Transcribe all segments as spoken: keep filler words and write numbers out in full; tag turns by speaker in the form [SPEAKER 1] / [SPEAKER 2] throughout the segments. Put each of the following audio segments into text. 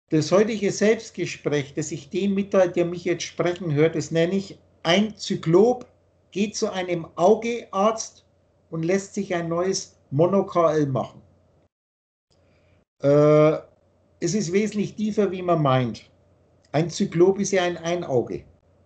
[SPEAKER 1] Das heutige Selbstgespräch, das ich dem mitteilt, der mich jetzt sprechen hört, das nenne ich: Ein Zyklop geht zu einem Augearzt und lässt sich ein neues Mono-K L machen. Äh, es ist wesentlich tiefer, wie man meint. Ein Zyklop ist ja ein Einauge.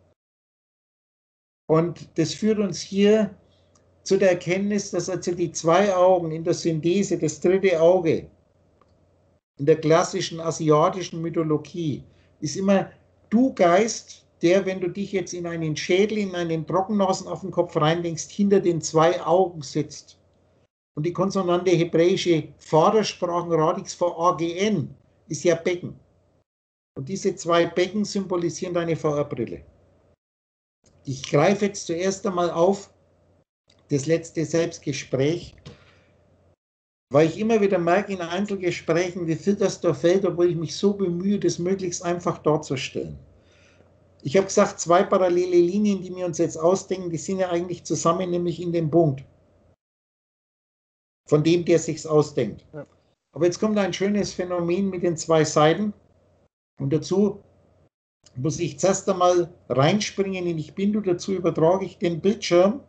[SPEAKER 1] Und das führt uns hier zu der Erkenntnis, dass also die zwei Augen in der Synthese, das dritte Auge, in der klassischen asiatischen Mythologie, ist immer du Geist, der, wenn du dich jetzt in einen Schädel, in einen Trockennasenaffenkopf reindenkst, hinter den zwei Augen sitzt. Und die konsonante hebräische Vatersprachenradix vor A G N ist ja Becken. Und diese zwei Becken symbolisieren deine V R-Brille. Ich greife jetzt zuerst einmal auf das letzte Selbstgespräch, weil ich immer wieder merke in Einzelgesprächen, wie viel das da fällt, obwohl ich mich so bemühe, das möglichst einfach darzustellen. Ich habe gesagt, zwei parallele Linien, die wir uns jetzt ausdenken, die sind ja eigentlich zusammen, nämlich in dem Punkt, von dem, der sich's ausdenkt. Ja. Aber jetzt kommt ein schönes Phänomen mit den zwei Seiten, und dazu muss ich zuerst einmal reinspringen in Ich Bin Du, dazu übertrage ich den Bildschirm.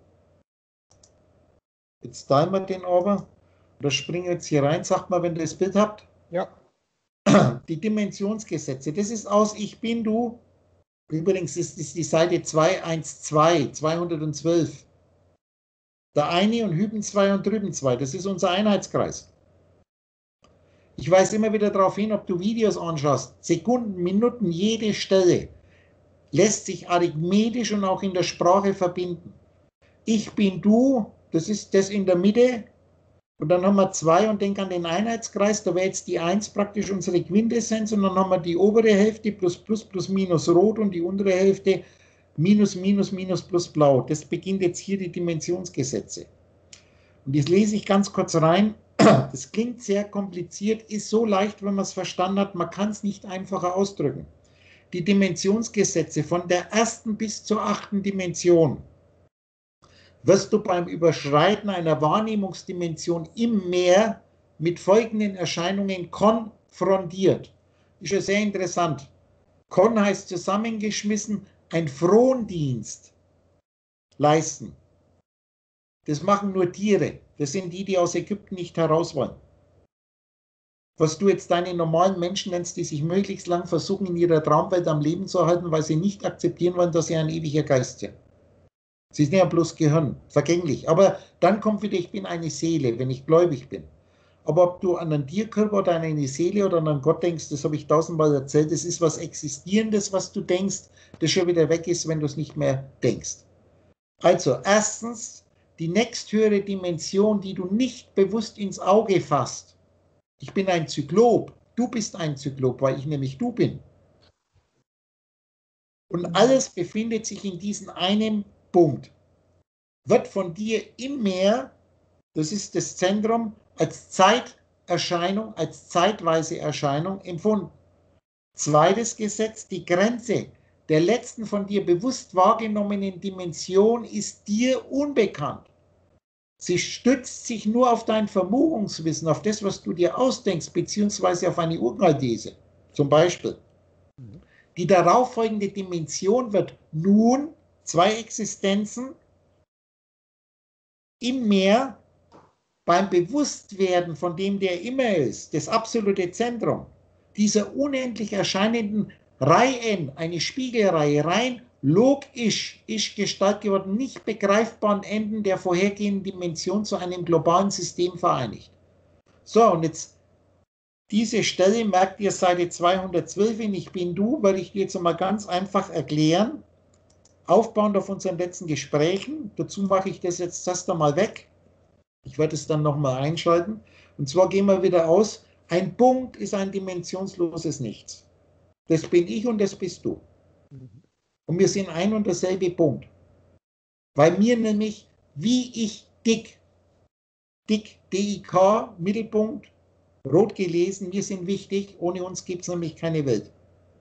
[SPEAKER 1] Jetzt teilen wir den aber. Oder springen jetzt hier rein. Sagt mal, wenn ihr das Bild habt.
[SPEAKER 2] Ja.
[SPEAKER 1] Die Dimensionsgesetze. Das ist aus Ich Bin Du. Übrigens ist das die Seite zweihundertzwölf, zweihundertzwölf. Der eine und hüben zwei und drüben zwei. Das ist unser Einheitskreis. Ich weise immer wieder darauf hin, ob du Videos anschaust. Sekunden, Minuten, jede Stelle lässt sich arithmetisch und auch in der Sprache verbinden. Ich bin du, das ist das in der Mitte. Und dann haben wir zwei und denk an den Einheitskreis. Da wäre jetzt die eins praktisch unsere Quintessenz. Und dann haben wir die obere Hälfte plus plus plus minus rot und die untere Hälfte minus minus minus plus blau. Das beginnt jetzt hier die Dimensionsgesetze. Und jetzt lese ich ganz kurz rein. Das klingt sehr kompliziert, ist so leicht, wenn man es verstanden hat. Man kann es nicht einfacher ausdrücken. Die Dimensionsgesetze von der ersten bis zur achten Dimension wirst du beim Überschreiten einer Wahrnehmungsdimension im Meer mit folgenden Erscheinungen konfrontiert. Ist ja sehr interessant. Kon heißt zusammengeschmissen, ein Frondienst leisten. Das machen nur Tiere. Das sind die, die aus Ägypten nicht heraus wollen. Was du jetzt deine normalen Menschen nennst, die sich möglichst lang versuchen, in ihrer Traumwelt am Leben zu erhalten, weil sie nicht akzeptieren wollen, dass sie ein ewiger Geist sind. Sie sind ja bloß Gehirn, vergänglich. Aber dann kommt wieder, ich bin eine Seele, wenn ich gläubig bin. Aber ob du an einen Tierkörper oder an eine Seele oder an einen Gott denkst, das habe ich tausendmal erzählt, das ist was Existierendes, was du denkst, das schon wieder weg ist, wenn du es nicht mehr denkst. Also, erstens, die nächsthöhere Dimension, die du nicht bewusst ins Auge fasst. Ich bin ein Zyklop, du bist ein Zyklop, weil ich nämlich du bin. Und alles befindet sich in diesem einen Punkt. Wird von dir im Meer, das ist das Zentrum, als Zeiterscheinung, als zeitweise Erscheinung empfunden. Zweites Gesetz, die Grenze der letzten von dir bewusst wahrgenommenen Dimension ist dir unbekannt. Sie stützt sich nur auf dein Vermuchungswissen, auf das, was du dir ausdenkst, beziehungsweise auf eine Urknallthese, zum Beispiel. Die darauffolgende Dimension wird nun zwei Existenzen im Meer beim Bewusstwerden von dem, der immer ist, das absolute Zentrum, dieser unendlich erscheinenden Reihen, eine Spiegelreihe, rein logisch ist Gestalt geworden, nicht begreifbaren Enden der vorhergehenden Dimension zu einem globalen System vereinigt. So, und jetzt diese Stelle merkt ihr Seite zweihundertzwölf in Ich Bin Du, weil ich dir jetzt mal ganz einfach erklären, aufbauend auf unseren letzten Gesprächen. Dazu mache ich das jetzt erst einmal weg. Ich werde es dann nochmal einschalten. Und zwar gehen wir wieder aus. Ein Punkt ist ein dimensionsloses Nichts. Das bin ich und das bist du. Und wir sind ein und derselbe Punkt. Weil mir nämlich, wie ich dick, dick, D I K, Mittelpunkt, rot gelesen, wir sind wichtig, ohne uns gibt es nämlich keine Welt.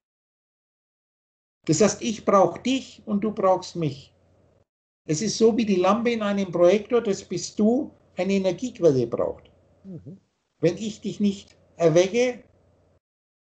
[SPEAKER 1] Das heißt, ich brauche dich und du brauchst mich. Es ist so wie die Lampe in einem Projektor, das bist du, eine Energiequelle braucht. Mhm. Wenn ich dich nicht erwecke,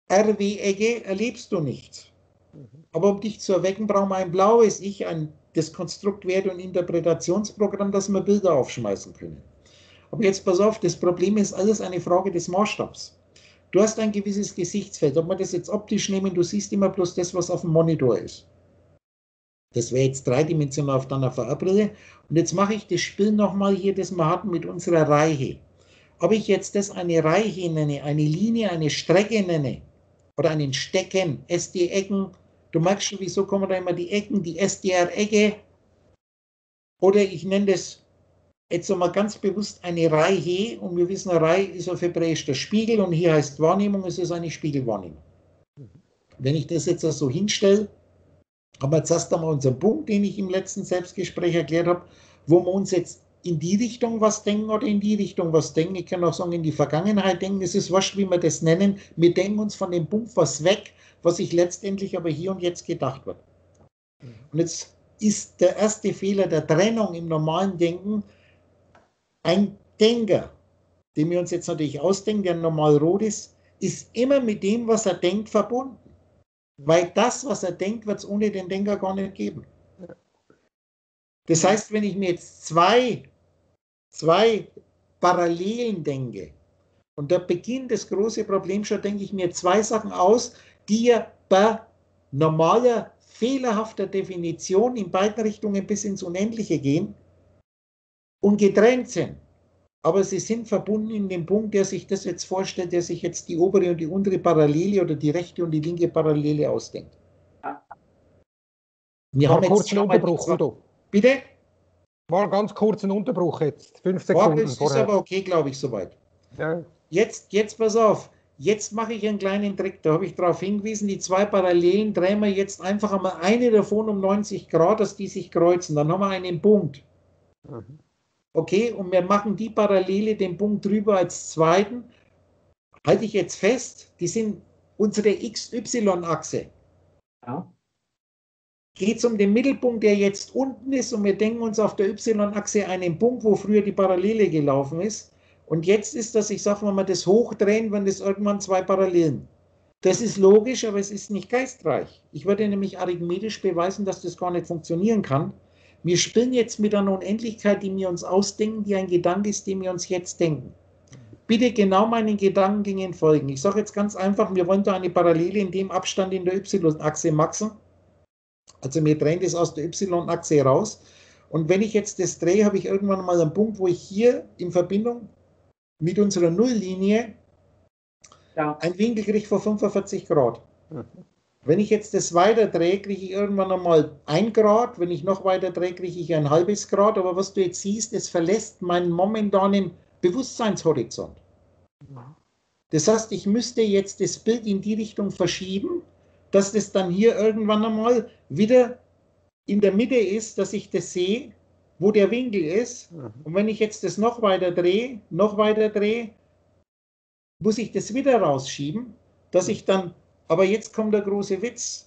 [SPEAKER 1] R W-Ecke erlebst du nichts. Aber um dich zu erwecken, brauchen wir ein blaues Ich, ein, das Konstruktwerte- und Interpretationsprogramm, dass wir Bilder aufschmeißen können. Aber jetzt pass auf, das Problem ist alles eine Frage des Maßstabs. Du hast ein gewisses Gesichtsfeld. Ob wir das jetzt optisch nehmen, du siehst immer bloß das, was auf dem Monitor ist. Das wäre jetzt dreidimensional auf deiner V R-Brille. Und jetzt mache ich das Spiel nochmal hier, das wir hatten mit unserer Reihe. Ob ich jetzt das eine Reihe nenne, eine Linie, eine Strecke nenne oder einen Stecken, S D-Ecken, du merkst schon, wieso kommen da immer die Ecken, die S D R-Ecke, oder ich nenne das jetzt einmal ganz bewusst eine Reihe, und wir wissen, eine Reihe ist auf Hebräisch der Spiegel und hier heißt Wahrnehmung, es ist eine Spiegelwahrnehmung. Wenn ich das jetzt so hinstelle, haben wir jetzt erst einmal unseren Punkt, den ich im letzten Selbstgespräch erklärt habe, wo wir uns jetzt in die Richtung was denken oder in die Richtung was denken. Ich kann auch sagen, in die Vergangenheit denken. Es ist wurscht, wie wir das nennen. Wir denken uns von dem Punkt was weg, was sich letztendlich aber hier und jetzt gedacht wird. Und jetzt ist der erste Fehler der Trennung im normalen Denken: ein Denker, den wir uns jetzt natürlich ausdenken, der normal rot ist, ist immer mit dem, was er denkt, verbunden. Weil das, was er denkt, wird es ohne den Denker gar nicht geben. Das heißt, wenn ich mir jetzt zwei, zwei Parallelen denke, und da beginnt das große Problem schon, denke ich mir zwei Sachen aus, die ja bei normaler, fehlerhafter Definition in beiden Richtungen bis ins Unendliche gehen und getrennt sind. Aber sie sind verbunden in dem Punkt, der sich das jetzt vorstellt, der sich jetzt die obere und die untere Parallele oder die rechte und die linke Parallele ausdenkt. Wir
[SPEAKER 2] War
[SPEAKER 1] haben jetzt
[SPEAKER 2] kurzen Unterbruch,
[SPEAKER 1] zwei...
[SPEAKER 2] Udo.
[SPEAKER 1] Bitte?
[SPEAKER 2] War ein ganz kurzen Unterbruch jetzt, fünf
[SPEAKER 1] War,
[SPEAKER 2] Sekunden
[SPEAKER 1] das
[SPEAKER 2] vorher.
[SPEAKER 1] ist aber okay, glaube ich, soweit.
[SPEAKER 2] Ja.
[SPEAKER 1] Jetzt, jetzt pass auf, jetzt mache ich einen kleinen Trick, da habe ich darauf hingewiesen, die zwei Parallelen drehen wir jetzt einfach einmal eine davon um neunzig Grad, dass die sich kreuzen, dann haben wir einen Punkt.
[SPEAKER 2] Mhm.
[SPEAKER 1] Okay, und wir machen die Parallele, den Punkt drüber als zweiten, halte ich jetzt fest, die sind unsere X Y-Achse.
[SPEAKER 3] Ja.
[SPEAKER 1] Geht es um den Mittelpunkt, der jetzt unten ist, und wir denken uns auf der Y-Achse einen Punkt, wo früher die Parallele gelaufen ist. Und jetzt ist das, ich sage mal, wenn wir das hochdrehen, wenn das irgendwann zwei Parallelen. Das ist logisch, aber es ist nicht geistreich. Ich würde nämlich arithmetisch beweisen, dass das gar nicht funktionieren kann. Wir spielen jetzt mit einer Unendlichkeit, die wir uns ausdenken, die ein Gedanke ist, den wir uns jetzt denken. Bitte genau meinen Gedankengängen folgen. Ich sage jetzt ganz einfach, wir wollen da eine Parallele in dem Abstand in der Y-Achse maxen. Also wir drehen das aus der Y-Achse raus. Und wenn ich jetzt das drehe, habe ich irgendwann mal einen Punkt, wo ich hier in Verbindung mit unserer Nulllinie
[SPEAKER 3] Ja.
[SPEAKER 1] einen Winkel kriege von fünfundvierzig Grad.
[SPEAKER 2] Mhm.
[SPEAKER 1] Wenn ich jetzt das weiter drehe, kriege ich irgendwann einmal ein Grad. Wenn ich noch weiter drehe, kriege ich ein halbes Grad. Aber was du jetzt siehst, es verlässt meinen momentanen Bewusstseinshorizont. Das heißt, ich müsste jetzt das Bild in die Richtung verschieben, dass das dann hier irgendwann einmal wieder in der Mitte ist, dass ich das sehe, wo der Winkel ist. Und wenn ich jetzt das noch weiter drehe, noch weiter drehe, muss ich das wieder rausschieben, dass ich dann, aber jetzt kommt der große Witz.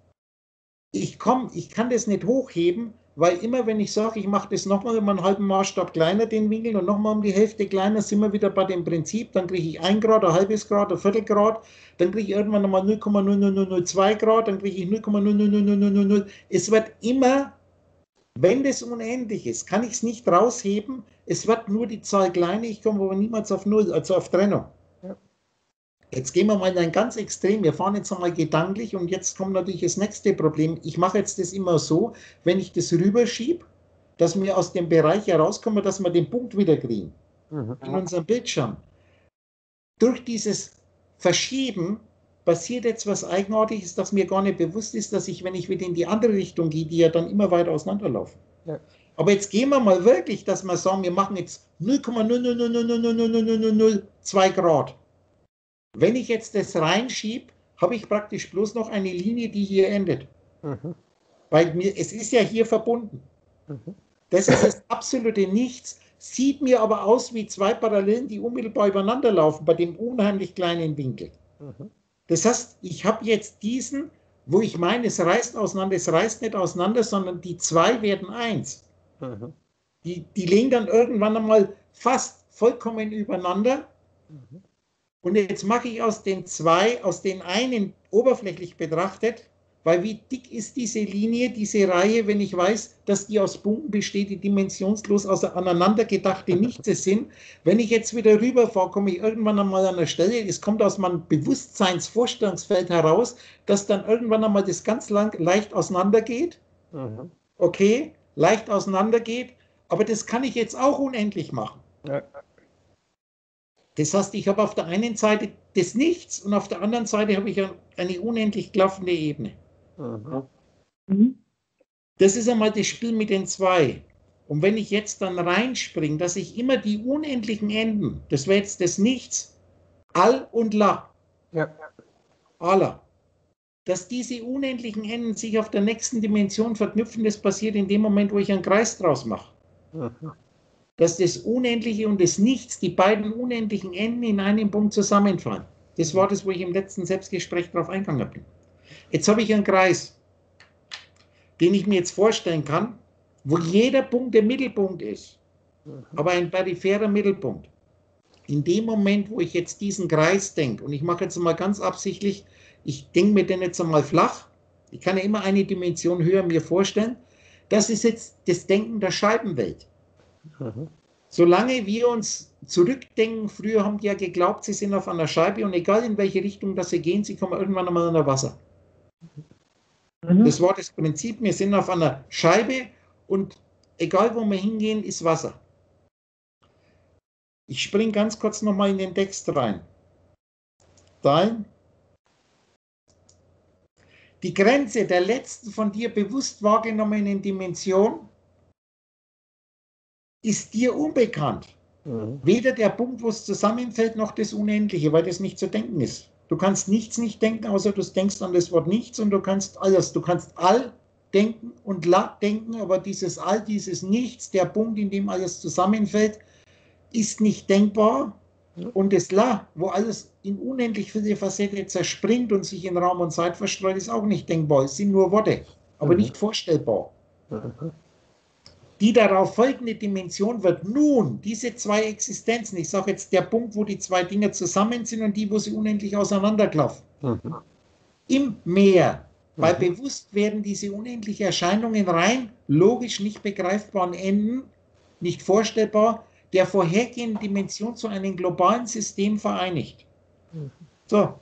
[SPEAKER 1] Ich komm, ich kann das nicht hochheben, weil immer wenn ich sage, ich mache das nochmal um einen halben Maßstab kleiner, den Winkel, und nochmal um die Hälfte kleiner, sind wir wieder bei dem Prinzip, dann kriege ich ein Grad, ein halbes Grad, ein Viertelgrad, dann kriege ich irgendwann nochmal null Komma null null null null zwei Grad, dann kriege ich null Komma null null null null null null. Es wird immer, wenn das unendlich ist, kann ich es nicht rausheben, es wird nur die Zahl kleiner, ich komme aber niemals auf Null, also auf Trennung.
[SPEAKER 2] Ja.
[SPEAKER 1] Jetzt gehen wir mal in ein ganz Extrem, wir fahren jetzt einmal gedanklich, und jetzt kommt natürlich das nächste Problem. Ich mache jetzt das immer so, wenn ich das rüberschiebe, dass wir aus dem Bereich herauskommen, dass wir den Punkt wieder kriegen
[SPEAKER 2] Mhm.
[SPEAKER 1] in unserem Bildschirm. Durch dieses Verschieben passiert jetzt was Eigenartiges, das mir gar nicht bewusst ist, dass ich, wenn ich wieder in die andere Richtung gehe, die ja dann immer weiter auseinanderlaufen.
[SPEAKER 2] Ja.
[SPEAKER 1] Aber jetzt gehen wir mal wirklich, dass wir sagen, wir machen jetzt null Komma null null null null null null null null null null zwei Grad. Wenn ich jetzt das reinschiebe, habe ich praktisch bloß noch eine Linie, die hier endet.
[SPEAKER 2] Mhm.
[SPEAKER 1] Weil mir, es ist ja hier verbunden.
[SPEAKER 2] Mhm.
[SPEAKER 1] Das ist das absolute Nichts, sieht mir aber aus wie zwei Parallelen, die unmittelbar übereinander laufen, bei dem unheimlich kleinen Winkel.
[SPEAKER 2] Mhm.
[SPEAKER 1] Das heißt, ich habe jetzt diesen, wo ich meine, es reißt auseinander, es reißt nicht auseinander, sondern die zwei werden eins.
[SPEAKER 2] Mhm.
[SPEAKER 1] Die, die liegen dann irgendwann einmal fast vollkommen übereinander.
[SPEAKER 2] Mhm.
[SPEAKER 1] Und jetzt mache ich aus den zwei, aus den einen oberflächlich betrachtet, weil wie dick ist diese Linie, diese Reihe, wenn ich weiß, dass die aus Punkten besteht, die dimensionslos aneinander gedachte Nichte sind. Wenn ich jetzt wieder rüberfahre, komme ich irgendwann einmal an einer Stelle, es kommt aus meinem Bewusstseinsvorstellungsfeld heraus, dass dann irgendwann einmal das ganz lang, leicht auseinandergeht.
[SPEAKER 2] Mhm.
[SPEAKER 1] Okay, leicht auseinandergeht, aber das kann ich jetzt auch unendlich machen.
[SPEAKER 2] Ja. Das
[SPEAKER 1] heißt, ich habe auf der einen Seite das Nichts und auf der anderen Seite habe ich eine unendlich klaffende Ebene.
[SPEAKER 3] Mhm.
[SPEAKER 1] Das ist einmal das Spiel mit den zwei. Und wenn ich jetzt dann reinspringe, dass ich immer die unendlichen Enden, das wäre jetzt das Nichts, All und La,
[SPEAKER 2] Ja.
[SPEAKER 1] Allah, dass diese unendlichen Enden sich auf der nächsten Dimension verknüpfen, das passiert in dem Moment, wo ich einen Kreis draus mache.
[SPEAKER 2] Mhm.
[SPEAKER 1] Dass das Unendliche und das Nichts, die beiden unendlichen Enden in einem Punkt zusammenfallen. Das war das, wo ich im letzten Selbstgespräch darauf eingegangen bin. Jetzt habe ich einen Kreis, den ich mir jetzt vorstellen kann, wo jeder Punkt der Mittelpunkt ist, aber ein peripherer Mittelpunkt. In dem Moment, wo ich jetzt diesen Kreis denke, und ich mache jetzt mal ganz absichtlich, ich denke mir den jetzt einmal flach, ich kann ja immer eine Dimension höher mir vorstellen, das ist jetzt das Denken der Scheibenwelt.
[SPEAKER 2] Mhm.
[SPEAKER 1] Solange wir uns zurückdenken, früher haben die ja geglaubt, sie sind auf einer Scheibe und egal in welche Richtung das sie gehen, sie kommen irgendwann einmal an das Wasser.
[SPEAKER 3] Mhm.
[SPEAKER 1] Das war das Prinzip, wir sind auf einer Scheibe und egal wo wir hingehen, ist Wasser. Ich springe ganz kurz nochmal in den Text rein. Dein. Die Grenze der letzten von dir bewusst wahrgenommenen Dimension ist dir unbekannt.
[SPEAKER 2] Mhm.
[SPEAKER 1] Weder der Punkt, wo es zusammenfällt, noch das Unendliche, weil das nicht zu denken ist. Du kannst nichts nicht denken, außer du denkst an das Wort nichts und du kannst alles. Du kannst all denken und la denken, aber dieses all, dieses Nichts, der Punkt, in dem alles zusammenfällt, ist nicht denkbar. Und das la, wo alles in unendlich viele Facetten zerspringt und sich in Raum und Zeit verstreut, ist auch nicht denkbar. Es sind nur Worte, aber
[SPEAKER 2] Mhm.
[SPEAKER 1] nicht vorstellbar.
[SPEAKER 2] Mhm.
[SPEAKER 1] Die darauf folgende Dimension wird nun diese zwei Existenzen, ich sage jetzt der Punkt, wo die zwei Dinge zusammen sind und die, wo sie unendlich auseinanderklaffen,
[SPEAKER 2] Mhm.
[SPEAKER 1] im Meer, bei
[SPEAKER 2] Mhm.
[SPEAKER 1] Bewusstwerden diese unendlichen Erscheinungen rein, logisch nicht begreifbaren Enden, nicht vorstellbar, der vorhergehenden Dimension zu einem globalen System vereinigt. So.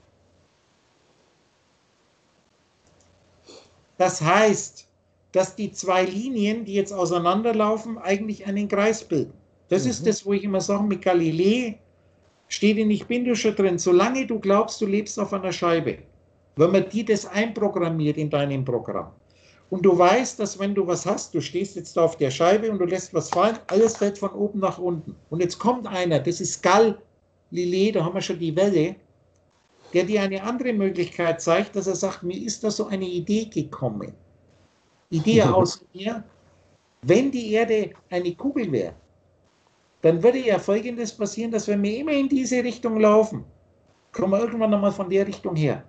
[SPEAKER 1] Das heißt, dass die zwei Linien, die jetzt auseinanderlaufen, eigentlich einen Kreis bilden. Das
[SPEAKER 2] Mhm.
[SPEAKER 1] ist das, wo ich immer sage, mit Galilei steht in Ich bin du schon drin. Solange du glaubst, du lebst auf einer Scheibe, wenn man dir das einprogrammiert in deinem Programm und du weißt, dass wenn du was hast, du stehst jetzt da auf der Scheibe und du lässt was fallen, alles fällt von oben nach unten. Und jetzt kommt einer, das ist Galilei, da haben wir schon die Welle, der dir eine andere Möglichkeit zeigt, dass er sagt, mir ist da so eine Idee gekommen. Idee aus mir, wenn die Erde eine Kugel wäre, dann würde ja Folgendes passieren, dass wenn wir immer in diese Richtung laufen, kommen wir irgendwann nochmal von der Richtung her.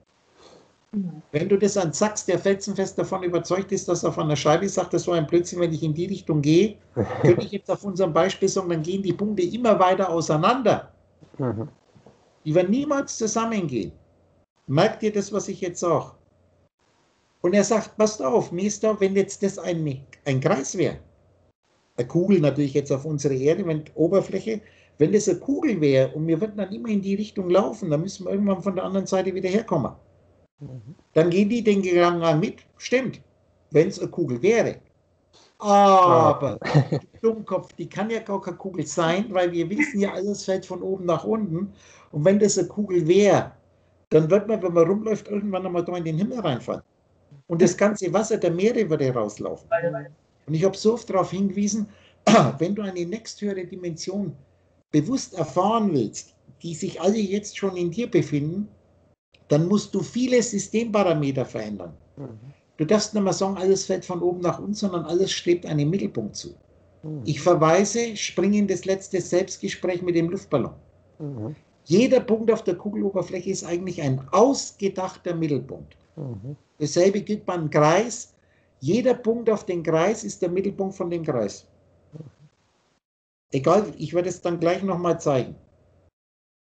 [SPEAKER 1] Wenn du das an sagst, der felsenfest davon überzeugt ist, dass er von der Scheibe sagt, das ist so ein Blödsinn, wenn ich in die Richtung gehe, könnte ich jetzt auf unserem Beispiel sagen, dann gehen die Punkte immer weiter auseinander.
[SPEAKER 2] Mhm.
[SPEAKER 1] Die werden niemals zusammengehen. Merkt ihr das, was ich jetzt sage? Und er sagt, passt auf, mir ist da, wenn jetzt das ein, ein Kreis wäre, eine Kugel natürlich jetzt auf unserer Erde, wenn die Oberfläche, wenn das eine Kugel wäre und wir würden dann immer in die Richtung laufen, dann müssen wir irgendwann von der anderen Seite wieder herkommen.
[SPEAKER 2] Mhm.
[SPEAKER 1] Dann gehen die den Gedanken mit, stimmt, wenn es eine Kugel wäre. Aber,
[SPEAKER 2] Ah.
[SPEAKER 1] Dummkopf, die kann ja gar keine Kugel sein, weil wir wissen ja, alles fällt von oben nach unten. Und wenn das eine Kugel wäre, dann wird man, wenn man rumläuft, irgendwann einmal da in den Himmel reinfallen. Und das ganze Wasser der Meere würde rauslaufen. Und ich habe so oft darauf hingewiesen, wenn du eine nächsthöhere Dimension bewusst erfahren willst, die sich alle jetzt schon in dir befinden, dann musst du viele Systemparameter verändern.
[SPEAKER 2] Mhm.
[SPEAKER 1] Du darfst nicht mehr sagen, alles fällt von oben nach unten, sondern alles strebt einem Mittelpunkt zu.
[SPEAKER 2] Mhm.
[SPEAKER 1] Ich verweise, springe in das letzte Selbstgespräch mit dem Luftballon.
[SPEAKER 2] Mhm.
[SPEAKER 1] Jeder Punkt auf der Kugeloberfläche ist eigentlich ein ausgedachter Mittelpunkt.
[SPEAKER 2] Mhm.
[SPEAKER 1] Dasselbe gilt beim Kreis. Jeder Punkt auf dem Kreis ist der Mittelpunkt von dem Kreis. Egal, ich werde es dann gleich nochmal zeigen.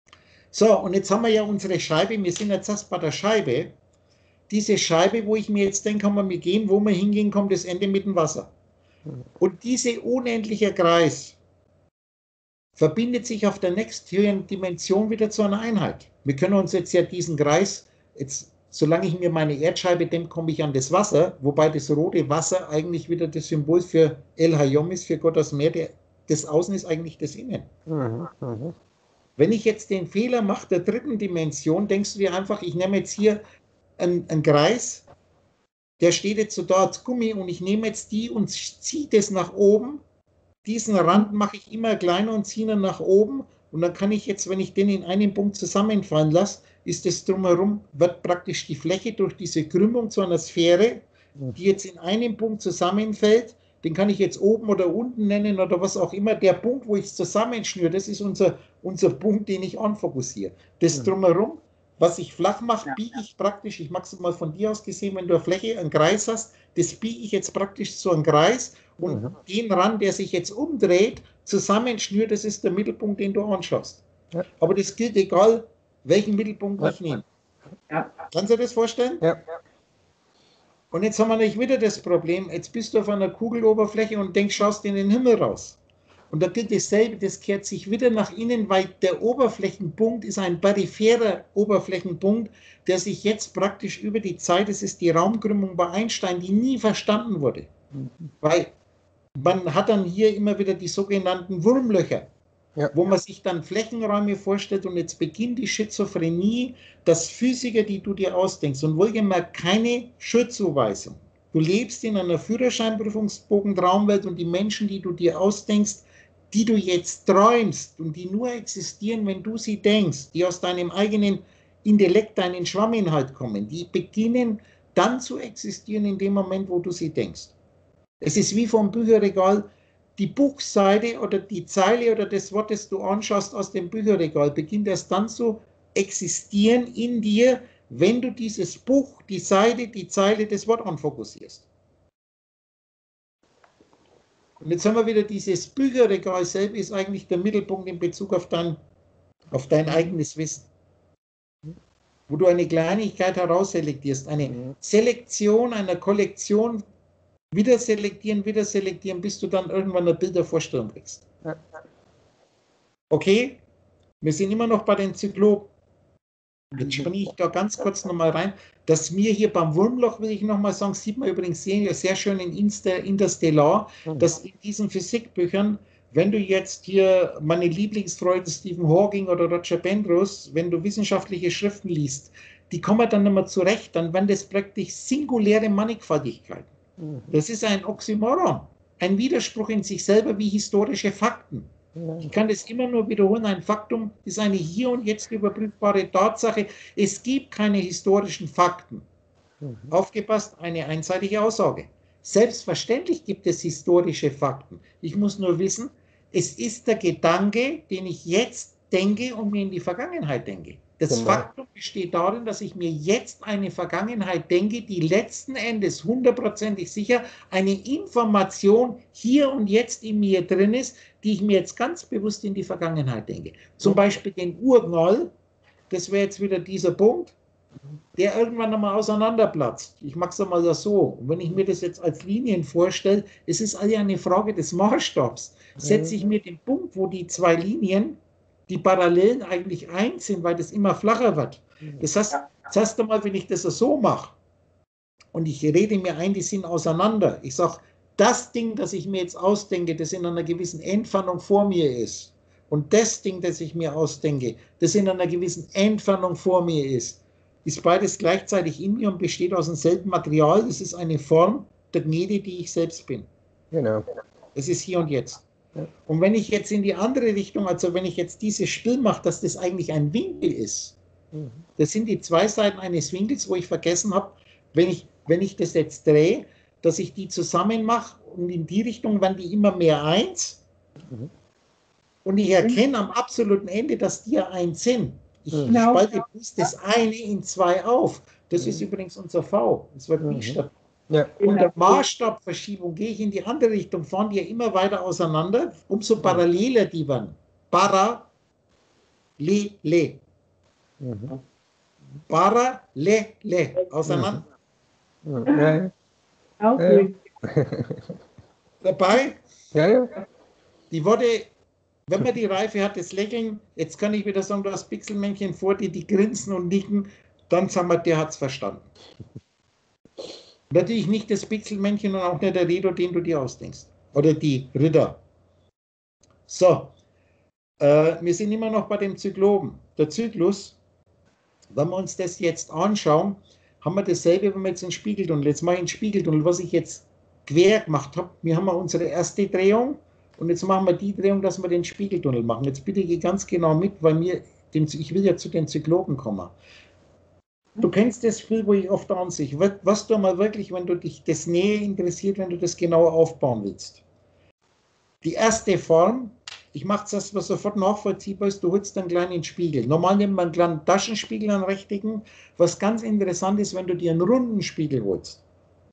[SPEAKER 1] So, und jetzt haben wir ja unsere Scheibe, wir sind jetzt erst bei der Scheibe. Diese Scheibe, wo ich mir jetzt denke, kann man mit gehen, wo wir hingehen, kommt das Ende mit dem Wasser. Und dieser unendliche Kreis verbindet sich auf der nächsthöheren Dimension wieder zu einer Einheit. Wir können uns jetzt ja diesen Kreis, jetzt, solange ich mir meine Erdscheibe denke, komme ich an das Wasser, wobei das rote Wasser eigentlich wieder das Symbol für El Hayom ist, für Gott das Meer, der, das Außen ist eigentlich das Innen.
[SPEAKER 2] Mhm. Mhm.
[SPEAKER 1] Wenn ich jetzt den Fehler mache der dritten Dimension, denkst du dir einfach, ich nehme jetzt hier einen, einen Kreis, der steht jetzt so da als Gummi und ich nehme jetzt die und ziehe das nach oben. Diesen Rand mache ich immer kleiner und ziehe ihn nach oben und dann kann ich jetzt, wenn ich den in einem Punkt zusammenfallen lasse, ist das drumherum, wird praktisch die Fläche durch diese Krümmung zu einer Sphäre, die jetzt in einem Punkt zusammenfällt. Den kann ich jetzt oben oder unten nennen oder was auch immer. Der Punkt, wo ich es zusammenschnüre, das ist unser, unser Punkt, den ich anfokussiere. Das drumherum, was ich flach mache, biege ich praktisch, ich mache es mal von dir aus gesehen, wenn du eine Fläche, einen Kreis hast, das biege ich jetzt praktisch zu einem Kreis und mhm. den Rand, der sich jetzt umdreht, zusammenschnürt, das ist der Mittelpunkt, den du anschaust. Ja. Aber das gilt egal, welchen Mittelpunkt ja. ich nehme. Ja. Kannst du dir das vorstellen?
[SPEAKER 2] Ja.
[SPEAKER 1] Und jetzt haben wir nicht wieder das Problem, jetzt bist du auf einer Kugeloberfläche und denkst, schaust in den Himmel raus. Und da gilt dasselbe, das kehrt sich wieder nach innen, weil der Oberflächenpunkt ist ein peripherer Oberflächenpunkt, der sich jetzt praktisch über die Zeit, das ist die Raumkrümmung bei Einstein, die nie verstanden wurde. Mhm. Weil man hat dann hier immer wieder die sogenannten Wurmlöcher, ja. wo man sich dann Flächenräume vorstellt und jetzt beginnt die Schizophrenie, dass Physiker, die du dir ausdenkst, und wohlgemerkt keine Schuldzuweisung. Du lebst in einer Führerscheinprüfungsbogen-Traumwelt und die Menschen, die du dir ausdenkst, die du jetzt träumst und die nur existieren, wenn du sie denkst, die aus deinem eigenen Intellekt, deinen Schwamminhalt kommen, die beginnen dann zu existieren in dem Moment, wo du sie denkst. Es ist wie vom Bücherregal, die Buchseite oder die Zeile oder das Wort, das du anschaust aus dem Bücherregal, beginnt erst dann zu existieren in dir, wenn du dieses Buch, die Seite, die Zeile, das Wort anfokussierst. Und jetzt haben wir wieder dieses Bücherregal selber ist eigentlich der Mittelpunkt in Bezug auf dein, auf dein eigenes Wissen. Wo du eine Kleinigkeit herausselektierst, eine Selektion einer Kollektion, wieder selektieren, wieder selektieren, bis du dann irgendwann eine Bildervorstellung kriegst. Okay, wir sind immer noch bei den Zyklopen. Jetzt springe ich da ganz kurz nochmal rein. Dass mir hier beim Wurmloch, will ich nochmal sagen, sieht man übrigens sehr, sehr schön in Interstellar, dass in diesen Physikbüchern, wenn du jetzt hier meine Lieblingsfreunde Stephen Hawking oder Roger Penrose, wenn du wissenschaftliche Schriften liest, die kommen dann immer zurecht, dann werden das praktisch singuläre Mannigfaltigkeiten. Das ist ein Oxymoron, ein Widerspruch in sich selber wie historische Fakten. Ich kann das immer nur wiederholen, ein Faktum ist eine hier und jetzt überprüfbare Tatsache. Es gibt keine historischen Fakten. Aufgepasst, eine einseitige Aussage. Selbstverständlich gibt es historische Fakten. Ich muss nur wissen, es ist der Gedanke, den ich jetzt denke und mir in die Vergangenheit denke. Das genau. Faktum besteht darin, dass ich mir jetzt eine Vergangenheit denke, die letzten Endes hundertprozentig sicher eine Information hier und jetzt in mir drin ist, die ich mir jetzt ganz bewusst in die Vergangenheit denke. Zum Beispiel den Urknall, das wäre jetzt wieder dieser Punkt, der irgendwann einmal auseinanderplatzt. Ich mache es einmal so. Und wenn ich mir das jetzt als Linien vorstelle, es ist alle eine Frage des Maßstabs. Setze ich mir den Punkt, wo die zwei Linien, die Parallelen eigentlich eins sind, weil das immer flacher wird. Das heißt, das heißt einmal, wenn ich das so mache und ich rede mir ein, die sind auseinander. Ich sage, das Ding, das ich mir jetzt ausdenke, das in einer gewissen Entfernung vor mir ist und das Ding, das ich mir ausdenke, das in einer gewissen Entfernung vor mir ist, ist beides gleichzeitig in mir und besteht aus demselben Material. Das ist eine Form der Gnede, die ich selbst bin.
[SPEAKER 2] Genau.
[SPEAKER 1] Es ist hier und jetzt. Und wenn ich jetzt in die andere Richtung, also wenn ich jetzt dieses Spiel mache, dass das eigentlich ein Winkel ist, mhm. das sind die zwei Seiten eines Winkels, wo ich vergessen habe, wenn ich, wenn ich das jetzt drehe, dass ich die zusammen mache und in die Richtung werden die immer mehr eins. Mhm. Und ich erkenne am absoluten Ende, dass die ja eins sind. Ich mhm. spalte bloß das eine in zwei auf. Das mhm. ist übrigens unser V. Das wird mhm. statt. Ja. In der Maßstabverschiebung gehe ich in die andere Richtung, fahren die ja immer weiter auseinander, umso paralleler die werden. Para, le, le.
[SPEAKER 2] Mhm.
[SPEAKER 1] Parallele. Auseinander.
[SPEAKER 2] Ja, ja. Ja,
[SPEAKER 3] Aufregend.
[SPEAKER 1] Dabei,
[SPEAKER 2] ja. Ja.
[SPEAKER 1] die Worte, wenn man die Reife hat, das Lächeln, jetzt kann ich wieder sagen, du hast Pixelmännchen vor dir, die grinsen und nicken, dann sagen wir, der hat es verstanden. Natürlich nicht das Pixelmännchen und auch nicht der Redo, den du dir ausdenkst. Oder die Ritter. So, äh, wir sind immer noch bei dem Zyklopen. Der Zyklus, wenn wir uns das jetzt anschauen, haben wir dasselbe, wenn wir jetzt einen Spiegeltunnel, jetzt mache ich einen Spiegeltunnel, was ich jetzt quer gemacht habe. Wir haben unsere erste Drehung und jetzt machen wir die Drehung, dass wir den Spiegeltunnel machen. Jetzt bitte ich ganz genau mit, weil mir, den, ich will ja zu den Zyklopen kommen. Du kennst das Spiel, wo ich oft ansehe. Was du mal wirklich, wenn du dich das Nähe interessiert, wenn du das genauer aufbauen willst. Die erste Form, ich mache es erst, was sofort nachvollziehbar ist, du holst einen kleinen Spiegel. Normal nimmt man einen kleinen Taschenspiegel, einen rechteckigen. Was ganz interessant ist, wenn du dir einen runden Spiegel holst.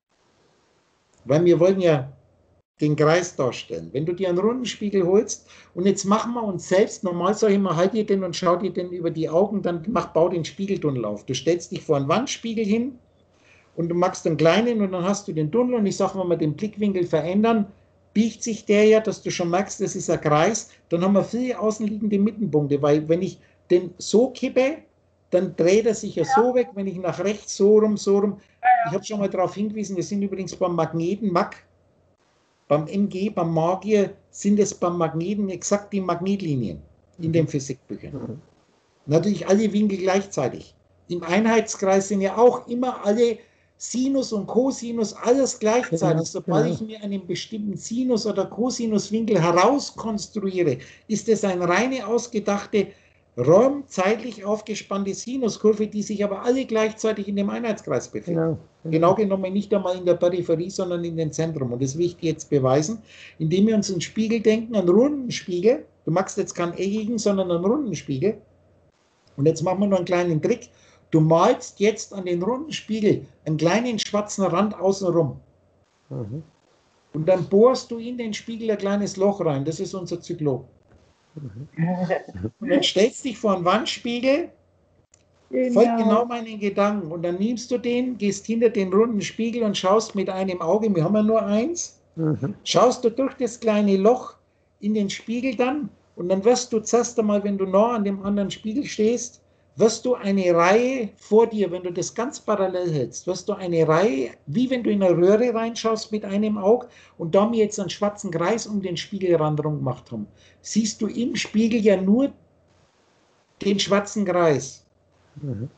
[SPEAKER 1] Weil wir wollen ja den Kreis darstellen. Wenn du dir einen runden Spiegel holst und jetzt machen wir uns selbst, normal sage ich mal, halt dir den und schau dir den über die Augen, dann mach, bau den Spiegeltunnel auf. Du stellst dich vor einen Wandspiegel hin und du machst einen kleinen und dann hast du den Tunnel und ich sage, wenn wir den Blickwinkel verändern, biegt sich der ja, dass du schon merkst, das ist ein Kreis, dann haben wir viele außenliegende Mittelpunkte, weil wenn ich den so kippe, dann dreht er sich ja so weg, wenn ich nach rechts so rum, so rum, ich habe schon mal darauf hingewiesen, wir sind übrigens beim Magneten, Mag, beim M G, beim Magier sind es beim Magneten exakt die Magnetlinien in den Physikbüchern.
[SPEAKER 2] Mhm.
[SPEAKER 1] Natürlich alle Winkel gleichzeitig. Im Einheitskreis sind ja auch immer alle Sinus und Cosinus, alles gleichzeitig.
[SPEAKER 2] Genau,
[SPEAKER 1] Sobald
[SPEAKER 2] genau.
[SPEAKER 1] ich mir einen bestimmten Sinus- oder Cosinuswinkel herauskonstruiere, ist es eine reine ausgedachte, räumzeitlich aufgespannte Sinuskurve, die sich aber alle gleichzeitig in dem Einheitskreis befinden.
[SPEAKER 2] Genau,
[SPEAKER 1] Genau genommen nicht einmal in der Peripherie, sondern in dem Zentrum. Und das will ich dir jetzt beweisen, indem wir uns einen Spiegel denken, einen runden Spiegel. Du machst jetzt keinen eckigen, sondern einen runden Spiegel. Und jetzt machen wir noch einen kleinen Trick. Du malst jetzt an den runden Spiegel einen kleinen schwarzen Rand außenrum.
[SPEAKER 2] Mhm.
[SPEAKER 1] Und dann bohrst du in den Spiegel ein kleines Loch rein. Das ist unser Zyklop. Und dann stellst du dich vor einen Wandspiegel, folgt genau meinen Gedanken. Und dann nimmst du den, gehst hinter den runden Spiegel und schaust mit einem Auge, wir haben ja nur eins,
[SPEAKER 2] Mhm.
[SPEAKER 1] schaust du durch das kleine Loch in den Spiegel dann und dann wirst du zuerst einmal, wenn du nah an dem anderen Spiegel stehst, wirst du eine Reihe vor dir, wenn du das ganz parallel hältst, wirst du eine Reihe, wie wenn du in eine Röhre reinschaust mit einem Auge und da wir jetzt einen schwarzen Kreis um den Spiegelrand rum gemacht haben, siehst du im Spiegel ja nur den schwarzen Kreis.
[SPEAKER 2] Mhm.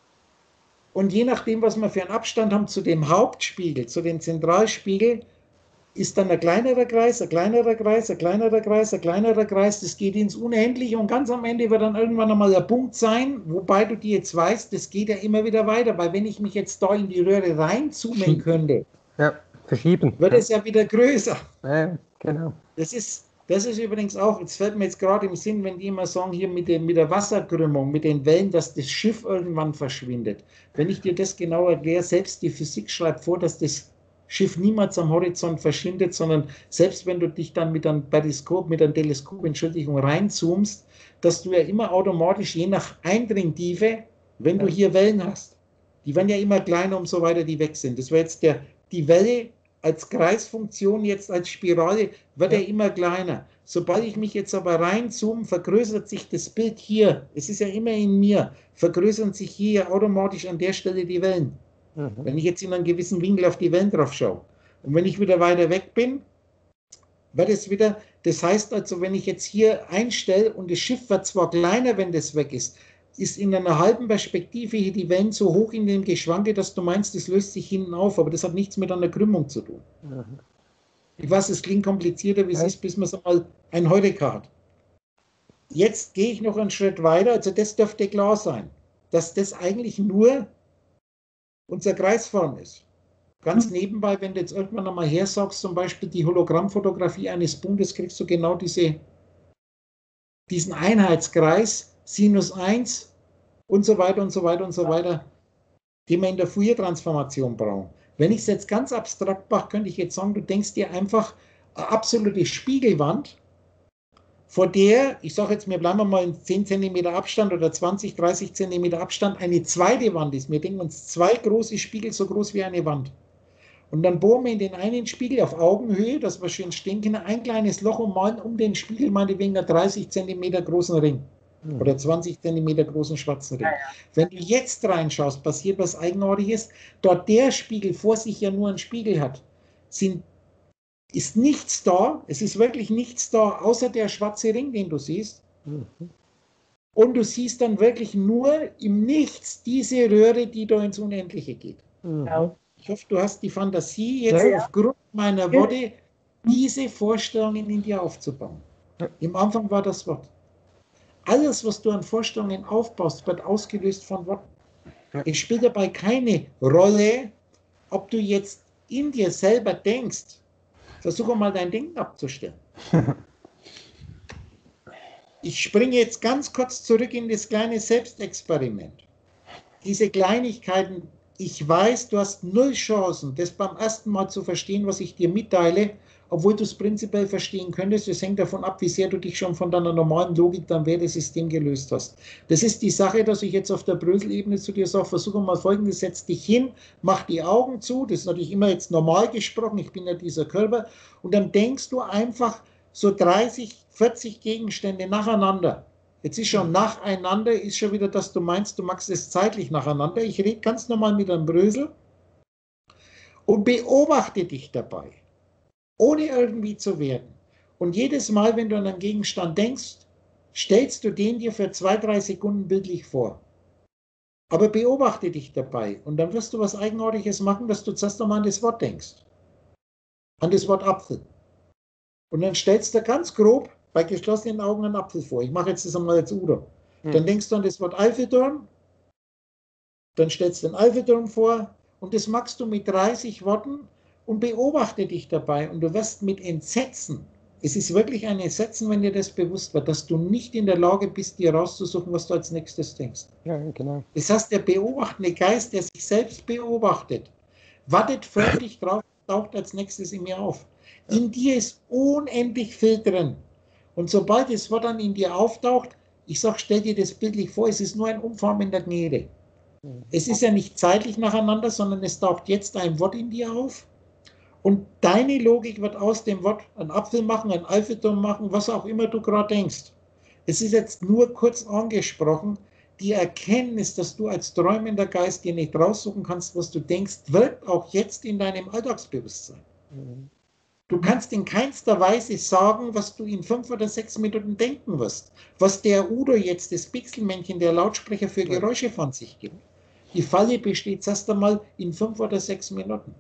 [SPEAKER 1] Und je nachdem, was wir für einen Abstand haben zu dem Hauptspiegel, zu dem Zentralspiegel, ist dann ein kleinerer Kreis, ein kleinerer Kreis, ein kleinerer Kreis, ein kleinerer Kreis, das geht ins Unendliche und ganz am Ende wird dann irgendwann einmal der Punkt sein, wobei du dir jetzt weißt, das geht ja immer wieder weiter, weil wenn ich mich jetzt da in die Röhre reinzoomen könnte,
[SPEAKER 2] Ja, verschieben.
[SPEAKER 1] wird
[SPEAKER 2] Ja.
[SPEAKER 1] es ja wieder größer.
[SPEAKER 2] Ja, genau.
[SPEAKER 1] Das ist, das ist übrigens auch, jetzt fällt mir jetzt gerade im Sinn, wenn die immer sagen, hier mit, den, mit der Wasserkrümmung, mit den Wellen, dass das Schiff irgendwann verschwindet. Wenn ich dir das genau erkläre, selbst die Physik schreibt vor, dass das Schiff niemals am Horizont verschwindet, sondern selbst wenn du dich dann mit einem Periskop, mit einem Teleskop, Entschuldigung, reinzoomst, dass du ja immer automatisch, je nach Eindringtiefe, wenn du hier Wellen hast, die werden ja immer kleiner, umso weiter die weg sind. Das wäre jetzt der, die Welle als Kreisfunktion, jetzt als Spirale, wird
[SPEAKER 2] Ja.
[SPEAKER 1] er immer kleiner. Sobald ich mich jetzt aber reinzoome, vergrößert sich das Bild hier. Es ist ja immer in mir. Vergrößern sich hier automatisch an der Stelle die Wellen.
[SPEAKER 2] Mhm.
[SPEAKER 1] Wenn ich jetzt in einem gewissen Winkel auf die Wellen drauf schaue. Und wenn ich wieder weiter weg bin, wird es wieder, das heißt also, wenn ich jetzt hier einstelle und das Schiff wird zwar kleiner, wenn das weg ist, ist in einer halben Perspektive hier die Wellen so hoch in dem Geschwanke, dass du meinst, das löst sich hinten auf, aber das hat nichts mit einer Krümmung zu tun.
[SPEAKER 2] Mhm.
[SPEAKER 1] Ich weiß, es klingt komplizierter, wie es
[SPEAKER 2] Ja.
[SPEAKER 1] ist, bis man es einmal ein Heureka hat. Jetzt gehe ich noch einen Schritt weiter, also das dürfte klar sein, dass das eigentlich nur unsere Kreisform ist. Ganz nebenbei, wenn du jetzt irgendwann einmal hersagst, zum Beispiel die Hologrammfotografie eines Punktes, kriegst du genau diese, diesen Einheitskreis, Sinus eins und so weiter und so weiter und so weiter, den wir in der Fourier-Transformation brauchen. Wenn ich es jetzt ganz abstrakt mache, könnte ich jetzt sagen, du denkst dir einfach eine absolute Spiegelwand vor der, ich sage jetzt, wir bleiben mal in zehn Zentimeter Abstand oder zwanzig, dreißig Zentimeter Abstand, eine zweite Wand ist. Wir denken uns zwei große Spiegel, so groß wie eine Wand. Und dann bohren wir in den einen Spiegel auf Augenhöhe, dass wir schön stehen können, ein kleines Loch und malen um den Spiegel meinetwegen einen dreißig Zentimeter großen Ring. Oder zwanzig Zentimeter großen schwarzen Ring. Ja, ja. Wenn du jetzt reinschaust, passiert was Eigenartiges. Dort der Spiegel vor sich ja nur einen Spiegel hat, sind, ist nichts da, es ist wirklich nichts da, außer der schwarze Ring, den du siehst. Mhm. Und du siehst dann wirklich nur im Nichts diese Röhre, die da ins Unendliche geht. Mhm. Ich hoffe, du hast die Fantasie, jetzt ja, ja. aufgrund meiner Worte diese Vorstellungen in dir aufzubauen. Ja. Im Anfang war das Wort. Alles, was du an Vorstellungen aufbaust, wird ausgelöst von Worten. Ja. Es spielt dabei keine Rolle, ob du jetzt in dir selber denkst. Versuche mal dein Denken abzustellen. Ich springe jetzt ganz kurz zurück in das kleine Selbstexperiment. Diese Kleinigkeiten, ich weiß, du hast null Chancen, das beim ersten Mal zu verstehen, was ich dir mitteile, obwohl du es prinzipiell verstehen könntest. Es hängt davon ab, wie sehr du dich schon von deiner normalen Logik, dein Wertesystem gelöst hast. Das ist die Sache, dass ich jetzt auf der Brösel-Ebene zu dir sage, versuche mal Folgendes, setz dich hin, mach die Augen zu, das ist natürlich immer jetzt normal gesprochen, ich bin ja dieser Körper, und dann denkst du einfach so dreißig, vierzig Gegenstände nacheinander. Jetzt ist schon nacheinander, ist schon wieder, dass du meinst, du machst es zeitlich nacheinander. Ich rede ganz normal mit einem Brösel und beobachte dich dabei, ohne irgendwie zu werden. Und jedes Mal, wenn du an einen Gegenstand denkst, stellst du den dir für zwei, drei Sekunden bildlich vor. Aber beobachte dich dabei und dann wirst du was Eigenartiges machen, dass du zuerst einmal an das Wort denkst. An das Wort Apfel. Und dann stellst du ganz grob bei geschlossenen Augen einen Apfel vor. Ich mache jetzt das einmal als Udo. Hm. Dann denkst du an das Wort Eiffelturm, dann stellst du den Eiffelturm vor und das machst du mit dreißig Worten und beobachte dich dabei und du wirst mit Entsetzen, es ist wirklich ein Entsetzen, wenn dir das bewusst wird, dass du nicht in der Lage bist, dir rauszusuchen, was du als nächstes denkst.
[SPEAKER 2] Ja, genau.
[SPEAKER 1] Das heißt, der beobachtende Geist, der sich selbst beobachtet, wartet förmlich drauf, taucht als nächstes in mir auf. In dir ist unendlich viel drin. Und sobald das Wort dann in dir auftaucht, ich sage, stell dir das bildlich vor, es ist nur ein umformender Gnede. Es ist ja nicht zeitlich nacheinander, sondern es taucht jetzt ein Wort in dir auf. Und deine Logik wird aus dem Wort einen Apfel machen, einen Eiffelturm machen, was auch immer du gerade denkst. Es ist jetzt nur kurz angesprochen, die Erkenntnis, dass du als träumender Geist dir nicht raussuchen kannst, was du denkst, wirkt auch jetzt in deinem Alltagsbewusstsein. Mhm. Du kannst in keinster Weise sagen, was du in fünf oder sechs Minuten denken wirst. Was der Udo jetzt, das Pixelmännchen, der Lautsprecher für Geräusche von sich gibt. Die Falle besteht erst einmal in fünf oder sechs Minuten.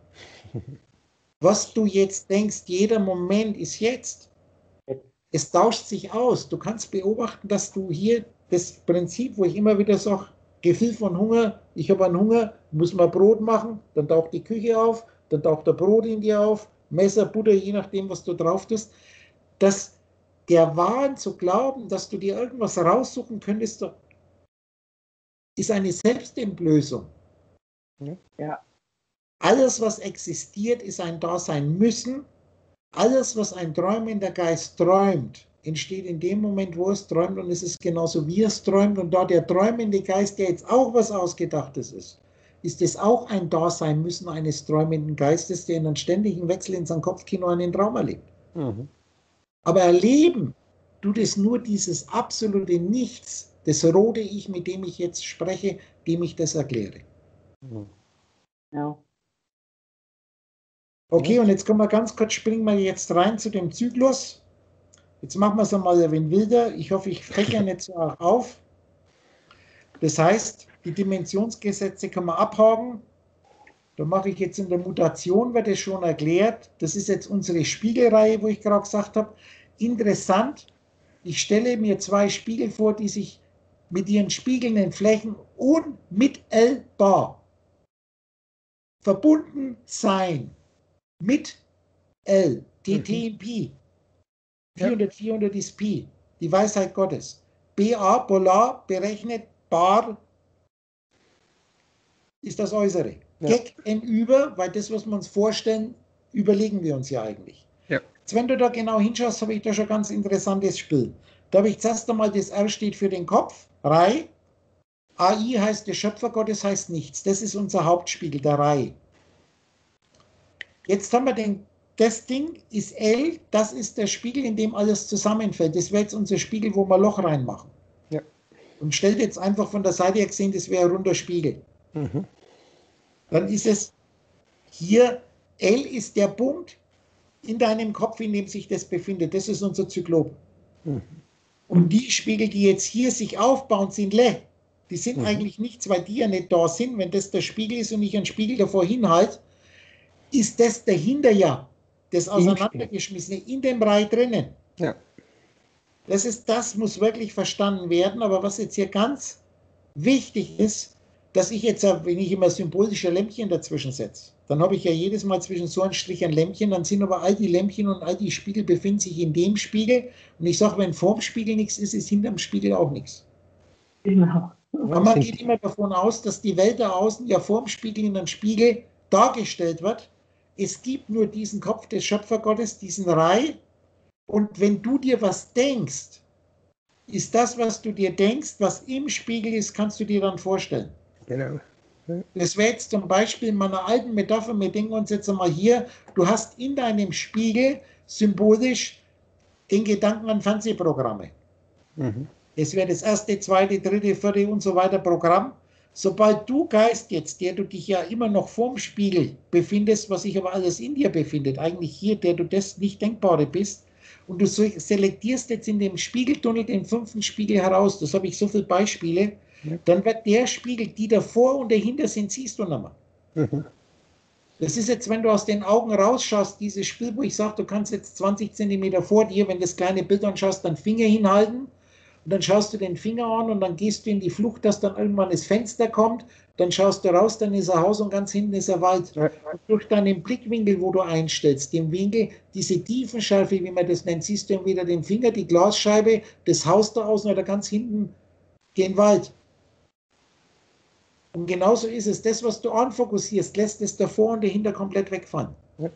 [SPEAKER 1] Was du jetzt denkst, jeder Moment ist jetzt. Es tauscht sich aus. Du kannst beobachten, dass du hier das Prinzip, wo ich immer wieder sage, Gefühl von Hunger, ich habe einen Hunger, muss mal Brot machen, dann taucht die Küche auf, dann taucht der Brot in dir auf, Messer, Butter, je nachdem, was du drauf tust, dass der Wahn zu glauben, dass du dir irgendwas raussuchen könntest, ist eine Selbstentblößung.
[SPEAKER 3] Ja.
[SPEAKER 1] Alles, was existiert, ist ein Dasein müssen. Alles, was ein träumender Geist träumt, entsteht in dem Moment, wo es träumt, und es ist genauso, wie es träumt. Und da der träumende Geist, der jetzt auch was Ausgedachtes ist, ist es auch ein Dasein müssen eines träumenden Geistes, der in einem ständigen Wechsel in seinem Kopfkino einen Traum erlebt. Mhm. Aber erleben tut es nur dieses absolute Nichts, das rote Ich, mit dem ich jetzt spreche, dem ich das erkläre.
[SPEAKER 3] Mhm. Ja.
[SPEAKER 1] Okay, und jetzt kommen wir ganz kurz, springen wir jetzt rein zu dem Zyklus. Jetzt machen wir es einmal ein wenig wilder. Ich hoffe, ich fächer nicht so arg auf. Das heißt, die Dimensionsgesetze kann man abhaken. Da mache ich jetzt in der Mutation, wird es schon erklärt. Das ist jetzt unsere Spiegelreihe, wo ich gerade gesagt habe. Interessant, ich stelle mir zwei Spiegel vor, die sich mit ihren spiegelnden Flächen unmittelbar verbunden sein. Mit L, D T in Pi. vierhundert, vierhundert ist Pi, die Weisheit Gottes. B A, Polar, berechnet, bar, ist das Äußere. Ja. Gegenüber, weil das, was wir uns vorstellen, überlegen wir uns ja eigentlich.
[SPEAKER 2] Ja.
[SPEAKER 1] wenn du da genau hinschaust, habe ich da schon ein ganz interessantes Spiel. Da habe ich zuerst einmal, das R steht für den Kopf, Rai. A I heißt der Schöpfergott, das heißt nichts. Das ist unser Hauptspiegel, der Rai. Jetzt haben wir den, das Ding ist L, das ist der Spiegel, in dem alles zusammenfällt. Das wäre jetzt unser Spiegel, wo wir Loch reinmachen.
[SPEAKER 2] Ja.
[SPEAKER 1] Und stellt jetzt einfach von der Seite her gesehen, das wäre ein runder Spiegel.
[SPEAKER 2] Mhm.
[SPEAKER 1] Dann ist es hier, L ist der Punkt in deinem Kopf, in dem sich das befindet. Das ist unser Zyklop.
[SPEAKER 2] Mhm.
[SPEAKER 1] Und die Spiegel, die jetzt hier sich aufbauen, sind Le. Die sind
[SPEAKER 2] Mhm.
[SPEAKER 1] eigentlich nichts, weil die ja nicht da sind. Wenn das der Spiegel ist und ich einen Spiegel davor hinhalte, ist das dahinter ja das Auseinandergeschmissene in dem Brei drinnen.
[SPEAKER 2] Ja.
[SPEAKER 1] Das ist, das muss wirklich verstanden werden. Aber was jetzt hier ganz wichtig ist, dass ich jetzt, wenn ich immer symbolische Lämpchen dazwischen setze, dann habe ich ja jedes Mal zwischen so einem Strich ein Lämpchen, dann sind aber all die Lämpchen und all die Spiegel befinden sich in dem Spiegel. Und ich sage, wenn vorm Spiegel nichts ist, ist hinterm Spiegel auch nichts.
[SPEAKER 3] Genau.
[SPEAKER 1] Aber man geht immer davon aus, dass die Welt da außen ja vorm Spiegel in einem Spiegel dargestellt wird. Es gibt nur diesen Kopf des Schöpfergottes, diesen Rai. Und wenn du dir was denkst, ist das, was du dir denkst, was im Spiegel ist, kannst du dir dann vorstellen.
[SPEAKER 2] Genau.
[SPEAKER 1] Das wäre jetzt zum Beispiel in meiner alten Metapher, wir denken uns jetzt einmal hier, du hast in deinem Spiegel symbolisch den Gedanken an Fernsehprogramme.
[SPEAKER 2] Mhm.
[SPEAKER 1] Das wäre das erste, zweite, dritte, vierte und so weiter Programm. Sobald du Geist jetzt, der du dich ja immer noch vorm Spiegel befindest, was sich aber alles in dir befindet, eigentlich hier, der du das Nicht-Denkbare bist, und du selektierst jetzt in dem Spiegeltunnel den fünften Spiegel heraus, das habe ich so viele Beispiele,
[SPEAKER 2] ja.
[SPEAKER 1] Dann wird der Spiegel, die davor und dahinter sind, siehst du nicht mehr.
[SPEAKER 2] Mhm.
[SPEAKER 1] Das ist jetzt, wenn du aus den Augen rausschaust, dieses Spiel, wo ich sage, du kannst jetzt zwanzig Zentimeter vor dir, wenn du das kleine Bild anschaust, dann Finger hinhalten und dann schaust du den Finger an und dann gehst du in die Flucht, dass dann irgendwann das Fenster kommt, dann schaust du raus, dann ist ein Haus und ganz hinten ist ein Wald.
[SPEAKER 2] Ja.
[SPEAKER 1] Und durch deinen Blickwinkel, wo du einstellst, den Winkel, diese Tiefenschärfe, wie man das nennt, siehst du entweder den Finger, die Glasscheibe, das Haus da außen oder ganz hinten den Wald. Und genauso ist es, das, was du anfokussierst, lässt es davor und dahinter komplett wegfallen.
[SPEAKER 2] Ja.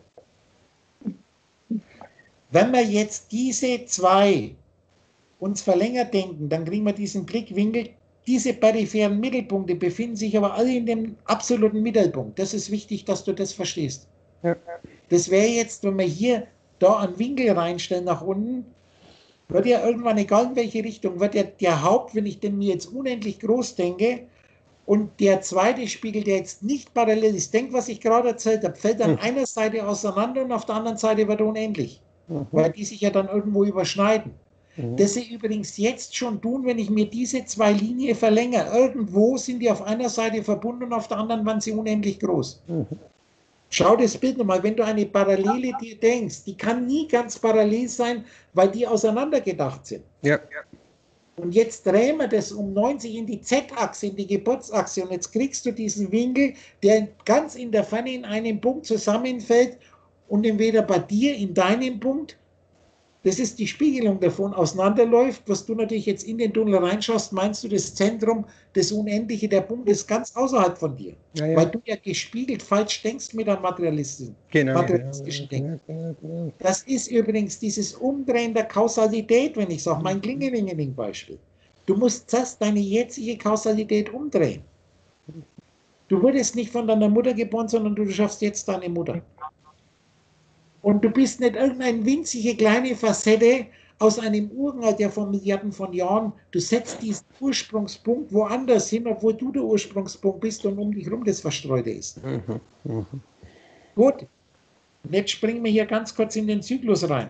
[SPEAKER 1] Wenn wir jetzt diese zwei uns verlängert denken, dann kriegen wir diesen Blickwinkel. Diese peripheren Mittelpunkte befinden sich aber alle in dem absoluten Mittelpunkt. Das ist wichtig, dass du das verstehst.
[SPEAKER 2] Ja.
[SPEAKER 1] Das wäre jetzt, wenn wir hier da einen Winkel reinstellen nach unten, wird ja irgendwann, egal in welche Richtung, wird ja der Haupt, wenn ich den mir jetzt unendlich groß denke, und der zweite Spiegel, der jetzt nicht parallel ist, denk, was ich gerade erzählt habe, fällt an
[SPEAKER 2] Mhm.
[SPEAKER 1] einer Seite auseinander und auf der anderen Seite wird er unendlich,
[SPEAKER 2] Mhm.
[SPEAKER 1] weil die sich ja dann irgendwo überschneiden.
[SPEAKER 2] Mhm.
[SPEAKER 1] Das sie übrigens jetzt schon tun, wenn ich mir diese zwei Linien verlängere. Irgendwo sind die auf einer Seite verbunden und auf der anderen waren sie unendlich groß.
[SPEAKER 2] Mhm.
[SPEAKER 1] Schau das Bild nochmal, wenn du eine Parallele dir denkst, die kann nie ganz parallel sein, weil die auseinander gedacht sind.
[SPEAKER 2] Ja.
[SPEAKER 1] Und jetzt drehen wir das um neunzig in die Z-Achse, in die Geburtsachse. Und jetzt kriegst du diesen Winkel, der ganz in der Pfanne in einem Punkt zusammenfällt und entweder bei dir in deinem Punkt, das ist die Spiegelung davon, auseinanderläuft. Was du natürlich jetzt in den Tunnel reinschaust, meinst du das Zentrum, das Unendliche, der Punkt ist ganz außerhalb von dir.
[SPEAKER 2] Ja, ja.
[SPEAKER 1] Weil du ja gespiegelt falsch denkst mit einem materialistischen,
[SPEAKER 2] Genau.
[SPEAKER 1] materialistischen Denken.
[SPEAKER 2] Genau, genau.
[SPEAKER 1] Das ist übrigens dieses Umdrehen der Kausalität, wenn ich sage, mein Klingelingeling-Beispiel. Du musst zuerst deine jetzige Kausalität umdrehen. Du wurdest nicht von deiner Mutter geboren, sondern du schaffst jetzt deine Mutter. Und du bist nicht irgendeine winzige kleine Facette aus einem Uralter von Milliarden von Jahren. Du setzt diesen Ursprungspunkt woanders hin, obwohl du der Ursprungspunkt bist und um dich herum das Verstreute ist.
[SPEAKER 2] Mhm. Mhm.
[SPEAKER 1] Gut. Und jetzt springen wir hier ganz kurz in den Zyklus rein.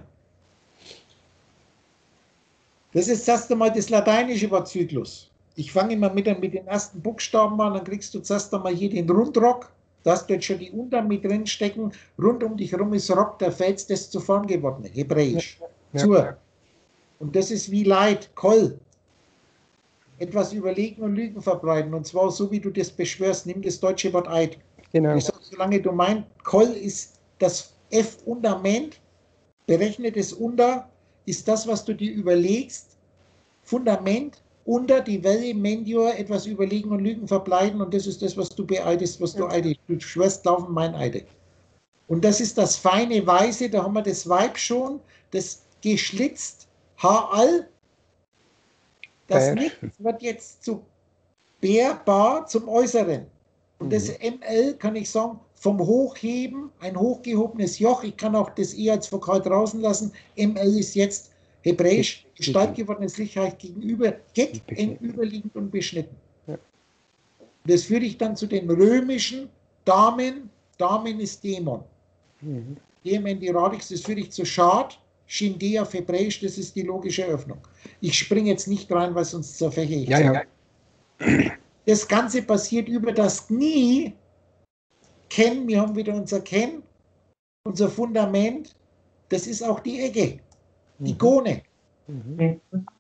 [SPEAKER 1] Das ist das erste Mal das lateinische Wort Zyklus. Ich fange immer mit, mit den ersten Buchstaben an, dann kriegst du zuerst einmal hier den Rundrock. Da hast du jetzt schon die Unter mit drin stecken. Rund um dich herum ist Rock, der Fels, das zu Form geworden, hebräisch.
[SPEAKER 2] Ja.
[SPEAKER 1] Zur. Und das ist wie Leid, Kol. Etwas überlegen und Lügen verbreiten. Und zwar so, wie du das beschwörst. Nimm das deutsche Wort Eid.
[SPEAKER 2] Genau.
[SPEAKER 1] Ich sage, solange du meinst, Kol ist das F-Fundament, berechnetes Unter, ist das, was du dir überlegst, Fundament, unter die Welle, Mendior, etwas überlegen und Lügen verbleiten, und das ist das, was du beeidest, was du eidest. Du schwörst, laufen mein Eide. Und das ist das feine Weiße, da haben wir das Weib schon, das geschlitzt, Haarall. Das
[SPEAKER 2] Bär.
[SPEAKER 1] Nichts wird jetzt zu Bärbar zum Äußeren. Und das M L kann ich sagen, vom Hochheben, ein hochgehobenes Joch, ich kann auch das E als Vokal draußen lassen. M L ist jetzt hebräisch, Gestalt gewordenes Lichtreich gegenüber, get gegenüberliegend und beschnitten.
[SPEAKER 2] Ja.
[SPEAKER 1] Das führe ich dann zu den römischen Damen. Damen ist Dämon.
[SPEAKER 2] Mhm.
[SPEAKER 1] Dämon die Radix, das führe ich zu Schad. Shindea auf Hebräisch, das ist die logische Öffnung. Ich springe jetzt nicht rein, weil sonst zerfäche ich.
[SPEAKER 2] Ja, ja.
[SPEAKER 1] Das Ganze passiert über das Knie. Ken, wir haben wieder unser Ken, unser Fundament. Das ist auch die Ecke, die
[SPEAKER 2] Mhm.
[SPEAKER 1] Gone.
[SPEAKER 2] Mhm.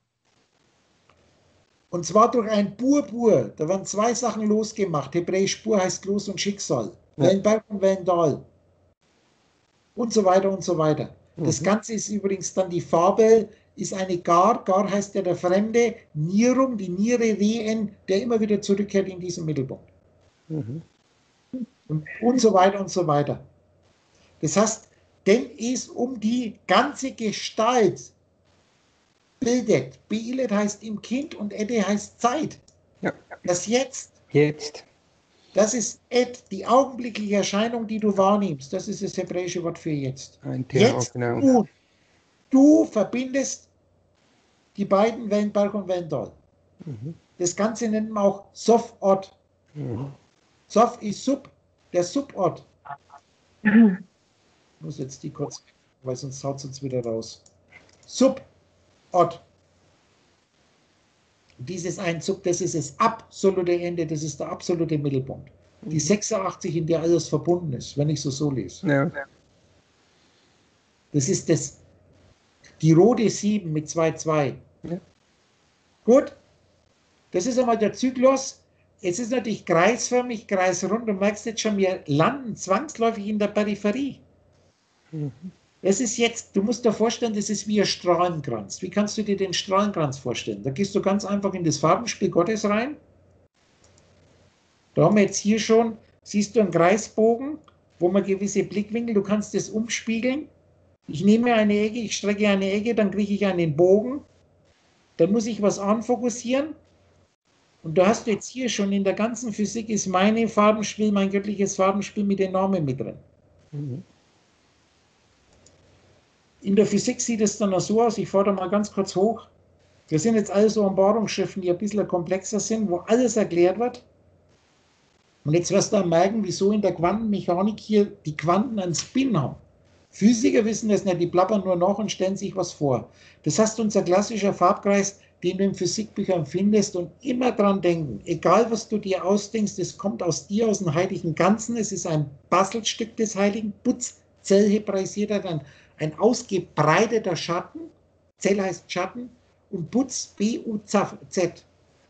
[SPEAKER 1] Und zwar durch ein Burbur. Da werden zwei Sachen losgemacht. Hebräisch Bur heißt Los und Schicksal.
[SPEAKER 2] Ja.
[SPEAKER 1] Wellenberg und Wellendal. Und so weiter und so weiter. Das
[SPEAKER 2] Mhm.
[SPEAKER 1] Ganze ist übrigens dann die Fabel, ist eine Gar. Gar heißt ja der Fremde. Nierung, die Niere, Rehen, der immer wieder zurückkehrt in diesen Mittelpunkt.
[SPEAKER 2] Mhm.
[SPEAKER 1] Und, und so weiter und so weiter. Das heißt, denn es um die ganze Gestalt bildet. Beilet heißt im Kind und Ede heißt Zeit.
[SPEAKER 2] Ja.
[SPEAKER 1] Das Jetzt,
[SPEAKER 2] Jetzt.
[SPEAKER 1] das ist Et, die augenblickliche Erscheinung, die du wahrnimmst. Das ist das hebräische Wort für jetzt.
[SPEAKER 2] Ein Thema,
[SPEAKER 1] Jetzt
[SPEAKER 2] genau.
[SPEAKER 1] du, du verbindest die beiden Wellenberg und Wellendal.
[SPEAKER 2] Mhm.
[SPEAKER 1] Das Ganze nennt man auch Sof-Ort.
[SPEAKER 2] Mhm.
[SPEAKER 1] Sof ist Sub, der Subort. Ich muss jetzt die kurz, weil sonst haut es uns wieder raus. Subort. Dieses Einzug, das ist das absolute Ende, das ist der absolute Mittelpunkt. Die sechsundachtzig, in der alles verbunden ist, wenn ich so so lese.
[SPEAKER 2] Ja.
[SPEAKER 1] Das ist das, die rote sieben mit zwei zwei.
[SPEAKER 2] Ja.
[SPEAKER 1] Gut, das ist einmal der Zyklus. Jetzt ist natürlich kreisförmig, kreisrund. Du merkst jetzt schon, wir landen zwangsläufig in der Peripherie.
[SPEAKER 2] Mhm.
[SPEAKER 1] Das ist jetzt, du musst dir vorstellen, das ist wie ein Strahlenkranz. Wie kannst du dir den Strahlenkranz vorstellen? Da gehst du ganz einfach in das Farbenspiel Gottes rein. Da haben wir jetzt hier schon, siehst du einen Kreisbogen, wo man gewisse Blickwinkel, du kannst das umspiegeln. Ich nehme eine Ecke, ich strecke eine Ecke, dann kriege ich einen Bogen. Dann muss ich was anfokussieren. Und da hast du jetzt hier schon in der ganzen Physik ist mein Farbenspiel, mein göttliches Farbenspiel mit den Namen mit drin.
[SPEAKER 2] Mhm.
[SPEAKER 1] In der Physik sieht es dann noch so aus, ich fahre da mal ganz kurz hoch. Das sind jetzt alles so Offenbarungsschriften, die ein bisschen komplexer sind, wo alles erklärt wird. Und jetzt wirst du merken, wieso in der Quantenmechanik hier die Quanten einen Spin haben. Physiker wissen das nicht, die plappern nur nach und stellen sich was vor. Das heißt, unser klassischer Farbkreis, den du in Physikbüchern findest und immer dran denken, egal was du dir ausdenkst, es kommt aus dir, aus dem heiligen Ganzen, es ist ein Bastelstück des heiligen Putz, Zell hebraisiert hat, ein, ein ausgebreiteter Schatten, Zell heißt Schatten und Putz, B U Z.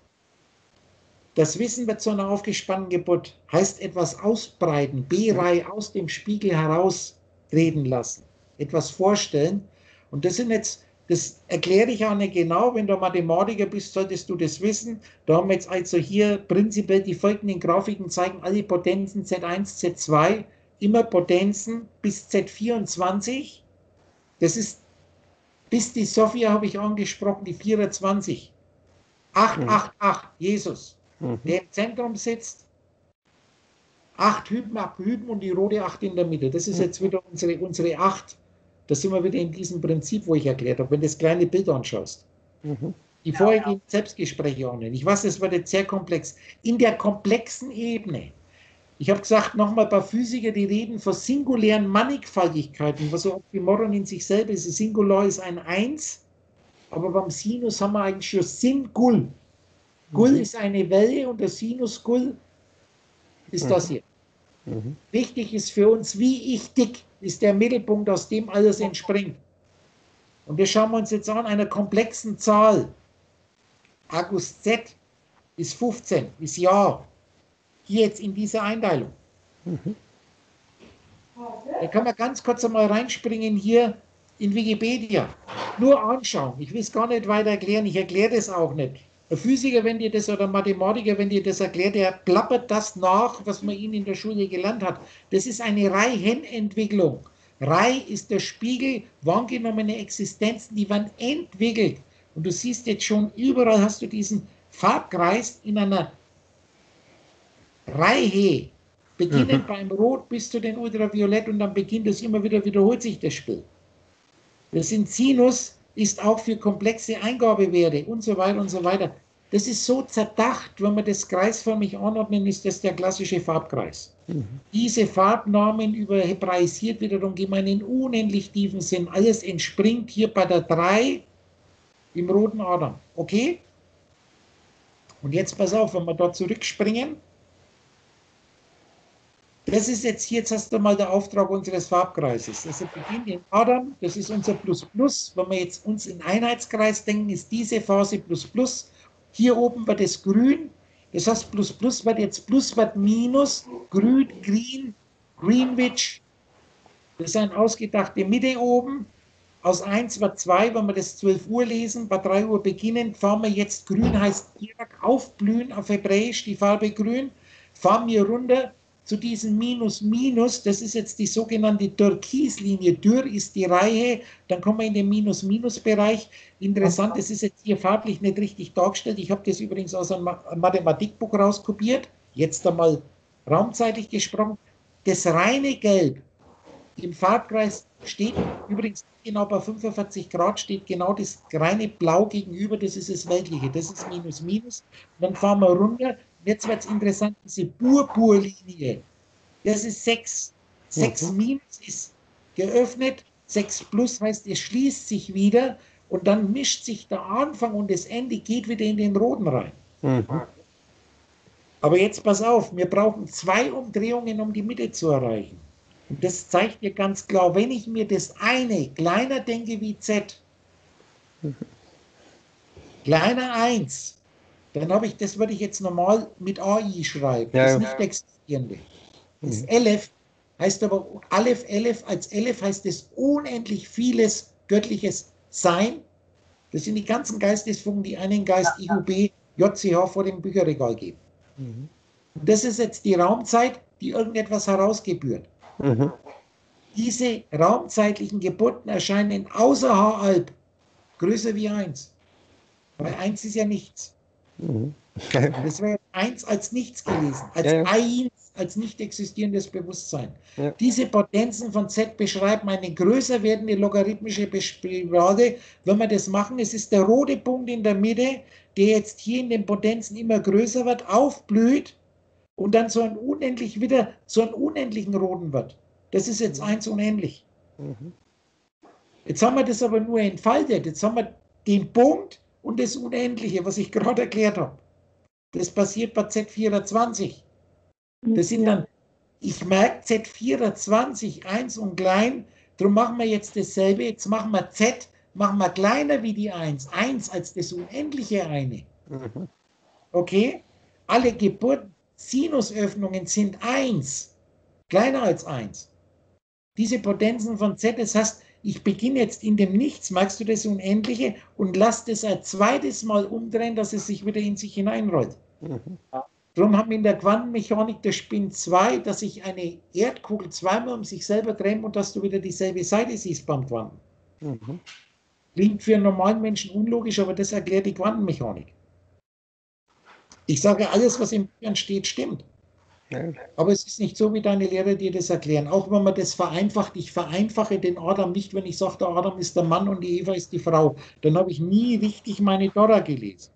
[SPEAKER 1] Das Wissen wird zu einer aufgespannten Geburt, heißt etwas ausbreiten, B-Reihe aus dem Spiegel herausreden lassen, etwas vorstellen. Und das sind jetzt, das erkläre ich auch nicht genau, wenn du Mathematiker bist, solltest du das wissen. Da haben wir jetzt also hier prinzipiell die folgenden Grafiken zeigen alle Potenzen Z eins, Z zwei, immer Potenzen bis Z vierundzwanzig. Das ist, bis die Sophia habe ich angesprochen, die vierundzwanzig. acht, acht, acht, Jesus.
[SPEAKER 2] Mhm.
[SPEAKER 1] Der im Zentrum sitzt, acht Hypen, acht Hypen und die rote acht in der Mitte. Das ist jetzt wieder unsere, unsere acht. Da sind wir wieder in diesem Prinzip, wo ich erklärt habe, wenn du das kleine Bild anschaust.
[SPEAKER 2] Mhm.
[SPEAKER 1] Die vorhergehenden Selbstgespräche auch nicht. Ich weiß, das wird jetzt sehr komplex. In der komplexen Ebene. Ich habe gesagt, nochmal bei Physikern, die reden von singulären Mannigfaltigkeiten, was so Oxymoron in sich selber ist. Singular ist ein Eins, aber beim Sinus haben wir eigentlich schon Singul. Gull ist eine Welle und der Sinus Gull ist das hier.
[SPEAKER 2] Mhm.
[SPEAKER 1] Wichtig ist für uns, wie ich dick ist der Mittelpunkt, aus dem alles entspringt. Und wir schauen uns jetzt an einer komplexen Zahl. Argus Z ist fünfzehn, ist Jahr. Hier jetzt in dieser Einteilung.
[SPEAKER 2] Mhm.
[SPEAKER 1] Da kann man ganz kurz einmal reinspringen hier in Wikipedia. Nur anschauen. Ich will es gar nicht weiter erklären. Ich erkläre das auch nicht. Ein Physiker, wenn dir das, oder Mathematiker, wenn dir das erklärt, der plappert das nach, was man ihn in der Schule gelernt hat. Das ist eine Reihenentwicklung. Reihe ist der Spiegel wahrgenommene Existenzen, die werden entwickelt. Und du siehst jetzt schon, überall hast du diesen Farbkreis in einer Reihe, beginnend mhm. beim Rot bis zu den Ultraviolett und dann beginnt es immer wieder, wiederholt sich das Spiel. Das sind Sinus, ist auch für komplexe Eingabewerte und so weiter und so weiter. Das ist so zerdacht, wenn wir das kreisförmig anordnen, ist das der klassische Farbkreis. Mhm. Diese Farbnamen über hebraisiert wiederum geben einen unendlich tiefen Sinn. Alles entspringt hier bei der drei im roten Adam. Okay? Und jetzt pass auf, wenn wir da zurückspringen. Das ist jetzt, jetzt hast du mal der Auftrag unseres Farbkreises. Das beginnt in Adam, das ist unser Plus Plus. Wenn wir jetzt uns in Einheitskreis denken, ist diese Phase Plus Plus. Hier oben wird es grün. Das heißt, Plus Plus wird jetzt Plus wird Minus, grün, green, Greenwich. Das ist eine ausgedachte Mitte oben. Aus eins wird zwei, wenn wir das zwölf Uhr lesen, bei drei Uhr beginnen, fahren wir jetzt grün, heißt aufblühen auf Hebräisch, die Farbe grün. Fahren wir runter zu diesem Minus, Minus, das ist jetzt die sogenannte Türkislinie. Dürr ist die Reihe, dann kommen wir in den Minus-Minus-Bereich. Interessant, das ist jetzt hier farblich nicht richtig dargestellt. Ich habe das übrigens aus einem Mathematikbuch rauskopiert, jetzt einmal raumzeitlich gesprochen. Das reine Gelb im Farbkreis steht übrigens genau bei fünfundvierzig Grad, steht genau das reine Blau gegenüber, das ist das Weltliche, das ist Minus, Minus. Und dann fahren wir runter. Jetzt wird es interessant, diese Purpurlinie, das ist sechs. sechs mhm. Minus ist geöffnet, sechs plus heißt, es schließt sich wieder und dann mischt sich der Anfang und das Ende geht wieder in den roten rein. Mhm. Aber jetzt pass auf, wir brauchen zwei Umdrehungen, um die Mitte zu erreichen. Und das zeigt dir ganz klar, wenn ich mir das eine kleiner denke wie Z, mhm. kleiner eins, dann habe ich, das würde ich jetzt normal mit A I schreiben, ja, das ja. nicht existierende. Das mhm. Elef heißt aber, Aleph, Elef, als Elef heißt es unendlich vieles göttliches Sein. Das sind die ganzen Geistesfunken, die einen Geist I U B, J C H vor dem Bücherregal geben. Mhm. Und das ist jetzt die Raumzeit, die irgendetwas herausgebührt. Mhm. Diese raumzeitlichen Geburten erscheinen außer H-Alb größer wie eins. Weil eins ist ja nichts. Mhm. Das wäre eins als nichts gewesen, als ja, ja. eins, als nicht existierendes Bewusstsein. Ja. Diese Potenzen von Z beschreiben eine größer werdende logarithmische Spirale. Wenn wir das machen, es ist der rote Punkt in der Mitte, der jetzt hier in den Potenzen immer größer wird, aufblüht und dann so ein unendlich wieder zu einem unendlichen roten wird. Das ist jetzt eins unendlich. Mhm. Jetzt haben wir das aber nur entfaltet. Jetzt haben wir den Punkt und das Unendliche, was ich gerade erklärt habe. Das passiert bei Z vierundzwanzig. Das sind dann, ich merke Z vierundzwanzig, eins und klein, darum machen wir jetzt dasselbe. Jetzt machen wir Z, machen wir kleiner wie die eins. eins als das Unendliche eine. Mhm. Okay? Alle Geburten, Sinusöffnungen sind eins, kleiner als eins. Diese Potenzen von Z, das heißt, ich beginne jetzt in dem Nichts, magst du das Unendliche, und lass das ein zweites Mal umdrehen, dass es sich wieder in sich hineinrollt. Mhm. Darum haben wir in der Quantenmechanik der Spin zwei, dass sich eine Erdkugel zweimal um sich selber dreht und dass du wieder dieselbe Seite siehst beim Quanten. Mhm. Klingt für einen normalen Menschen unlogisch, aber das erklärt die Quantenmechanik. Ich sage, alles, was im Büchern steht, stimmt. Aber es ist nicht so, wie deine Lehrer dir das erklären. Auch wenn man das vereinfacht, ich vereinfache den Adam nicht, wenn ich sage, der Adam ist der Mann und die Eva ist die Frau. Dann habe ich nie richtig meine Dora gelesen.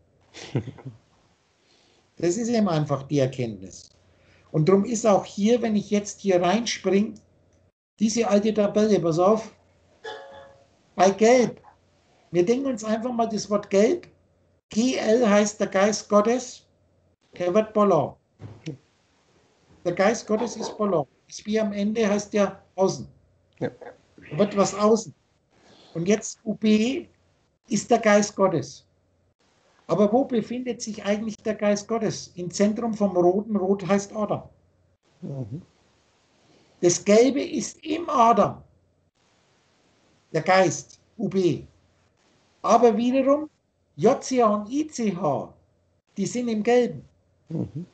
[SPEAKER 1] Das ist eben einfach die Erkenntnis. Und darum ist auch hier, wenn ich jetzt hier reinspringe, diese alte Tabelle, pass auf, bei Gelb, wir denken uns einfach mal das Wort Gelb, G L heißt der Geist Gottes, der wird polar. Der Geist Gottes ist polar. Das wie am Ende heißt ja außen. Ja. Da wird was außen. Und jetzt U B ist der Geist Gottes. Aber wo befindet sich eigentlich der Geist Gottes? Im Zentrum vom Roten. Rot heißt Adam. Mhm. Das Gelbe ist im Adam. Der Geist, U B. Aber wiederum, J C H und I C H die sind im Gelben.
[SPEAKER 2] Mhm.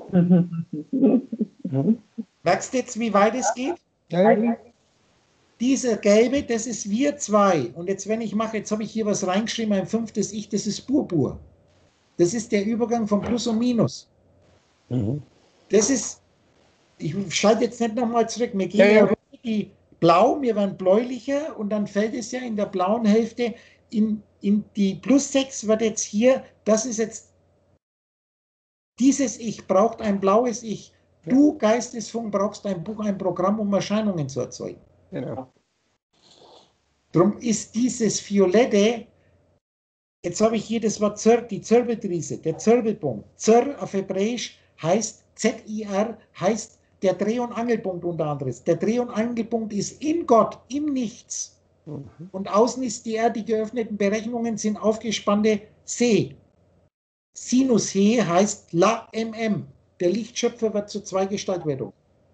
[SPEAKER 1] Merkst du jetzt, wie weit es geht?
[SPEAKER 2] Ja, ja.
[SPEAKER 1] Dieser Gelbe, das ist wir zwei. Und jetzt, wenn ich mache, jetzt habe ich hier was reingeschrieben, ein fünftes Ich, das ist Burbur. Das ist der Übergang von Plus und Minus.
[SPEAKER 2] Mhm.
[SPEAKER 1] Das ist, ich schalte jetzt nicht nochmal zurück, mir gehen
[SPEAKER 2] Ja,
[SPEAKER 1] ja,
[SPEAKER 2] ja.
[SPEAKER 1] die blau, wir werden bläulicher und dann fällt es ja in der blauen Hälfte in, in die Plus sechs wird jetzt hier, das ist jetzt, dieses Ich braucht ein blaues Ich. Du, Geistesfunk, brauchst ein Buch, ein Programm, um Erscheinungen zu erzeugen.
[SPEAKER 2] Genau.
[SPEAKER 1] Darum ist dieses Violette, jetzt habe ich hier das Wort Zir, die Zirbeltriese, der Zirbelpunkt. Zir auf Hebräisch heißt, Z I R heißt der Dreh- und Angelpunkt unter anderem. Der Dreh- und Angelpunkt ist in Gott, im Nichts.
[SPEAKER 2] Mhm.
[SPEAKER 1] Und außen ist die Erde, die geöffneten Berechnungen sind aufgespannte See. Sinus He heißt La M M. Der Lichtschöpfer wird zur Zweigestaltwerdung.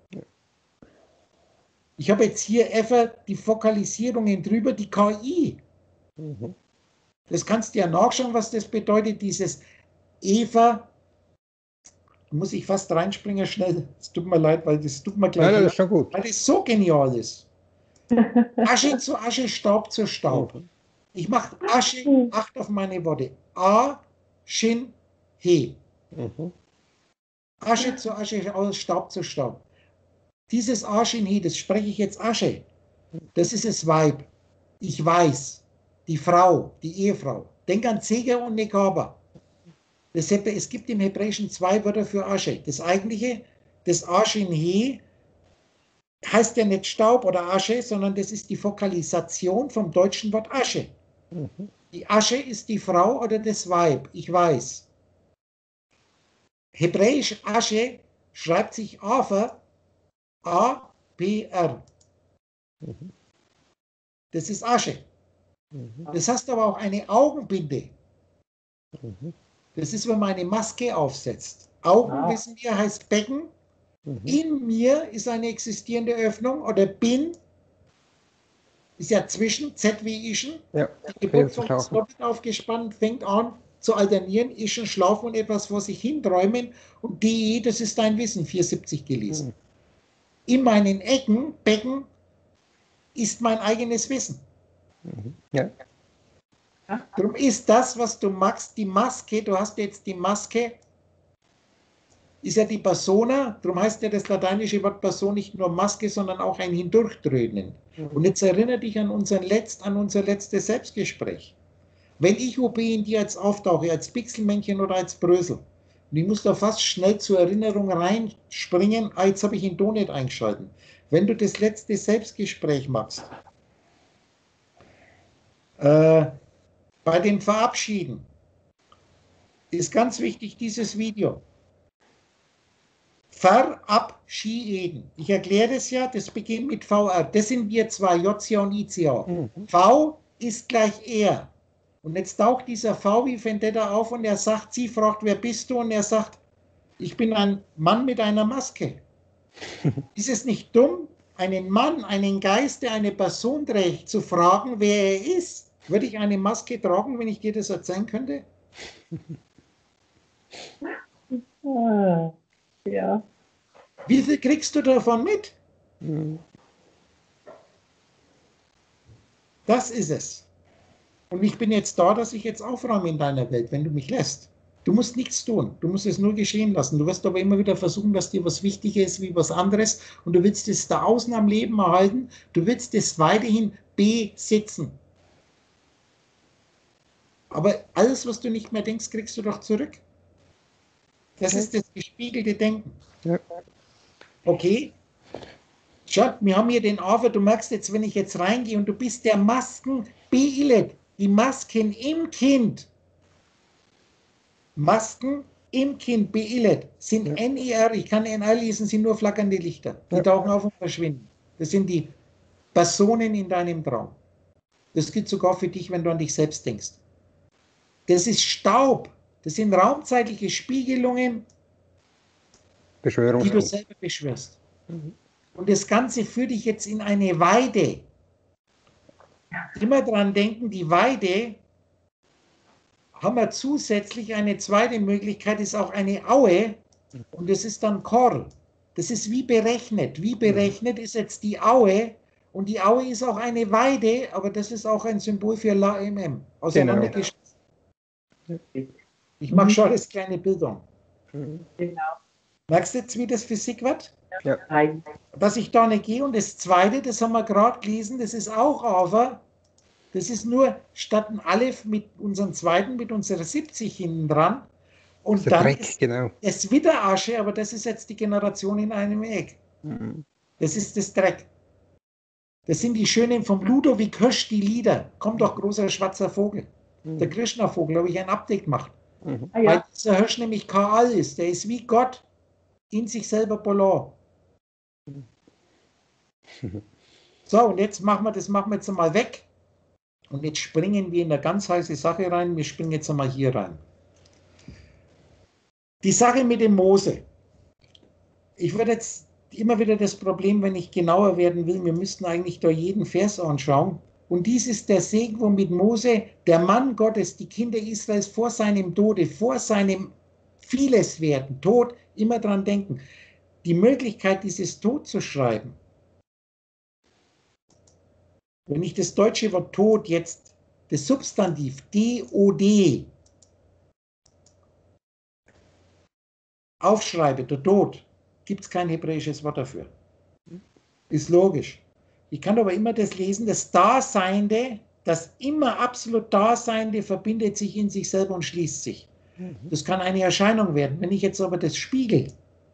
[SPEAKER 1] Ich habe jetzt hier einfach die Fokalisierungen drüber, die K I.
[SPEAKER 2] Mhm.
[SPEAKER 1] Das kannst du ja nachschauen, was das bedeutet, dieses Eva. Muss ich fast reinspringen, schnell. Es tut mir leid, weil das tut mir gleich
[SPEAKER 2] Nein, nein,
[SPEAKER 1] leid,
[SPEAKER 2] das ist schon gut.
[SPEAKER 1] weil das so genial ist. Asche zu Asche, Staub zu Staub.
[SPEAKER 2] Mhm.
[SPEAKER 1] Ich mache Asche, acht auf meine Worte. A, Shin, He.
[SPEAKER 2] Mhm.
[SPEAKER 1] Asche zu Asche, aus Staub zu Staub. Dieses A, Shin, He, das spreche ich jetzt Asche. Das ist das Weib. Ich weiß. Die Frau, die Ehefrau. Denk an Zeger und Nekaba. Das, es gibt im Hebräischen zwei Wörter für Asche. Das eigentliche, das Ashin He, heißt ja nicht Staub oder Asche, sondern das ist die Fokalisation vom deutschen Wort Asche.
[SPEAKER 2] Mhm.
[SPEAKER 1] Die Asche ist die Frau oder das Weib, ich weiß. Hebräisch Asche schreibt sich Afer, A P R.
[SPEAKER 2] Mhm.
[SPEAKER 1] Das ist Asche.
[SPEAKER 2] Mhm.
[SPEAKER 1] Das heißt aber auch eine Augenbinde.
[SPEAKER 2] Mhm.
[SPEAKER 1] Das ist, wenn man eine Maske aufsetzt. Augen,
[SPEAKER 3] Ah.
[SPEAKER 1] wissen wir, heißt Becken.
[SPEAKER 2] Mhm.
[SPEAKER 1] In mir ist eine existierende Öffnung oder bin, ist ja zwischen, Z wie Ischen.
[SPEAKER 2] Ja,
[SPEAKER 1] Die
[SPEAKER 2] fehlt zu
[SPEAKER 1] Geburtszeit ist
[SPEAKER 2] schlafen.
[SPEAKER 1] doppelt aufgespannt, fängt an zu alternieren, Ischen, Schlafen und etwas vor sich hin träumen. Und die, das ist dein Wissen, vierhundertsiebzig gelesen.
[SPEAKER 2] Mhm.
[SPEAKER 1] In meinen Ecken, Becken, ist mein eigenes Wissen.
[SPEAKER 2] Mhm. Ja.
[SPEAKER 1] Darum ist das, was du magst, die Maske, du hast jetzt die Maske, ist ja die Persona, darum heißt ja das lateinische Wort Person nicht nur Maske, sondern auch ein Hindurchdröhnen. Und jetzt erinnere dich an, unseren Letzt, an unser letztes Selbstgespräch. Wenn ich O B in dir jetzt auftauche, als Pixelmännchen oder als Brösel, und ich muss da fast schnell zur Erinnerung reinspringen, ah, jetzt habe ich den Ton nicht eingeschalten. Wenn du das letzte Selbstgespräch machst, äh, bei dem Verabschieden, ist ganz wichtig dieses Video. Verabschieden. Ich erkläre es ja, das beginnt mit V R. Das sind wir zwei, J C A und I C A.
[SPEAKER 2] Mhm.
[SPEAKER 1] V ist gleich er. Und jetzt taucht dieser V wie Vendetta auf und er sagt, sie fragt, wer bist du? Und er sagt, ich bin ein Mann mit einer Maske. Ist es nicht dumm, einen Mann, einen Geist, der eine Person trägt, zu fragen, wer er ist? Würde ich eine Maske tragen, wenn ich dir das erzählen könnte?
[SPEAKER 3] Ah, ja.
[SPEAKER 1] Wie viel kriegst du davon mit?
[SPEAKER 2] Mhm.
[SPEAKER 1] Das ist es. Und ich bin jetzt da, dass ich jetzt aufräume in deiner Welt, wenn du mich lässt. Du musst nichts tun, du musst es nur geschehen lassen. Du wirst aber immer wieder versuchen, dass dir was wichtiger ist wie was anderes und du willst es da außen am Leben erhalten, du willst es weiterhin besitzen. Aber alles, was du nicht mehr denkst, kriegst du doch zurück. Das
[SPEAKER 2] Okay.
[SPEAKER 1] ist das gespiegelte Denken.
[SPEAKER 2] Ja.
[SPEAKER 1] Okay? Schau, wir haben hier den Afer, du merkst jetzt, wenn ich jetzt reingehe und du bist der Masken beilet, die Masken im Kind. Masken im Kind, beilet, sind
[SPEAKER 2] Ja.
[SPEAKER 1] N I R, ich kann N R lesen, sind nur flackernde Lichter. Die
[SPEAKER 2] Ja.
[SPEAKER 1] tauchen auf und verschwinden. Das sind die Personen in deinem Traum. Das gilt sogar für dich, wenn du an dich selbst denkst. Das ist Staub. Das sind raumzeitliche Spiegelungen, die du
[SPEAKER 2] Beschwörungskult.
[SPEAKER 1] selber beschwörst.
[SPEAKER 2] Mhm.
[SPEAKER 1] Und das Ganze führt dich jetzt in eine Weide. Immer dran denken, die Weide haben wir zusätzlich eine zweite Möglichkeit, ist auch eine Aue und das ist dann Kor. Das ist wie berechnet. Wie berechnet ist jetzt die Aue und die Aue ist auch eine Weide, aber das ist auch ein Symbol für La M M. Auseinandergeschlossen. Ich mache schon das kleine Bildung.
[SPEAKER 3] Genau.
[SPEAKER 1] Merkst du jetzt, wie das Physik wird?
[SPEAKER 2] Ja.
[SPEAKER 3] Nein.
[SPEAKER 1] Dass ich da nicht gehe. Und das Zweite, das haben wir gerade gelesen, das ist auch aber, das ist nur statt ein Aleph mit unserem Zweiten, mit unserer siebzig hinten dran. Und
[SPEAKER 2] Der
[SPEAKER 1] dann
[SPEAKER 2] Dreck,
[SPEAKER 1] ist
[SPEAKER 2] genau.
[SPEAKER 1] es wieder Asche, aber das ist jetzt die Generation in einem Eck.
[SPEAKER 2] Mhm.
[SPEAKER 1] Das ist das Dreck. Das sind die Schönen vom Ludovic Hösch, die Lieder. Kommt doch großer schwarzer Vogel. Der Krishna-Vogel, habe ich ein Update gemacht.
[SPEAKER 2] Mhm.
[SPEAKER 3] Ah,
[SPEAKER 1] Weil
[SPEAKER 3] ja.
[SPEAKER 1] dieser Hösch nämlich Kaal ist. Der ist wie Gott in sich selber Polar. So, und jetzt machen wir das machen wir jetzt einmal weg. Und jetzt springen wir in eine ganz heiße Sache rein. Wir springen jetzt einmal hier rein. Die Sache mit dem Mose. Ich würde jetzt immer wieder das Problem, wenn ich genauer werden will, wir müssten eigentlich da jeden Vers anschauen. Und dies ist der Segen, womit Mose, der Mann Gottes, die Kinder Israels vor seinem Tode, vor seinem vieles werden, Tod, immer dran denken. Die Möglichkeit, dieses Tod zu schreiben. Wenn ich das deutsche Wort Tod jetzt, das Substantiv D O D, aufschreibe, der Tod, gibt es kein hebräisches Wort dafür. Ist logisch. Ich kann aber immer das lesen, das Daseinende, das immer absolut Daseinende verbindet sich in sich selber und schließt sich. Das kann eine Erscheinung werden. Wenn ich jetzt aber das spiegel,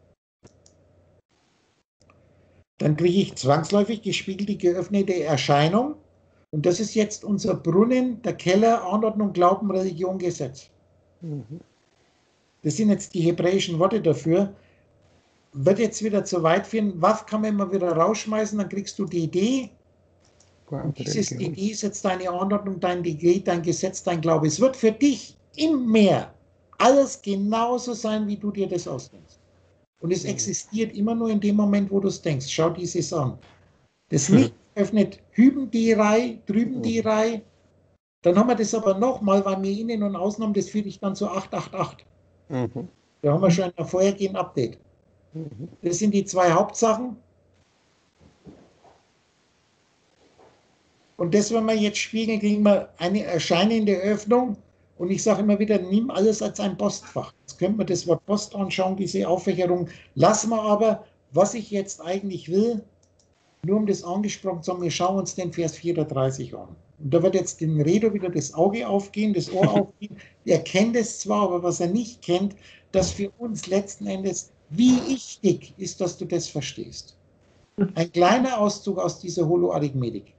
[SPEAKER 1] dann kriege ich zwangsläufig gespiegelte, geöffnete Erscheinung. Und das ist jetzt unser Brunnen, der Keller, Anordnung, Glauben, Religion, Gesetz. Das sind jetzt die hebräischen Worte dafür. Wird jetzt wieder zu weit führen. Waff kann man immer wieder rausschmeißen, dann kriegst du die Idee. Und dieses Idee ist jetzt deine Anordnung, dein Dekret, dein Gesetz, dein Glaube. Es wird für dich immer alles genauso sein, wie du dir das ausdenkst. Und es existiert immer nur in dem Moment, wo du es denkst. Schau dieses an. Das Licht öffnet hüben die Reihe, drüben die Reihe. Dann haben wir das aber nochmal, weil wir innen und außen haben, das führt dich dann zu acht acht acht.
[SPEAKER 2] Mhm.
[SPEAKER 1] Da haben wir schon ein vorhergehend Update. Das sind die zwei Hauptsachen. Und das, wenn wir jetzt spiegeln, kriegen wir eine erscheinende Öffnung. Und ich sage immer wieder, nimm alles als ein Postfach. Jetzt können wir das Wort Post anschauen, diese Auffächerung. Lassen wir aber, was ich jetzt eigentlich will, nur um das angesprochen zu haben, wir schauen uns den Vers vierunddreißig an. Und da wird jetzt dem Redo wieder das Auge aufgehen, das Ohr aufgehen. Er kennt es zwar, aber was er nicht kennt, dass für uns letzten Endes, wie wichtig ist, dass du das verstehst. Ein kleiner Auszug aus dieser Holoarithmetik.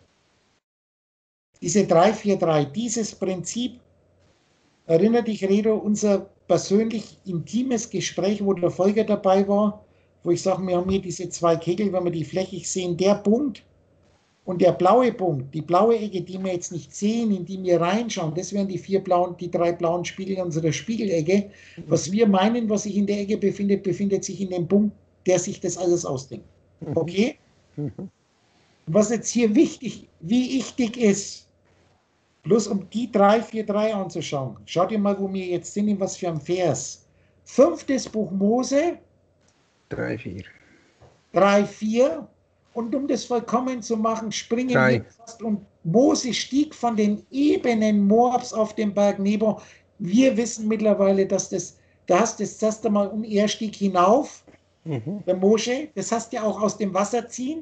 [SPEAKER 1] Diese drei vier drei, dieses Prinzip, erinnert dich, Redo, unser persönlich intimes Gespräch, wo der Volker dabei war, wo ich sage, wir haben hier diese zwei Kegel, wenn wir die flächig sehen, der Punkt und der blaue Punkt, die blaue Ecke, die wir jetzt nicht sehen, in die wir reinschauen, das wären die vier blauen, die drei blauen Spiegel unserer Spiegelecke. Was wir meinen, was sich in der Ecke befindet, befindet sich in dem Punkt, der sich das alles ausdenkt. Okay? Was jetzt hier wichtig, wie wichtig ist, bloß um die drei vier drei anzuschauen. Schaut ihr mal, wo wir jetzt sind, in was für einem Vers. Fünftes Buch Mose,
[SPEAKER 2] drei vier.
[SPEAKER 1] drei vier. Und um das vollkommen zu machen, springen
[SPEAKER 2] Drei.
[SPEAKER 1] wir fast. Und Mose stieg von den Ebenen Moabs auf den Berg Nebo. Wir wissen mittlerweile, dass das, da hast du das erste Mal, und er stieg hinauf,
[SPEAKER 2] Mhm.
[SPEAKER 1] der Mosche, das heißt ja auch aus dem Wasser ziehen.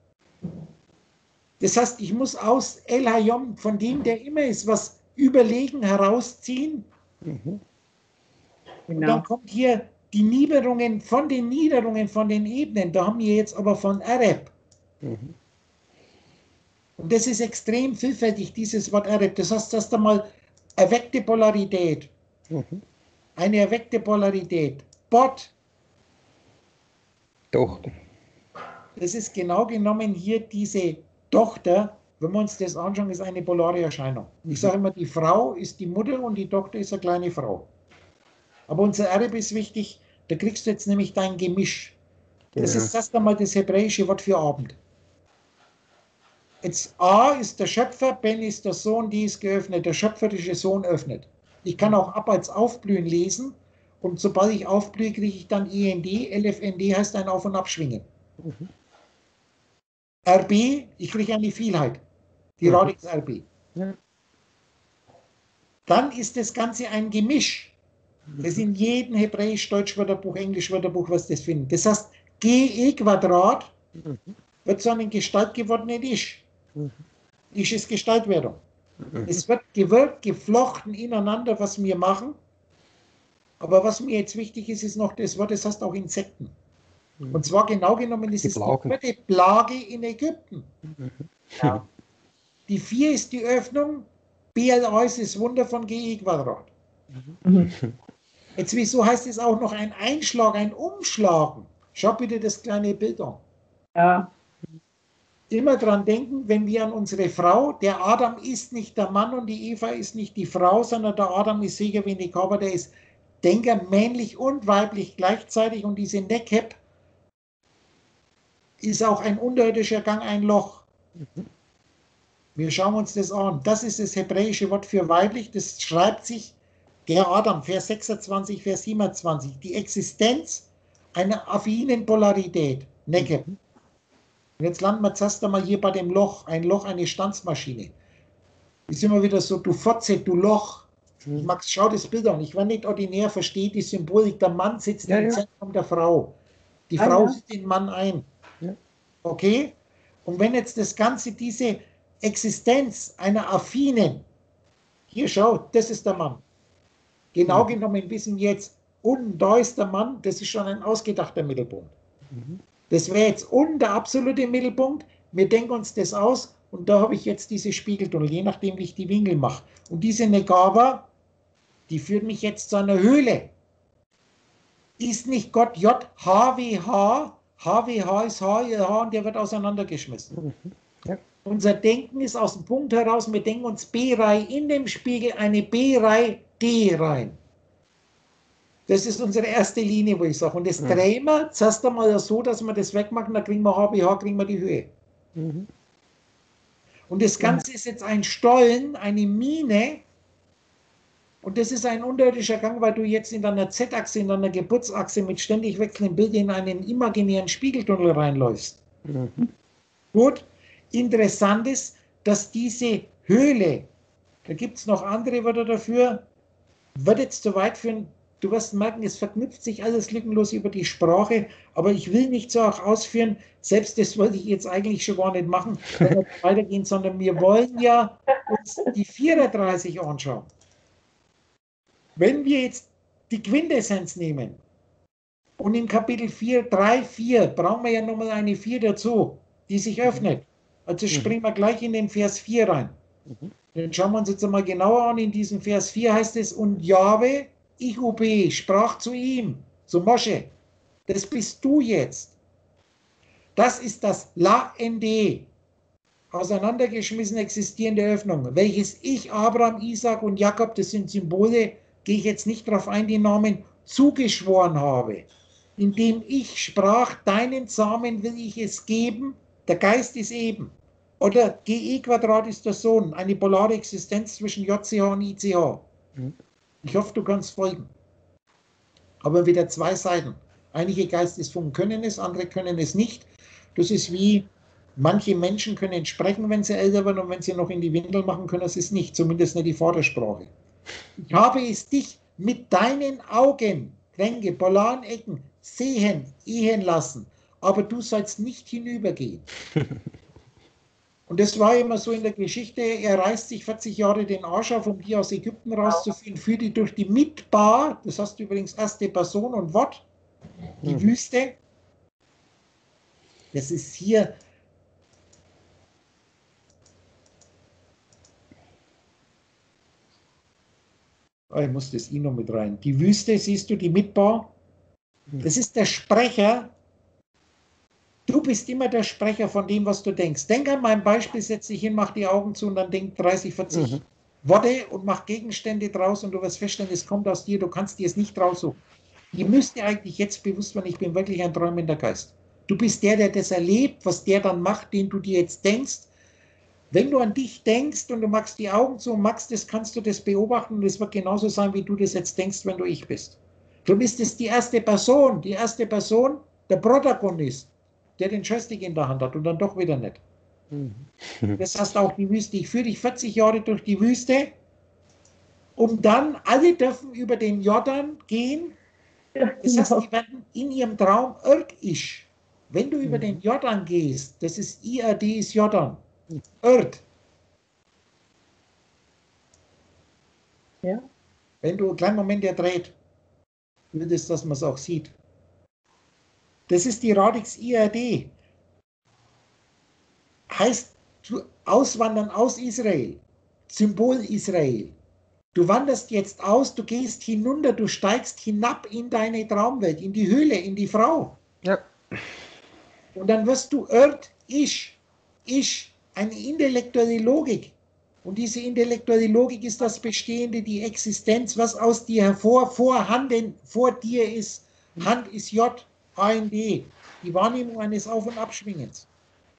[SPEAKER 1] Das heißt, ich muss aus El Hayom, von dem der immer ist, was überlegen, herausziehen.
[SPEAKER 2] Mhm.
[SPEAKER 1] Und
[SPEAKER 3] Genau.
[SPEAKER 1] dann kommt hier die Niederungen von den Niederungen, von den Ebenen. Da haben wir jetzt aber von Arab.
[SPEAKER 2] Mhm.
[SPEAKER 1] Und das ist extrem vielfältig, dieses Wort Arab. Das heißt erst einmal erweckte Polarität.
[SPEAKER 2] Mhm.
[SPEAKER 1] Eine erweckte Polarität. Bot,
[SPEAKER 2] Tochter.
[SPEAKER 1] das ist genau genommen hier diese Tochter. Wenn wir uns das anschauen, ist eine polare Erscheinung. Ich sage immer, die Frau ist die Mutter und die Tochter ist eine kleine Frau. Aber unser Arab ist wichtig, da kriegst du jetzt nämlich dein Gemisch. Das
[SPEAKER 2] Genau.
[SPEAKER 1] ist erst einmal das hebräische Wort für Abend. Jetzt A ist der Schöpfer, Ben ist der Sohn, die ist geöffnet. Der schöpferische Sohn öffnet. Ich kann auch ab als Aufblühen lesen und sobald ich aufblühe, kriege ich dann I N D. L F N D heißt ein Auf- und Abschwingen.
[SPEAKER 2] Mhm.
[SPEAKER 1] R B, ich kriege eine Vielheit. Die
[SPEAKER 2] Mhm.
[SPEAKER 1] Radix R B.
[SPEAKER 2] Ja.
[SPEAKER 1] Dann ist das Ganze ein Gemisch. Das ist in jedem Hebräisch-Deutsch-Wörterbuch, Englisch-Wörterbuch, was das findet. Das heißt, G E Quadrat
[SPEAKER 2] Mhm.
[SPEAKER 1] wird zu einem Gestalt gewordenen Isch.
[SPEAKER 2] Mhm.
[SPEAKER 1] Isch ist Gestaltwerdung.
[SPEAKER 2] Mhm.
[SPEAKER 1] Es wird gewirkt, geflochten ineinander, was wir machen. Aber was mir jetzt wichtig ist, ist noch das Wort, das heißt auch Insekten. Und zwar genau genommen, das
[SPEAKER 2] Die
[SPEAKER 1] ist die
[SPEAKER 2] Plagen.
[SPEAKER 1] vierte Plage in Ägypten.
[SPEAKER 3] Ja.
[SPEAKER 1] Die vier ist die Öffnung, B L A ist das Wunder von G E Quadrat.
[SPEAKER 3] Mhm.
[SPEAKER 1] Jetzt, wieso heißt es auch noch ein Einschlag, ein Umschlagen? Schau bitte das kleine Bild an.
[SPEAKER 3] Ja.
[SPEAKER 1] Immer dran denken, wenn wir an unsere Frau, der Adam ist nicht der Mann und die Eva ist nicht die Frau, sondern der Adam ist sicher wie die Körper, der ist Denker, männlich und weiblich gleichzeitig und diese Neckheb ist auch ein unterirdischer Gang, ein Loch. Wir schauen uns das an. Das ist das hebräische Wort für weiblich, das schreibt sich der Adam, Vers sechsundzwanzig, Vers siebenundzwanzig, die Existenz einer affinen Polarität, Neckheb. Und jetzt landen wir zuerst einmal hier bei dem Loch, ein Loch, eine Stanzmaschine. Ist immer wieder so, du Fotze, du Loch. Max, schau das Bild an. Ich war nicht ordinär, verstehe die Symbolik. Der Mann sitzt
[SPEAKER 2] Ja,
[SPEAKER 1] im
[SPEAKER 2] ja.
[SPEAKER 1] Zentrum der Frau. Die
[SPEAKER 3] Ah,
[SPEAKER 1] Frau
[SPEAKER 3] ja.
[SPEAKER 1] sieht den Mann ein.
[SPEAKER 2] Ja.
[SPEAKER 1] Okay? Und wenn jetzt das Ganze, diese Existenz einer affinen, hier schau, das ist der Mann. Genau
[SPEAKER 2] Mhm.
[SPEAKER 1] genommen wissen wir jetzt, und da ist der Mann, das ist schon ein ausgedachter Mittelpunkt.
[SPEAKER 2] Mhm.
[SPEAKER 1] Das wäre jetzt unten der absolute Mittelpunkt. Wir denken uns das aus und da habe ich jetzt diese Spiegeltunnel, je nachdem, wie ich die Winkel mache. Und diese Negawa, die führt mich jetzt zu einer Höhle. Ist nicht Gott J H W H? H W H ist H, H und der wird auseinandergeschmissen.
[SPEAKER 2] Mhm. Ja.
[SPEAKER 1] Unser Denken ist aus dem Punkt heraus, wir denken uns B-Reihe in dem Spiegel, eine B-Reihe D rein. Das ist unsere erste Linie, wo ich sage. Und das
[SPEAKER 2] Mhm.
[SPEAKER 1] drehen wir zuerst einmal so, dass wir das wegmachen, dann kriegen wir H B H, kriegen wir die Höhe.
[SPEAKER 2] Mhm.
[SPEAKER 1] Und das Ganze ist jetzt ein Stollen, eine Mine. Und das ist ein unterirdischer Gang, weil du jetzt in deiner Z-Achse, in deiner Geburtsachse mit ständig wechselnden Bildern in einen imaginären Spiegeltunnel reinläufst.
[SPEAKER 2] Mhm.
[SPEAKER 1] Gut, interessant ist, dass diese Höhle, da gibt es noch andere Wörter dafür, wird jetzt zu weit führen. Du wirst merken, es verknüpft sich alles lückenlos über die Sprache, aber ich will nicht so auch ausführen, selbst das wollte ich jetzt eigentlich schon gar nicht machen, wenn wir weitergehen, sondern wir wollen ja uns die vierunddreißig anschauen. Wenn wir jetzt die Quintessenz nehmen und in Kapitel vier, drei, vier brauchen wir ja nochmal eine vier dazu, die sich öffnet. Also springen wir gleich in den Vers vier rein.
[SPEAKER 2] Mhm.
[SPEAKER 1] Dann schauen wir uns jetzt einmal genauer an. In diesem Vers vier heißt es, und Jahwe, I U B, sprach zu ihm, zu Mosche, das bist du jetzt. Das ist das La N D, auseinandergeschmissen existierende Öffnung, welches ich, Abraham, Isaac und Jakob, das sind Symbole, gehe ich jetzt nicht darauf ein, die Namen, zugeschworen habe, indem ich sprach, deinen Samen will ich es geben, der Geist ist eben. Oder G E Quadrat ist der Sohn, eine polare Existenz zwischen J C H und I C H.
[SPEAKER 2] Mhm.
[SPEAKER 1] Ich hoffe, du kannst folgen. Aber wieder zwei Seiten. Einige Geistesfunken können es, andere können es nicht. Das ist wie, manche Menschen können sprechen, wenn sie älter werden, und wenn sie noch in die Windel machen, können sie es nicht, zumindest nicht die Vatersprache. Ich habe es dich mit deinen Augen, Kränke, polaren Ecken, sehen, ehen lassen, aber du sollst nicht hinübergehen. Und das war immer so in der Geschichte, er reißt sich vierzig Jahre den Arsch auf, um die aus Ägypten rauszuführen, führt die durch die Midbar, das heißt übrigens erste Person und Wort, die
[SPEAKER 2] Mhm.
[SPEAKER 1] Wüste. Das ist hier, oh, ich muss das I noch mit rein, die Wüste, siehst du, die Midbar, das ist der Sprecher. Du bist immer der Sprecher von dem, was du denkst. Denk an mein Beispiel, setz dich hin, mach die Augen zu und dann denk dreißig, vierzig
[SPEAKER 2] Mhm.
[SPEAKER 1] Worte und mach Gegenstände draus und du wirst feststellen, es kommt aus dir, du kannst dir es nicht raussuchen. Ihr müsst dir eigentlich jetzt bewusst werden, ich bin wirklich ein träumender Geist. Du bist der, der das erlebt, was der dann macht, den du dir jetzt denkst. Wenn du an dich denkst und du machst die Augen zu und machst das, kannst du das beobachten und es wird genauso sein, wie du das jetzt denkst, wenn du ich bist. Du bist es die erste Person, die erste Person, der Protagonist, der den Joystick in der Hand hat und dann doch wieder nicht. Das heißt auch die Wüste. Ich führe dich vierzig Jahre durch die Wüste, um dann, alle dürfen über den Jordan gehen. Das heißt, die werden in ihrem Traum irdisch. Wenn du über den Jordan gehst, das ist I R D, ist Jordan. Irrt.
[SPEAKER 3] Ja.
[SPEAKER 1] Wenn du einen kleinen Moment erdreht, würdest, dass man es auch sieht. Das ist die Radix I R D. Heißt, du auswandern aus Israel. Symbol Israel. Du wanderst jetzt aus, du gehst hinunter, du steigst hinab in deine Traumwelt, in die Höhle, in die Frau.
[SPEAKER 2] Ja.
[SPEAKER 1] Und dann wirst du irrt, ich, ich, eine intellektuelle Logik. Und diese intellektuelle Logik ist das Bestehende, die Existenz, was aus dir hervor, vorhanden, vor dir ist. Hand ist J, A N D, die Wahrnehmung eines Auf- und Abschwingens.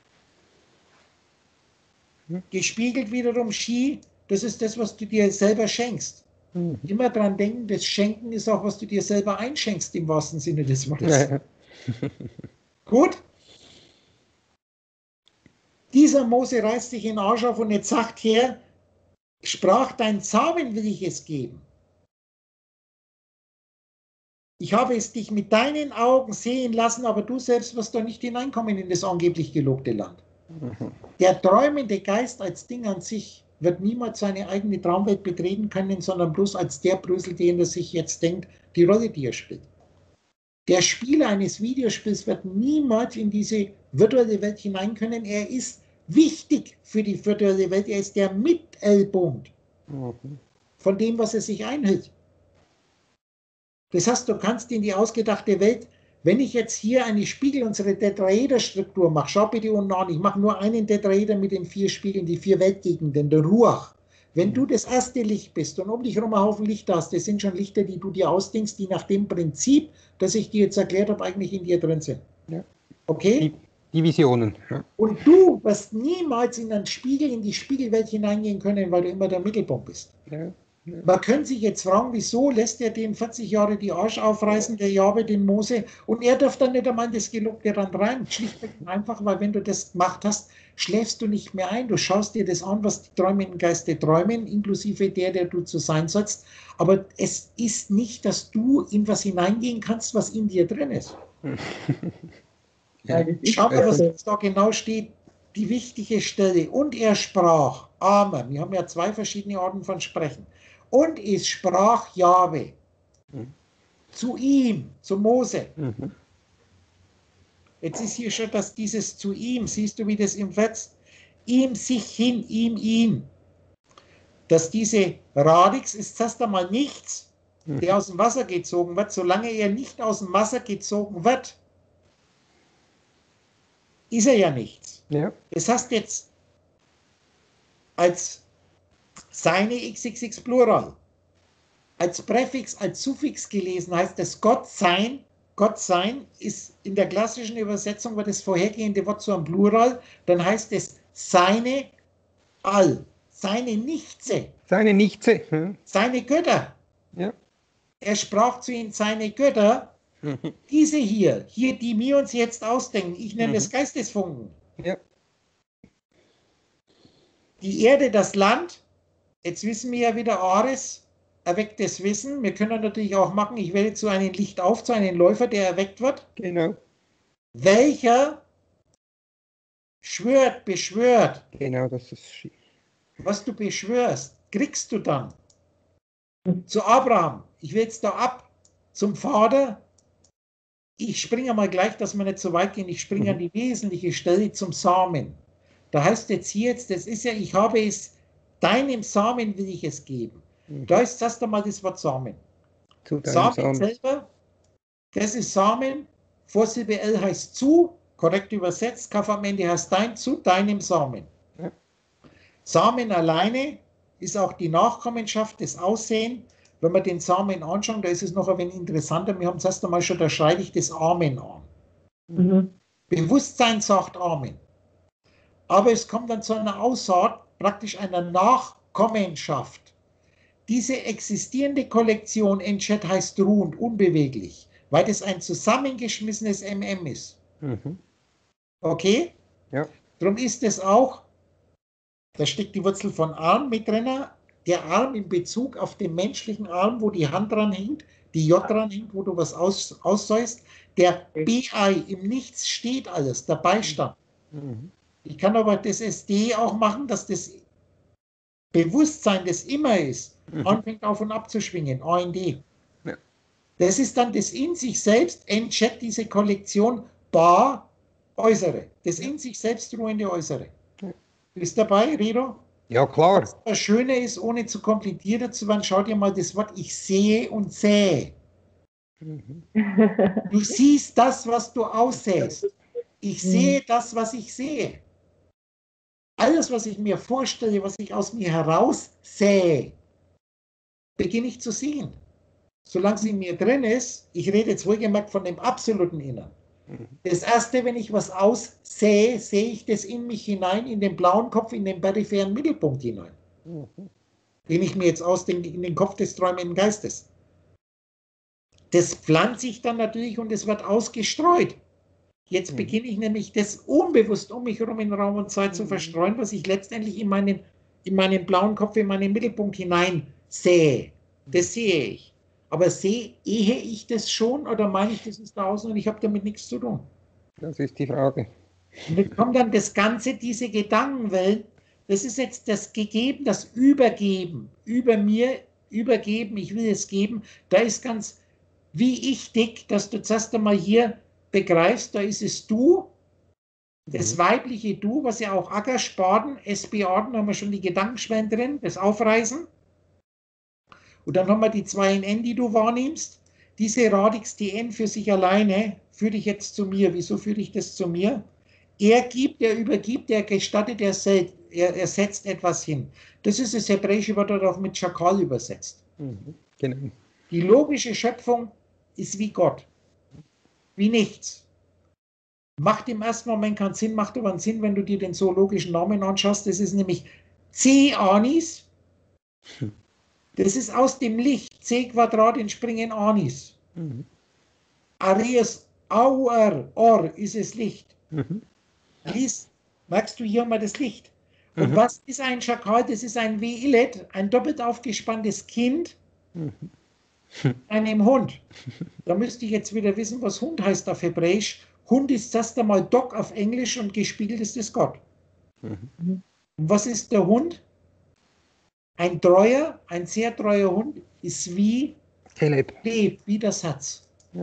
[SPEAKER 1] Gespiegelt wiederum Chi, das ist das, was du dir selber schenkst.
[SPEAKER 2] Mhm.
[SPEAKER 1] Immer dran denken, das Schenken ist auch, was du dir selber einschenkst, im wahrsten Sinne des Wortes.
[SPEAKER 2] Ja, ja.
[SPEAKER 1] Gut? Dieser Mose reißt sich in den Arsch auf und jetzt sagt her, sprach dein Samen, will ich es geben. Ich habe es dich mit deinen Augen sehen lassen, aber du selbst wirst doch nicht hineinkommen in das angeblich gelobte Land.
[SPEAKER 2] Mhm.
[SPEAKER 1] Der träumende Geist als Ding an sich wird niemals seine eigene Traumwelt betreten können, sondern bloß als der Brösel, den er sich jetzt denkt, die Rolle, die er spielt. Der Spieler eines Videospiels wird niemals in diese virtuelle Welt hinein können. Er ist wichtig für die virtuelle Welt. Er ist der Mittelpunkt
[SPEAKER 2] Mhm.
[SPEAKER 1] von dem, was er sich einhält. Das heißt, du kannst in die ausgedachte Welt, wenn ich jetzt hier eine Spiegel, unsere Tetraeder-Struktur mache, schau bitte unten an, ich mache nur einen Tetraeder mit den vier Spiegeln, die vier Weltgegenden, der Ruach. Wenn du das erste Licht bist und um dich herum einen Haufen Lichter hast, das sind schon Lichter, die du dir ausdenkst, die nach dem Prinzip, das ich dir jetzt erklärt habe, eigentlich in dir drin sind.
[SPEAKER 2] Ja.
[SPEAKER 1] Okay?
[SPEAKER 2] Die, die Visionen. Ja.
[SPEAKER 1] Und du wirst niemals in einen Spiegel, in die Spiegelwelt hineingehen können, weil du immer der Mittelpunkt bist.
[SPEAKER 2] Ja. Ja.
[SPEAKER 1] Man könnte sich jetzt fragen, wieso lässt er den vierzig Jahre die Arsch aufreißen, der Jahwe, den Mose, und er darf dann nicht einmal das gelobte Land rein. Schlichtweg einfach, weil wenn du das gemacht hast, schläfst du nicht mehr ein. Du schaust dir das an, was die träumenden Geiste träumen, inklusive der, der du zu sein sollst. Aber es ist nicht, dass du in was hineingehen kannst, was in dir drin ist.
[SPEAKER 3] Ja, das ist
[SPEAKER 1] Schau mal, was
[SPEAKER 3] so.
[SPEAKER 1] jetzt da genau steht. Die wichtige Stelle. Und er sprach, Amen. Wir haben ja zwei verschiedene Arten von Sprechen. Und es sprach Jahwe
[SPEAKER 2] Mhm.
[SPEAKER 1] zu ihm, zu Mose.
[SPEAKER 2] Mhm.
[SPEAKER 1] Jetzt ist hier schon das, dieses zu ihm, siehst du, wie das im Vers, ihm sich hin, ihm, ihn. Dass diese Radix ist erst einmal nichts, der aus dem Wasser gezogen wird. Solange er nicht aus dem Wasser gezogen wird, ist er ja nichts.
[SPEAKER 2] Ja.
[SPEAKER 1] Das heißt jetzt als seine X X X Plural, als Präfix, als Suffix gelesen heißt es Gott sein. Gott sein ist in der klassischen Übersetzung, wird das vorhergehende Wort zu einem Plural, dann heißt es seine All, seine Nichtse,
[SPEAKER 2] Seine Nichtse. Ja.
[SPEAKER 1] seine Götter.
[SPEAKER 2] Ja.
[SPEAKER 1] Er sprach zu ihnen seine Götter,
[SPEAKER 2] Mhm.
[SPEAKER 1] diese hier, hier, die wir uns jetzt ausdenken. Ich nenne
[SPEAKER 2] Mhm.
[SPEAKER 1] das Geistesfunken.
[SPEAKER 2] Ja.
[SPEAKER 1] Die Erde, das Land, jetzt wissen wir ja wieder, Ares, erwecktes Wissen. Wir können natürlich auch machen, ich wähle zu einem Licht auf, zu einem Läufer, der erweckt wird.
[SPEAKER 2] Genau.
[SPEAKER 1] Welcher schwört, beschwört,
[SPEAKER 2] Genau, das ist.
[SPEAKER 1] was du beschwörst, kriegst du dann. Zu Abraham, ich will jetzt da ab, zum Vater. Ich springe mal gleich, dass wir nicht so weit gehen, ich springe
[SPEAKER 2] Mhm.
[SPEAKER 1] an die wesentliche Stelle zum Samen. Da heißt jetzt hier jetzt, das ist ja, ich habe es, deinem Samen will ich es geben.
[SPEAKER 2] Mhm.
[SPEAKER 1] Da ist erst einmal das Wort Samen.
[SPEAKER 2] Zu deinem
[SPEAKER 1] Samen
[SPEAKER 2] Samen.
[SPEAKER 1] selber, das ist Samen, Vorsilbe L heißt zu, korrekt übersetzt, Kaff am Ende heißt dein, zu deinem Samen.
[SPEAKER 2] Ja.
[SPEAKER 1] Samen alleine ist auch die Nachkommenschaft, das Aussehen. Wenn wir den Samen anschauen, da ist es noch ein wenig interessanter. Wir haben zuerst einmal schon, da schreibe ich das Amen an.
[SPEAKER 3] Mhm.
[SPEAKER 1] Bewusstsein sagt Amen. aber es kommt dann zu einer Aussaat, praktisch einer Nachkommenschaft. Diese existierende Kollektion Enschede heißt ruhend, unbeweglich, weil das ein zusammengeschmissenes M M ist.
[SPEAKER 2] Mhm.
[SPEAKER 1] Okay?
[SPEAKER 2] Ja.
[SPEAKER 1] Darum ist es auch, da steckt die Wurzel von Arm mit drin, der Arm in Bezug auf den menschlichen Arm, wo die Hand dran hängt, die J dran hängt, wo du was aus, aussäust, der B I, im Nichts steht alles, der Beistand.
[SPEAKER 2] Mhm.
[SPEAKER 1] Ich kann aber das S D auch machen, dass das Bewusstsein, das immer ist,
[SPEAKER 2] Mhm.
[SPEAKER 1] anfängt auf und ab zu schwingen, A N D.
[SPEAKER 2] Ja.
[SPEAKER 1] Das ist dann das in sich selbst, Enschede, diese Kollektion, Bar, Äußere. Das in sich selbst ruhende Äußere.
[SPEAKER 2] Ja.
[SPEAKER 1] Bist dabei, Rido?
[SPEAKER 2] Ja, klar.
[SPEAKER 1] Was das Schöne ist, ohne zu kompliziert zu werden, schau dir mal das Wort ich sehe und sähe.
[SPEAKER 2] Mhm.
[SPEAKER 1] Du siehst das, was du aussähst. Ich sehe das, was ich sehe. Alles, was ich mir vorstelle, was ich aus mir heraus sähe, beginne ich zu sehen. Solange es in mir drin ist, ich rede jetzt wohlgemerkt von dem absoluten Innern. Das Erste, wenn ich was aussehe, sehe ich das in mich hinein, in den blauen Kopf, in den peripheren Mittelpunkt hinein.
[SPEAKER 2] Mhm.
[SPEAKER 1] Den ich mir jetzt ausdenke, in den Kopf des träumenden Geistes. Das pflanze ich dann natürlich und es wird ausgestreut. Jetzt
[SPEAKER 2] Mhm.
[SPEAKER 1] beginne ich nämlich das unbewusst um mich herum in Raum und Zeit zu verstreuen, was ich letztendlich in meinen, in meinen blauen Kopf, in meinen Mittelpunkt hinein sehe. Das sehe ich. Aber sehe ich das schon oder meine ich, das ist da außen und ich habe damit nichts zu tun?
[SPEAKER 2] Das ist die Frage.
[SPEAKER 1] Und jetzt kommt dann das Ganze, diese Gedankenwelt, das ist jetzt das Gegeben, das Übergeben, über mir, übergeben, ich will es geben, da ist ganz wie ich dick, dass du zuerst einmal hier begreifst, da ist es du, das
[SPEAKER 2] Mhm.
[SPEAKER 1] weibliche Du, was ja auch Ackerspaden, S B Orden, haben wir schon die Gedankenschwellen drin, das Aufreißen. Und dann haben wir die zwei in N, die du wahrnimmst. Diese Radix T N für sich alleine führe ich jetzt zu mir. Wieso führe ich das zu mir? Er gibt, er übergibt, er gestattet, er, er, er setzt etwas hin. Das ist das hebräische Wort, das auch mit Schakal übersetzt.
[SPEAKER 2] Mhm. Genau.
[SPEAKER 1] Die logische Schöpfung ist wie Gott, wie nichts. Macht im ersten Moment keinen Sinn, macht aber einen Sinn, wenn du dir den zoologischen Namen anschaust. Das ist nämlich C Anis. Das ist aus dem Licht. C Quadrat entspringen Anis.
[SPEAKER 2] Mhm.
[SPEAKER 1] Aries Auer, Or ist es Licht.
[SPEAKER 2] Mhm.
[SPEAKER 1] Lies, merkst du hier mal das Licht. Und
[SPEAKER 2] Mhm.
[SPEAKER 1] was ist ein Schakal? Das ist ein Veilet, ein doppelt aufgespanntes Kind,
[SPEAKER 2] Mhm.
[SPEAKER 1] einem Hund. Da müsste ich jetzt wieder wissen, was Hund heißt auf Hebräisch. Hund ist erst einmal Dog auf Englisch und gespielt ist es Gott.
[SPEAKER 2] Mhm.
[SPEAKER 1] Und was ist der Hund? Ein treuer, ein sehr treuer Hund ist wie
[SPEAKER 2] Caleb.
[SPEAKER 1] Leb, wie das Herz.
[SPEAKER 2] Ja.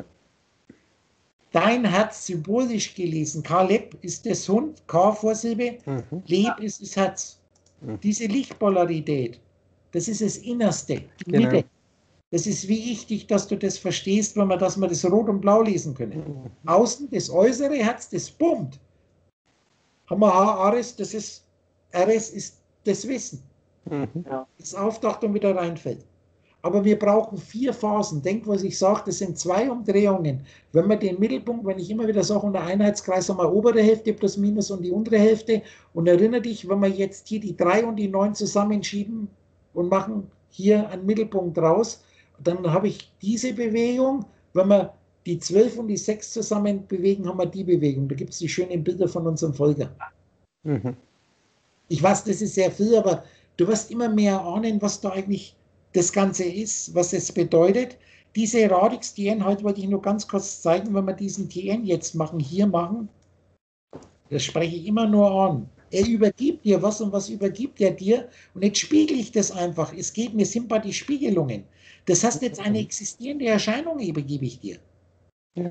[SPEAKER 1] Dein Herz, symbolisch gelesen, Kaleb ist das Hund, K Vorsilbe,
[SPEAKER 2] Mhm.
[SPEAKER 1] Leb ist das Herz.
[SPEAKER 2] Mhm.
[SPEAKER 1] Diese Lichtpolarität, das ist das Innerste, die
[SPEAKER 2] Genau.
[SPEAKER 1] Mitte. Das ist wie wichtig, dass du das verstehst, wenn wir, dass wir das Rot und Blau lesen können.
[SPEAKER 2] Mhm.
[SPEAKER 1] Außen das äußere Herz, das pumpt. Haben wir H, Ares, das ist, Ares ist das Wissen.
[SPEAKER 2] Mhm.
[SPEAKER 1] Das auftaucht und wieder reinfällt. Aber wir brauchen vier Phasen. Denk, was ich sage, das sind zwei Umdrehungen. Wenn wir den Mittelpunkt, wenn ich immer wieder sage, unter Einheitskreis haben wir obere Hälfte plus minus und die untere Hälfte. Und erinnere dich, wenn wir jetzt hier die drei und die neun zusammenschieben und machen hier einen Mittelpunkt raus, dann habe ich diese Bewegung. Wenn wir die zwölf und die sechs zusammen bewegen, haben wir die Bewegung. Da gibt es die schönen Bilder von unserem Volker.
[SPEAKER 2] Mhm.
[SPEAKER 1] Ich weiß, das ist sehr viel, aber du wirst immer mehr ahnen, was da eigentlich das Ganze ist, was es bedeutet. Diese Radix T N, heute wollte ich nur ganz kurz zeigen, wenn wir diesen T N jetzt machen, hier machen, das spreche ich immer nur an. Er übergibt dir was und was übergibt er dir? Und jetzt spiegel ich das einfach. Es geht mir sind bei die Spiegelungen. Das heißt jetzt eine existierende Erscheinung übergebe ich dir.
[SPEAKER 2] Ja.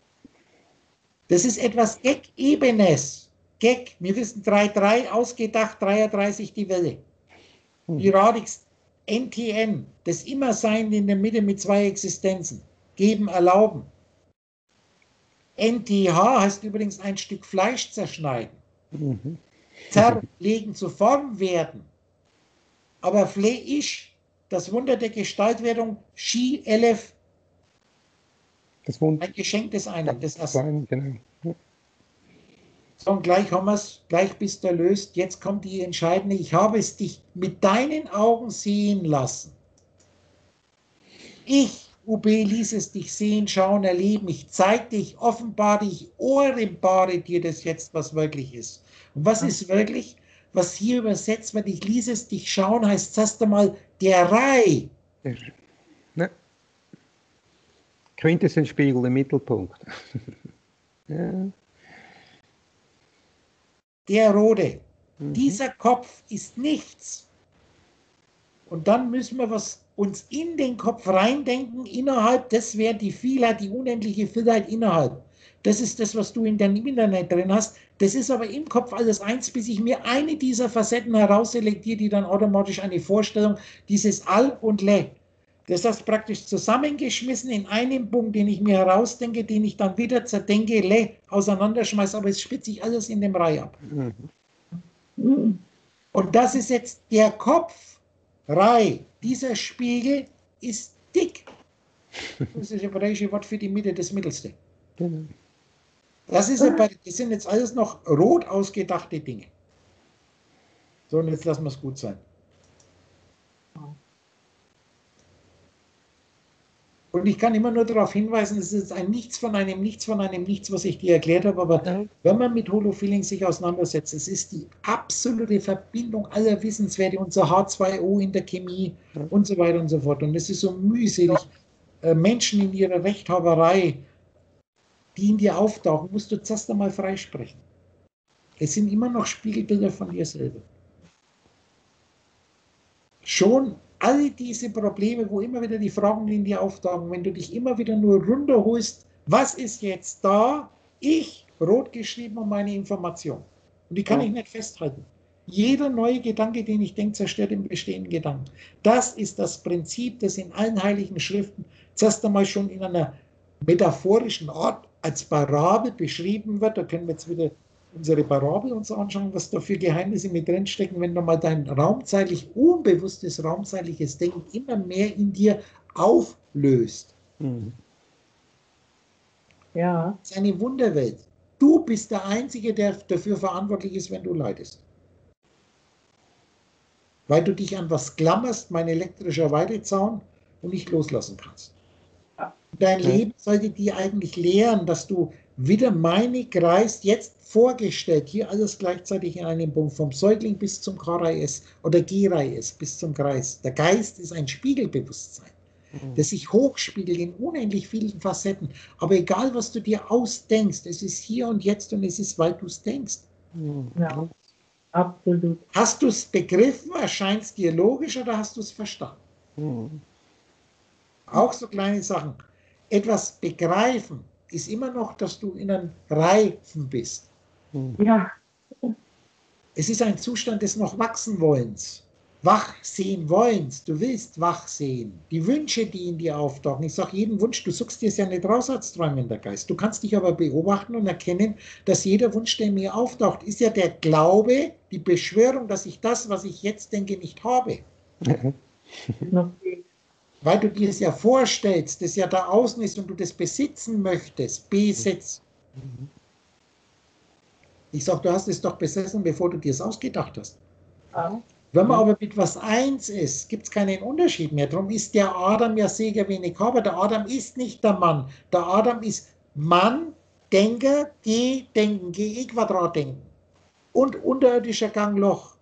[SPEAKER 1] Das ist etwas Gag-Ebenes. Gag, wir wissen drei drei, ausgedacht, dreiunddreißig die Welle. Die Radix N T N, das Immersein in der Mitte mit zwei Existenzen. Geben, erlauben. N T H heißt übrigens ein Stück Fleisch zerschneiden.
[SPEAKER 2] Mhm.
[SPEAKER 1] Zerlegen, zu Form werden. Aber Fleisch, das Wunder der Gestaltwerdung, Shi Elef,
[SPEAKER 2] Das Wund.
[SPEAKER 1] ein Geschenk des einen, des Ersten.
[SPEAKER 2] Sein, genau. Ja.
[SPEAKER 1] So, und gleich haben wir es, gleich bist du erlöst. Jetzt kommt die entscheidende, ich habe es dich mit deinen Augen sehen lassen. Ich, U B, ließ es dich sehen, schauen, erleben. Ich zeige dich, offenbare dich, offenbare dir das jetzt, was wirklich ist. Und was ist wirklich? Was hier übersetzt wird, ich ließ es dich schauen, heißt erst einmal der Rai.
[SPEAKER 2] Ne? Quintessenzspiegel im Mittelpunkt. Ja.
[SPEAKER 1] Der Rote.
[SPEAKER 2] Mhm.
[SPEAKER 1] Dieser Kopf ist nichts. Und dann müssen wir was uns in den Kopf reindenken, innerhalb, das wäre die Vielheit, die unendliche Vielheit innerhalb. Das ist das, was du in deinem Internet drin hast. Das ist aber im Kopf alles eins, bis ich mir eine dieser Facetten herausselektiere, die dann automatisch eine Vorstellung, dieses All und Le. Das heißt praktisch zusammengeschmissen in einem Punkt, den ich mir herausdenke, den ich dann wieder zerdenke, Le, auseinanderschmeiße, aber es spitze ich alles in dem Reihe ab.
[SPEAKER 2] Mhm.
[SPEAKER 1] Und das ist jetzt der Kopf, Rai. Dieser Spiegel ist dick. Das ist das hebräische Wort für die Mitte, das Mittelste.
[SPEAKER 2] Genau.
[SPEAKER 1] Das, ist aber, das sind jetzt alles noch rot ausgedachte Dinge. So, und jetzt lassen wir es gut sein. Und ich kann immer nur darauf hinweisen, es ist ein Nichts von einem Nichts von einem Nichts, was ich dir erklärt habe, aber
[SPEAKER 2] Ja.
[SPEAKER 1] wenn man mit Holofeeling sich auseinandersetzt, es ist die absolute Verbindung aller Wissenswerte, unser H zwei O in der Chemie
[SPEAKER 2] Ja.
[SPEAKER 1] und so weiter und so fort. Und es ist so mühselig, äh, Menschen in ihrer Rechthaberei, die in dir auftauchen, musst du zuerst einmal freisprechen. Es sind immer noch Spiegelbilder von dir selber. Schon all diese Probleme, wo immer wieder die Fragen in dir auftauchen, wenn du dich immer wieder nur runterholst, was ist jetzt da? Ich, rot geschrieben, um meine Information. Und die kann
[SPEAKER 2] Ja.
[SPEAKER 1] ich nicht festhalten. Jeder neue Gedanke, den ich denke, zerstört den bestehenden Gedanken. Das ist das Prinzip, das in allen heiligen Schriften zuerst einmal schon in einer metaphorischen Art als Parabel beschrieben wird. Da können wir jetzt wieder unsere Parabel uns anschauen, was da für Geheimnisse mit drinstecken, wenn du mal dein raumzeitlich, unbewusstes raumzeitliches Denken immer mehr in dir auflöst.
[SPEAKER 2] Mhm.
[SPEAKER 3] Ja.
[SPEAKER 1] Das ist eine Wunderwelt. Du bist der Einzige, der dafür verantwortlich ist, wenn du leidest. Weil du dich an was klammerst, mein elektrischer Weidezaun, und nicht loslassen kannst. Dein
[SPEAKER 2] Ja.
[SPEAKER 1] Leben sollte dir eigentlich lehren, dass du wieder meine Kreis jetzt vorgestellt, hier alles gleichzeitig in einem Punkt, vom Säugling bis zum K-Reis oder G-Reis bis zum Kreis. Der Geist ist ein Spiegelbewusstsein, das sich hochspiegelt in unendlich vielen Facetten. Aber egal, was du dir ausdenkst, es ist hier und jetzt und es ist, weil du es denkst.
[SPEAKER 3] Ja. Absolut.
[SPEAKER 1] Hast du es begriffen, erscheint es dir logisch oder hast du es verstanden?
[SPEAKER 2] Mhm.
[SPEAKER 1] Auch so kleine Sachen. Etwas begreifen ist immer noch, dass du in einem Reifen bist.
[SPEAKER 3] Ja.
[SPEAKER 1] Es ist ein Zustand des noch wachsen Wollens, wach sehen Wollens. Du willst wach sehen. Die Wünsche, die in dir auftauchen. Ich sage jeden Wunsch, du suchst dir es ja nicht raus als träumender Geist. Du kannst dich aber beobachten und erkennen, dass jeder Wunsch, der in mir auftaucht, ist ja der Glaube, die Beschwörung, dass ich das, was ich jetzt denke, nicht habe.
[SPEAKER 3] Noch viel.
[SPEAKER 1] Weil du dir es ja vorstellst, das ja da außen ist und du das besitzen möchtest. Besitzen. Ich sage, du hast es doch besessen, bevor du dir es ausgedacht hast.
[SPEAKER 3] Ja.
[SPEAKER 1] Wenn man aber mit was eins ist, gibt es keinen Unterschied mehr. Darum ist der Adam ja Seger wenig aber der Adam ist nicht der Mann. Der Adam ist Mann, Denker, G, Denken, G E Quadrat denken. Und unterirdischer Gang Loch.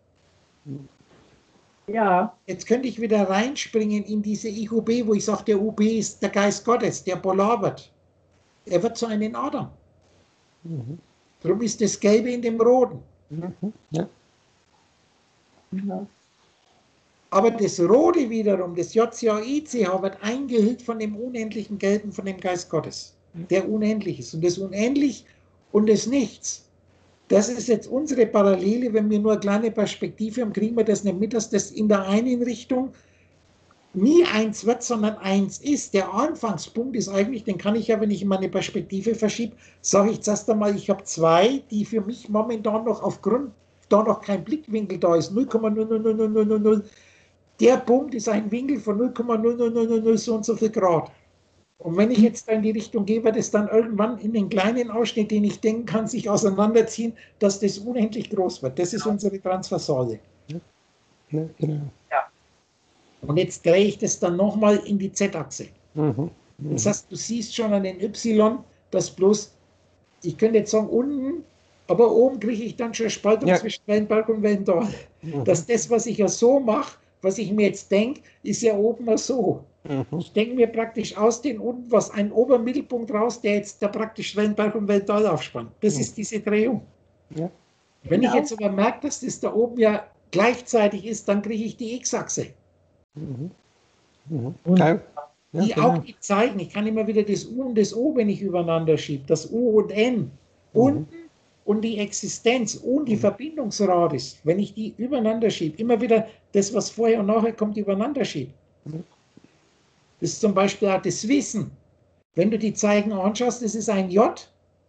[SPEAKER 3] Ja.
[SPEAKER 1] Jetzt könnte ich wieder reinspringen in diese Ich U B, wo ich sage, der U B ist der Geist Gottes, der polar wird. Er wird zu einem Adam.
[SPEAKER 2] Mhm.
[SPEAKER 1] Darum ist das Gelbe in dem Roten.
[SPEAKER 2] Mhm. Ja.
[SPEAKER 3] Ja.
[SPEAKER 1] Aber das Rote wiederum, das J C A I C H, wird eingehüllt von dem unendlichen Gelben, von dem Geist Gottes, der unendlich ist. Und das Unendlich und das Nichts, das ist jetzt unsere Parallele. Wenn wir nur eine kleine Perspektive haben, kriegen wir das nicht mit, dass das in der einen Richtung nie eins wird, sondern eins ist. Der Anfangspunkt ist eigentlich, den kann ich ja, wenn ich meine Perspektive verschiebe, sage ich zuerst einmal, ich habe zwei, die für mich momentan noch aufgrund, da noch kein Blickwinkel da ist, null Komma null null null null null null null. Der Punkt ist ein Winkel von null Komma null null null null null so und so viel Grad. Und wenn ich jetzt da in die Richtung gehe, wird es dann irgendwann in den kleinen Ausschnitt, den ich denken kann, sich auseinanderziehen, dass das unendlich groß wird. Das ist unsere Transversale.
[SPEAKER 2] Ja, genau.
[SPEAKER 1] Und jetzt drehe ich das dann nochmal in die Z-Achse.
[SPEAKER 2] Mhm. Mhm.
[SPEAKER 1] Das heißt, du siehst schon an den Y, dass bloß, ich könnte jetzt sagen unten, aber oben kriege ich dann schon Spaltung
[SPEAKER 2] Ja.
[SPEAKER 1] zwischen Wellenberg und Wellental.
[SPEAKER 2] Mhm.
[SPEAKER 1] Dass das, was ich ja so mache, was ich mir jetzt denke, ist ja oben ja so.
[SPEAKER 2] Mhm.
[SPEAKER 1] Ich denke mir praktisch aus den unten was ein Obermittelpunkt raus, der jetzt da praktisch Wellenberg und Wellental aufspannt. Das
[SPEAKER 2] Mhm.
[SPEAKER 1] ist diese Drehung.
[SPEAKER 2] Ja.
[SPEAKER 1] Wenn ich
[SPEAKER 3] Genau.
[SPEAKER 1] jetzt aber merke, dass das da oben ja gleichzeitig ist, dann kriege ich die X-Achse.
[SPEAKER 2] Mhm. Mhm.
[SPEAKER 3] Und-
[SPEAKER 2] Ja. Ja,
[SPEAKER 1] Die
[SPEAKER 2] genau.
[SPEAKER 1] auch die Zeichen. Ich kann immer wieder das U und das O, wenn ich übereinander schiebe. Das U und N.
[SPEAKER 2] Mhm.
[SPEAKER 1] Unten und die Existenz und die
[SPEAKER 2] Mhm.
[SPEAKER 1] Verbindungsradius, wenn ich die übereinander schiebe, immer wieder das, was vorher und nachher kommt, übereinander schiebe.
[SPEAKER 2] Mhm.
[SPEAKER 1] Das ist zum Beispiel auch das Wissen. Wenn du die Zeichen anschaust, das ist ein J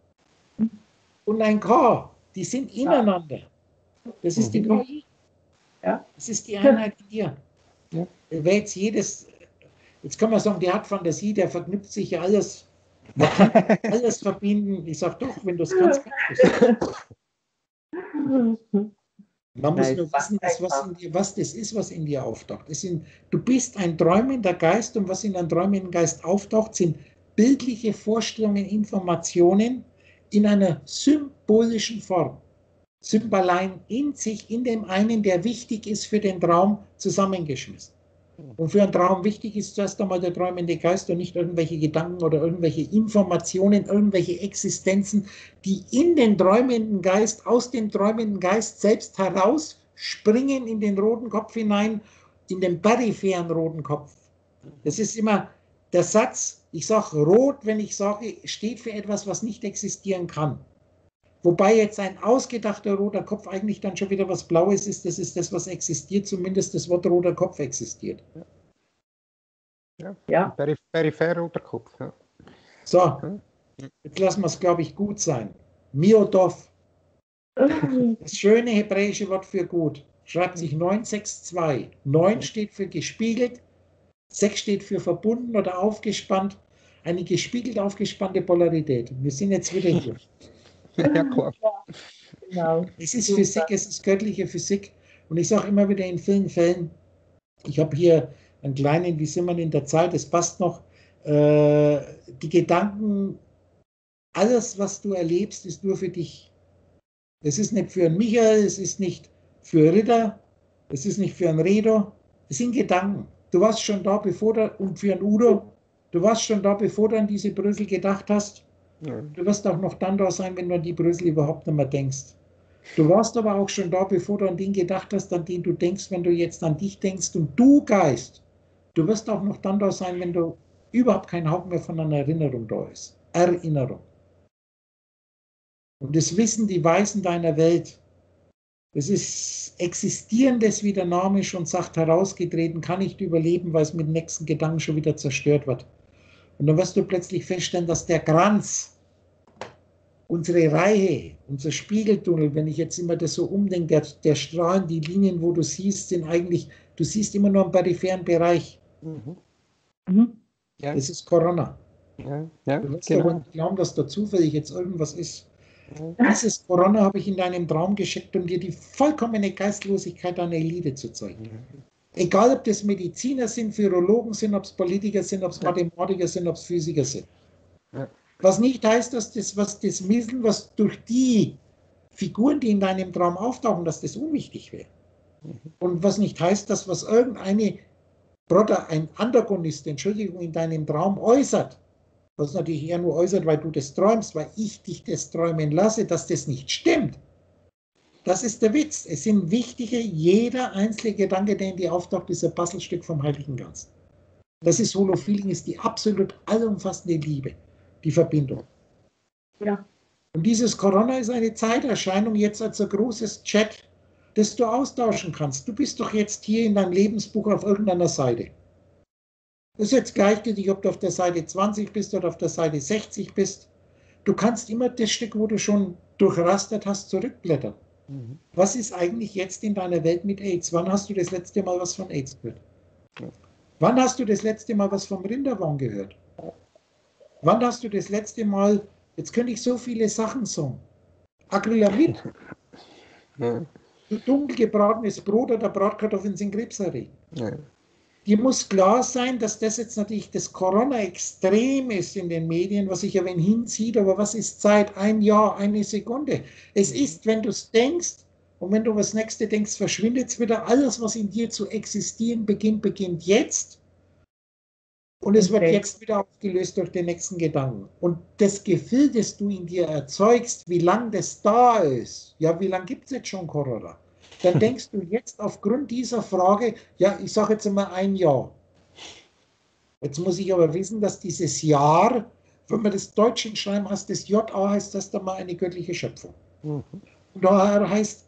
[SPEAKER 1] und ein K. Die sind ineinander. Das ist die
[SPEAKER 2] Mhm.
[SPEAKER 1] K I.
[SPEAKER 3] Ja.
[SPEAKER 1] Das ist die Einheit in dir.
[SPEAKER 2] Ja.
[SPEAKER 1] Wer jetzt jedes, jetzt kann man sagen, der hat Fantasie, der verknüpft sich ja alles. Man kann alles verbinden. Ich sage doch, wenn du es kannst, kannst du es. Man muss
[SPEAKER 3] Nein,
[SPEAKER 1] nur
[SPEAKER 3] es macht
[SPEAKER 1] wissen, dass was, in dir, was das ist, was in dir auftaucht. Es sind, du bist ein träumender Geist und was in einem träumenden Geist auftaucht, sind bildliche Vorstellungen, Informationen in einer symbolischen Form. Symbalein in sich, in dem einen, der wichtig ist für den Traum, zusammengeschmissen. Und für einen Traum wichtig ist zuerst einmal der träumende Geist und nicht irgendwelche Gedanken oder irgendwelche Informationen, irgendwelche Existenzen, die in den träumenden Geist, aus dem träumenden Geist selbst heraus springen in den roten Kopf hinein, in den peripheren roten Kopf. Das ist immer der Satz, ich sage rot, wenn ich sage, steht für etwas, was nicht existieren kann. Wobei jetzt ein ausgedachter roter Kopf eigentlich dann schon wieder was Blaues ist. Das ist das, was existiert. Zumindest das Wort roter Kopf existiert.
[SPEAKER 2] Ja.
[SPEAKER 3] Ja.
[SPEAKER 2] Perif peripher roter Kopf. Ja.
[SPEAKER 1] So, jetzt lassen wir es, glaube ich, gut sein. Miodov, das schöne hebräische Wort für gut, schreibt sich neun sechs zwei. neun steht für gespiegelt, sechs steht für verbunden oder aufgespannt. Eine gespiegelt aufgespannte Polarität. Wir sind jetzt wieder hier.
[SPEAKER 2] Ja, klar.
[SPEAKER 3] Genau.
[SPEAKER 1] Es ist
[SPEAKER 3] Super.
[SPEAKER 1] Physik, es ist göttliche Physik. Und ich sage immer wieder in vielen Fällen, ich habe hier einen kleinen, wie sind wir in der Zeit, es passt noch, äh, die Gedanken, alles, was du erlebst, ist nur für dich. Es ist nicht für einen Michael, es ist nicht für Ritter, es ist nicht für einen Redo, es sind Gedanken. Du warst schon da, bevor du, und für einen Udo, du warst schon da, bevor du an diese Brüssel gedacht hast.
[SPEAKER 2] Ja.
[SPEAKER 1] Du wirst auch noch dann da sein, wenn du an die Brüssel überhaupt nicht mehr denkst. Du warst aber auch schon da, bevor du an den gedacht hast, an den du denkst, wenn du jetzt an dich denkst. Und du, Geist, du wirst auch noch dann da sein, wenn du überhaupt kein Hauch mehr von einer Erinnerung da ist. Erinnerung. Und das Wissen, die Weisen deiner Welt, das ist Existierendes, wie der Name schon sagt, herausgetreten, kann nicht überleben, weil es mit dem nächsten Gedanken schon wieder zerstört wird. Und dann wirst du plötzlich feststellen, dass der Kranz, unsere Reihe, unser Spiegeltunnel, wenn ich jetzt immer das so umdenke, der, der Strahlen, die Linien, wo du siehst, sind eigentlich, du siehst immer nur einen peripheren Bereich.
[SPEAKER 2] Mhm.
[SPEAKER 3] Mhm.
[SPEAKER 2] Ja.
[SPEAKER 1] Das ist Corona.
[SPEAKER 2] Ja. Ja.
[SPEAKER 1] Du wirst aber
[SPEAKER 2] Genau.
[SPEAKER 1] nicht glauben, dass da zufällig jetzt irgendwas ist.
[SPEAKER 2] Ja.
[SPEAKER 1] Dieses Corona habe ich in deinem Traum geschickt, um dir die vollkommene Geistlosigkeit deiner Elite zu zeigen. Egal, ob das Mediziner sind, Virologen sind, ob es Politiker sind, ob es
[SPEAKER 2] Ja.
[SPEAKER 1] Mathematiker sind, ob es Physiker sind.
[SPEAKER 2] Ja.
[SPEAKER 1] Was nicht heißt, dass das, was das Wissen, was durch die Figuren, die in deinem Traum auftauchen, dass das unwichtig wäre. Und was nicht heißt, dass was irgendeine Bruder, ein Antagonist, Entschuldigung, in deinem Traum äußert, was natürlich eher nur äußert, weil du das träumst, weil ich dich das träumen lasse, dass das nicht stimmt. Das ist der Witz. Es sind wichtige, jeder einzelne Gedanke, der in dir auftaucht, ist ein Puzzlestück vom Heiligen Geist. Das ist Holofeeling, ist die absolut allumfassende Liebe, die Verbindung.
[SPEAKER 3] Ja.
[SPEAKER 1] Und dieses Corona ist eine Zeiterscheinung jetzt als ein großes Chat, das du austauschen kannst. Du bist doch jetzt hier in deinem Lebensbuch auf irgendeiner Seite. Das ist jetzt gleichgültig, ob du auf der Seite zwanzig bist oder auf der Seite sechzig bist. Du kannst immer das Stück, wo du schon durchrastert hast, zurückblättern.
[SPEAKER 2] Mhm.
[SPEAKER 1] Was ist eigentlich jetzt in deiner Welt mit AIDS? Wann hast du das letzte Mal was von AIDS gehört?
[SPEAKER 2] Ja.
[SPEAKER 1] Wann hast du das letzte Mal was vom Rinderwahn gehört? Wann hast du das letzte Mal, jetzt könnte ich so viele Sachen sagen, Acrylamid,
[SPEAKER 2] Ja.
[SPEAKER 1] dunkel gebratenes Brot oder Bratkartoffeln sind krebserregend.
[SPEAKER 2] Ja.
[SPEAKER 1] Dir muss klar sein, dass das jetzt natürlich das Corona extrem ist in den Medien, was sich ja wenn hinzieht, aber was ist Zeit? Ein Jahr, eine Sekunde. Es ist, wenn du es denkst und wenn du was Nächste denkst, verschwindet es wieder. Alles, was in dir zu existieren beginnt, beginnt jetzt. Und es wird
[SPEAKER 3] Okay.
[SPEAKER 1] jetzt wieder aufgelöst durch den nächsten Gedanken. Und das Gefühl, das du in dir erzeugst, wie lange das da ist, ja, wie lange gibt es jetzt schon Corona? Dann denkst du jetzt aufgrund dieser Frage, ja, ich sage jetzt einmal ein Jahr. Jetzt muss ich aber wissen, dass dieses Jahr, wenn man das Deutsch schreiben heißt, das J A heißt das dann mal eine göttliche Schöpfung.
[SPEAKER 2] Mhm.
[SPEAKER 1] Und daher heißt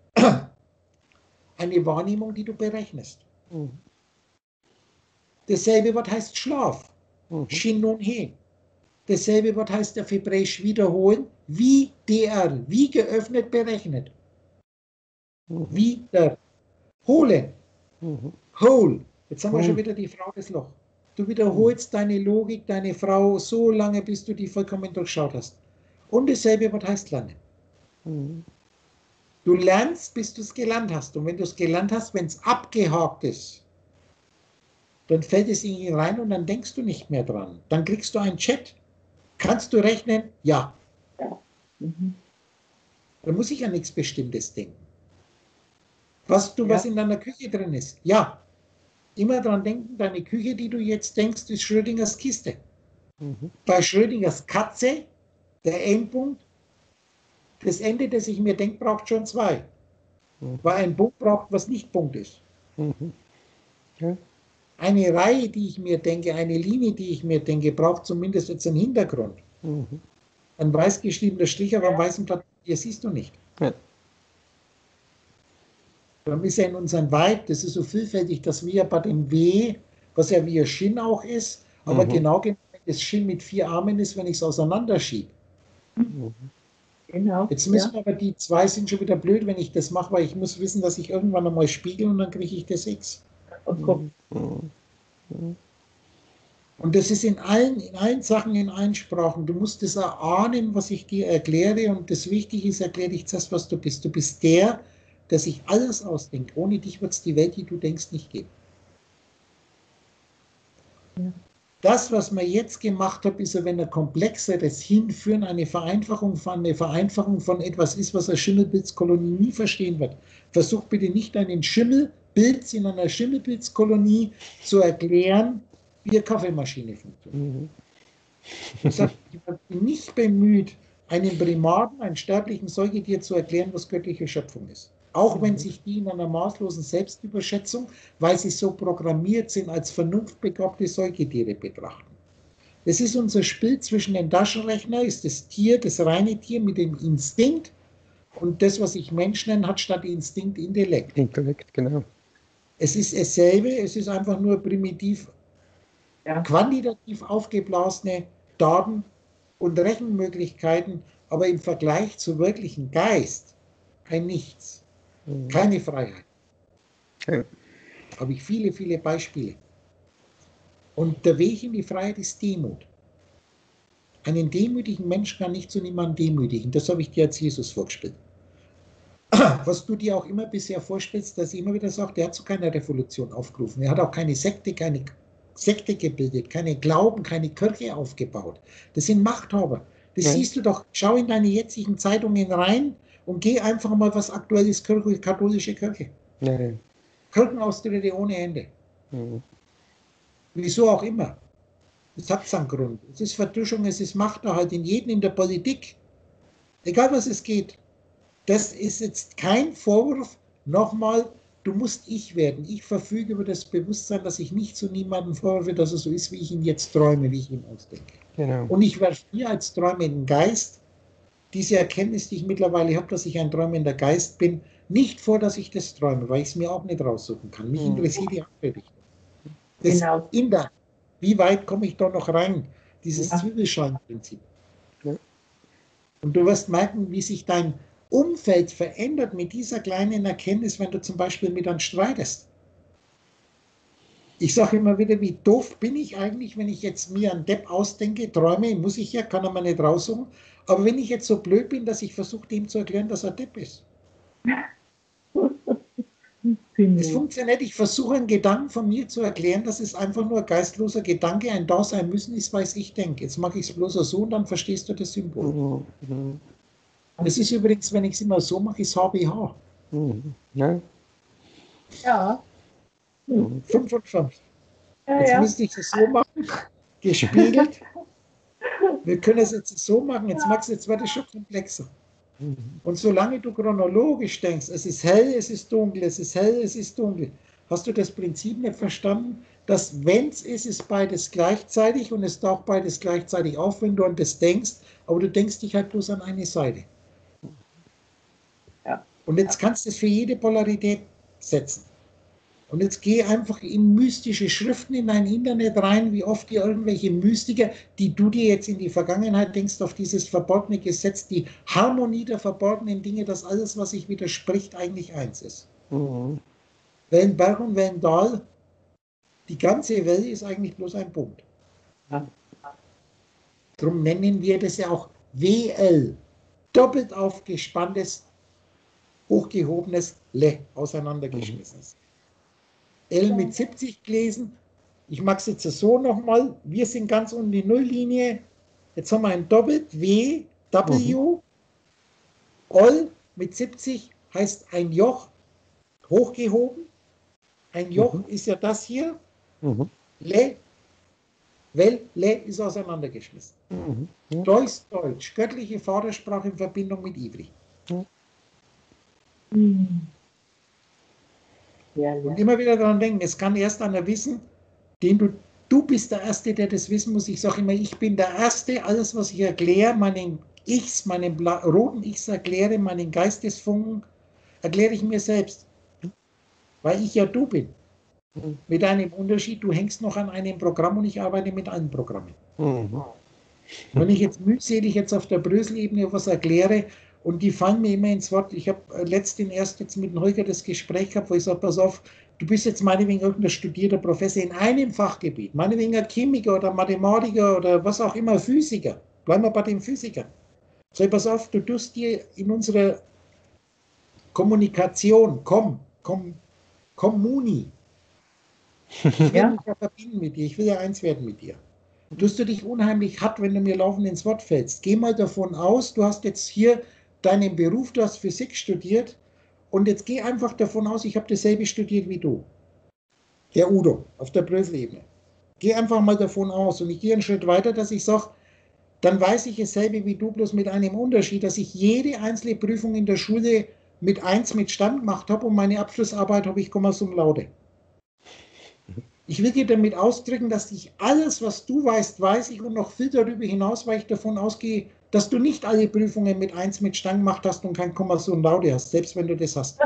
[SPEAKER 1] eine Wahrnehmung, die du berechnest.
[SPEAKER 2] Mhm.
[SPEAKER 1] Dasselbe Wort heißt Schlaf.
[SPEAKER 2] Mhm.
[SPEAKER 1] Shin nun he. Dasselbe Wort heißt auf Hebräisch wiederholen, wie der, wie geöffnet, berechnet.
[SPEAKER 2] Mhm.
[SPEAKER 1] Wiederholen.
[SPEAKER 2] Mhm.
[SPEAKER 1] Whole. Jetzt haben wir
[SPEAKER 2] Whole.
[SPEAKER 1] schon wieder die Frau des Loch. Du wiederholst deine Logik, deine Frau so lange, bis du die vollkommen durchschaut hast. Und dasselbe Wort heißt lernen.
[SPEAKER 2] Mhm.
[SPEAKER 1] Du lernst, bis du es gelernt hast. Und wenn du es gelernt hast, wenn es abgehakt ist, dann fällt es in ihn rein und dann denkst du nicht mehr dran. Dann kriegst du einen Chat. Kannst du rechnen? Ja.
[SPEAKER 3] Ja. Mhm.
[SPEAKER 1] Da muss ich an nichts Bestimmtes denken. Weißt du,
[SPEAKER 3] Ja.
[SPEAKER 1] was in deiner Küche drin ist? Ja. Immer dran denken, deine Küche, die du jetzt denkst, ist Schrödingers Kiste.
[SPEAKER 2] Mhm.
[SPEAKER 1] Bei Schrödingers Katze, der Endpunkt, das Ende, das ich mir denke, braucht schon zwei.
[SPEAKER 2] Mhm.
[SPEAKER 1] Weil ein Punkt braucht, was nicht Punkt ist.
[SPEAKER 2] Mhm. Ja.
[SPEAKER 1] Eine Reihe, die ich mir denke, eine Linie, die ich mir denke, braucht zumindest jetzt einen Hintergrund.
[SPEAKER 2] Mhm.
[SPEAKER 1] Ein weiß geschriebener Strich auf einem weißen Blatt, hier siehst du nicht.
[SPEAKER 2] Ja.
[SPEAKER 1] Dann ist ja in unserem Vibe, das ist so vielfältig, dass wir bei dem W, was ja wie ein Shin auch ist, aber
[SPEAKER 2] Mhm.
[SPEAKER 1] genau genommen das Shin mit vier Armen ist, wenn ich es auseinanderschiebe.
[SPEAKER 2] Mhm.
[SPEAKER 3] Genau.
[SPEAKER 1] Jetzt müssen wir aber, die zwei sind schon wieder blöd, wenn ich das mache, weil ich muss wissen, dass ich irgendwann einmal spiegel und dann kriege ich das X.
[SPEAKER 3] Ja. Und guck.
[SPEAKER 2] Mhm.
[SPEAKER 1] Und das ist in allen, in allen Sachen, in allen Sprachen. Du musst es erahnen, was ich dir erkläre. Und das Wichtige ist, erkläre ich das, was du bist. Du bist der, der sich alles ausdenkt. Ohne dich wird es die Welt, die du denkst, nicht geben.
[SPEAKER 3] Ja.
[SPEAKER 1] Das, was man jetzt gemacht hat, ist, wenn ein komplexeres Hinführen, eine Vereinfachung von, eine Vereinfachung von etwas ist, was eine Schimmelpilzkolonie nie verstehen wird. Versuch bitte nicht einen Schimmelpilz in einer Schimmelpilzkolonie zu erklären, wie eine Kaffeemaschine funktioniert.
[SPEAKER 2] Mhm.
[SPEAKER 1] Ich sage, ich bin nicht bemüht, einem Primaten, einem sterblichen Säugetier zu erklären, was göttliche Schöpfung ist. Auch wenn sich die in einer maßlosen Selbstüberschätzung, weil sie so programmiert sind, als vernunftbegabte Säugetiere betrachten. Das ist unser Spiel zwischen dem Taschenrechner, ist das Tier, das reine Tier mit dem Instinkt, und das, was ich Mensch nenne, hat statt Instinkt Intellekt.
[SPEAKER 2] Intellekt, genau.
[SPEAKER 1] Es ist dasselbe, es ist einfach nur primitiv,
[SPEAKER 3] Ja.
[SPEAKER 1] quantitativ aufgeblasene Daten und Rechenmöglichkeiten, aber im Vergleich zu wirklichen Geist ein Nichts,
[SPEAKER 2] Mhm.
[SPEAKER 1] keine Freiheit.
[SPEAKER 2] Ja.
[SPEAKER 1] Habe ich viele, viele Beispiele. Und der Weg in die Freiheit ist Demut. Einen demütigen Menschen kann nicht zu niemandem demütigen. Das habe ich dir als Jesus vorgespielt. Was du dir auch immer bisher vorstellst, dass ich immer wieder sage, der hat zu keiner Revolution aufgerufen. Er hat auch keine Sekte, keine Sekte gebildet, keine Glauben, keine Kirche aufgebaut. Das sind Machthaber. Das
[SPEAKER 2] Ja.
[SPEAKER 1] siehst du doch. Schau in deine jetzigen Zeitungen rein und geh einfach mal, was aktuell ist, Kirche, katholische Kirche.
[SPEAKER 2] Ja. Ja.
[SPEAKER 1] Kirchenaustritte ohne Ende.
[SPEAKER 2] Mhm.
[SPEAKER 1] Wieso auch immer. Das hat seinen Grund. Es ist Vertuschung, es ist Machterhalt in jedem, in der Politik. Egal was es geht. Das ist jetzt kein Vorwurf. Nochmal, du musst ich werden. Ich verfüge über das Bewusstsein, dass ich nicht zu niemandem vorwerfe, dass er so ist, wie ich ihn jetzt träume, wie ich ihn ausdenke.
[SPEAKER 2] Genau.
[SPEAKER 1] Und ich werfe mir als träumenden Geist diese Erkenntnis, die ich mittlerweile habe, dass ich ein träumender Geist bin, nicht vor, dass ich das träume, weil ich es mir auch nicht raussuchen kann. Mich
[SPEAKER 2] Mhm.
[SPEAKER 1] interessiert die andere Richtung. Das
[SPEAKER 3] Genau.
[SPEAKER 1] in der, wie weit komme ich da noch rein? Dieses
[SPEAKER 3] Ja.
[SPEAKER 1] Zwiebelschalenprinzip.
[SPEAKER 2] Ja.
[SPEAKER 1] Und du wirst merken, wie sich dein Umfeld verändert mit dieser kleinen Erkenntnis, wenn du zum Beispiel mit einem streitest. Ich sage immer wieder, wie doof bin ich eigentlich, wenn ich jetzt mir einen Depp ausdenke, träume, muss ich ja, kann er mir nicht raussuchen. Aber wenn ich jetzt so blöd bin, dass ich versuche, ihm zu erklären, dass er Depp ist. Es funktioniert nicht. Ich versuche, einen Gedanken von mir zu erklären, dass es einfach nur ein geistloser Gedanke, ein Dasein müssen ist, weil ich denke. Jetzt mache ich es bloß so und dann verstehst du das Symbol.
[SPEAKER 2] Mhm.
[SPEAKER 1] Das ist übrigens, wenn ich es immer so mache, ist H B H.
[SPEAKER 2] Mhm. Ja.
[SPEAKER 3] Ja.
[SPEAKER 1] fünf und fünf.
[SPEAKER 3] Ja,
[SPEAKER 1] Jetzt
[SPEAKER 3] ja.
[SPEAKER 1] müsste ich es so machen, gespiegelt. Wir können es jetzt so machen, jetzt machst du, jetzt wird es schon komplexer.
[SPEAKER 2] Mhm.
[SPEAKER 1] Und solange du chronologisch denkst, es ist hell, es ist dunkel, es ist hell, es ist dunkel, hast du das Prinzip nicht verstanden, dass wenn es ist, ist beides gleichzeitig und es taucht beides gleichzeitig auf, wenn du an das denkst, aber du denkst dich halt bloß an eine Seite.
[SPEAKER 3] Ja.
[SPEAKER 1] Und jetzt kannst du es für jede Polarität setzen. Und jetzt geh einfach in mystische Schriften in dein Internet rein, wie oft dir irgendwelche Mystiker, die du dir jetzt in die Vergangenheit denkst, auf dieses verborgene Gesetz, die Harmonie der verborgenen Dinge, dass alles, was sich widerspricht, eigentlich eins ist.
[SPEAKER 2] Mhm.
[SPEAKER 1] Wellenberg und Wellendal, die ganze Welt ist eigentlich bloß ein Punkt.
[SPEAKER 3] Ja.
[SPEAKER 1] Darum nennen wir das ja auch W L, doppelt aufgespanntes, hochgehobenes Le, auseinandergeschmissenes. L mit siebzig gelesen. Ich mache es jetzt so nochmal. Wir sind ganz unten die Nulllinie. Jetzt haben wir ein Doppelt W, W.
[SPEAKER 2] Mhm.
[SPEAKER 1] Ol mit siebzig heißt ein Joch hochgehoben. Ein Joch
[SPEAKER 2] Mhm.
[SPEAKER 1] ist ja das hier.
[SPEAKER 2] Mhm.
[SPEAKER 1] Le, Well, Le ist auseinandergeschmissen.
[SPEAKER 2] Mhm. Ja.
[SPEAKER 1] Deutsch, Deutsch, göttliche Vatersprache in Verbindung mit Ivri.
[SPEAKER 3] Hm. Ja,
[SPEAKER 1] Und
[SPEAKER 3] ja.
[SPEAKER 1] immer wieder daran denken, es kann erst einer wissen, den du, du bist der Erste, der das wissen muss. Ich sage immer, ich bin der Erste, alles, was ich erkläre, meinen Ichs, meinen Bla roten Ichs erkläre, meinen Geistesfunken, erkläre ich mir selbst. Weil ich ja du bin.
[SPEAKER 2] Mhm.
[SPEAKER 1] Mit einem Unterschied, du hängst noch an einem Programm und ich arbeite mit allen Programmen.
[SPEAKER 2] Mhm.
[SPEAKER 1] Wenn ich jetzt mühselig jetzt auf der Brösel-Ebene was erkläre und die fallen mir immer ins Wort, ich habe letztens erst jetzt mit dem Holger das Gespräch gehabt, wo ich sage, pass auf, du bist jetzt meinetwegen irgendein studierter Professor in einem Fachgebiet, meinetwegen ein Chemiker oder Mathematiker oder was auch immer, Physiker, bleiben wir bei den Physikern. Sag, pass auf, du tust dir in unserer Kommunikation, komm, komm, Kommuni, ich will
[SPEAKER 3] Ja.
[SPEAKER 1] mich ja verbinden mit dir, ich will ja eins werden mit dir. Tust du dich unheimlich hart, wenn du mir laufend ins Wort fällst. Geh mal davon aus, du hast jetzt hier deinen Beruf, du hast Physik studiert und jetzt geh einfach davon aus, ich habe dasselbe studiert wie du. Der Udo auf der Brösel-Ebene. Geh einfach mal davon aus und ich gehe einen Schritt weiter, dass ich sage, dann weiß ich dasselbe wie du, bloß mit einem Unterschied, dass ich jede einzelne Prüfung in der Schule mit eins mit Stand gemacht habe und meine Abschlussarbeit habe ich Komma sum laude. Ich will dir damit ausdrücken, dass ich alles, was du weißt, weiß ich und noch viel darüber hinaus, weil ich davon ausgehe, dass du nicht alle Prüfungen mit eins mit Stand gemacht hast und kein Komma sum laude hast, selbst wenn du das hast.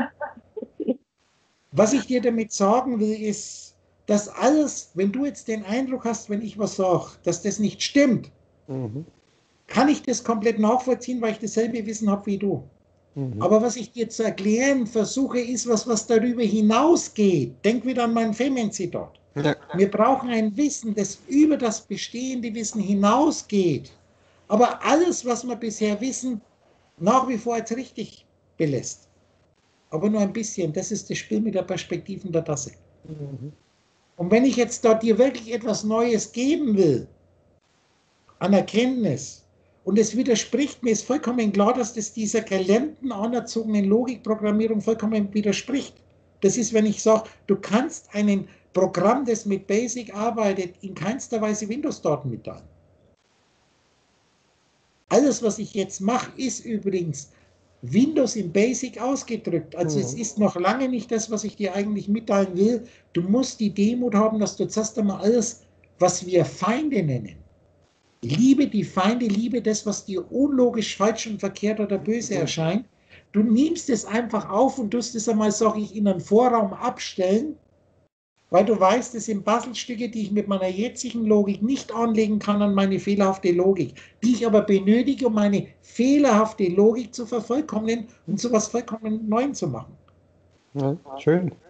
[SPEAKER 1] Was ich dir damit sagen will, ist, dass alles, wenn du jetzt den Eindruck hast, wenn ich was sage, dass das nicht stimmt,
[SPEAKER 2] Mhm.
[SPEAKER 1] kann ich das komplett nachvollziehen, weil ich dasselbe Wissen habe wie du.
[SPEAKER 2] Mhm.
[SPEAKER 1] Aber was ich dir zu erklären versuche, ist was, was darüber hinausgeht. Denk wieder an mein Femen-Zitat.
[SPEAKER 2] Ja.
[SPEAKER 1] Wir brauchen ein Wissen, das über das bestehende Wissen hinausgeht. Aber alles, was wir bisher wissen, nach wie vor als richtig belässt. Aber nur ein bisschen. Das ist das Spiel mit der Perspektiven der Tasse.
[SPEAKER 2] Mhm.
[SPEAKER 1] Und wenn ich jetzt dort dir wirklich etwas Neues geben will, an Erkenntnis, und es widerspricht mir, ist vollkommen klar, dass das dieser gelernten, anerzogenen Logikprogrammierung vollkommen widerspricht. Das ist, wenn ich sage, du kannst ein Programm, das mit Basic arbeitet, in keinster Weise Windows-Daten mitteilen. Alles, was ich jetzt mache, ist übrigens Windows in Basic ausgedrückt. Also
[SPEAKER 2] Mhm.
[SPEAKER 1] es ist noch lange nicht das, was ich dir eigentlich mitteilen will. Du musst die Demut haben, dass du zuerst einmal alles, was wir Feinde nennen, liebe die Feinde, liebe das, was dir unlogisch, falsch und verkehrt oder böse erscheint. Du nimmst es einfach auf und tust es einmal, sage ich, in einen Vorraum abstellen, weil du weißt, es sind Puzzlestücke, die ich mit meiner jetzigen Logik nicht anlegen kann an meine fehlerhafte Logik, die ich aber benötige, um meine fehlerhafte Logik zu vervollkommnen und zu etwas vollkommen Neuem zu machen.
[SPEAKER 2] Ja, schön.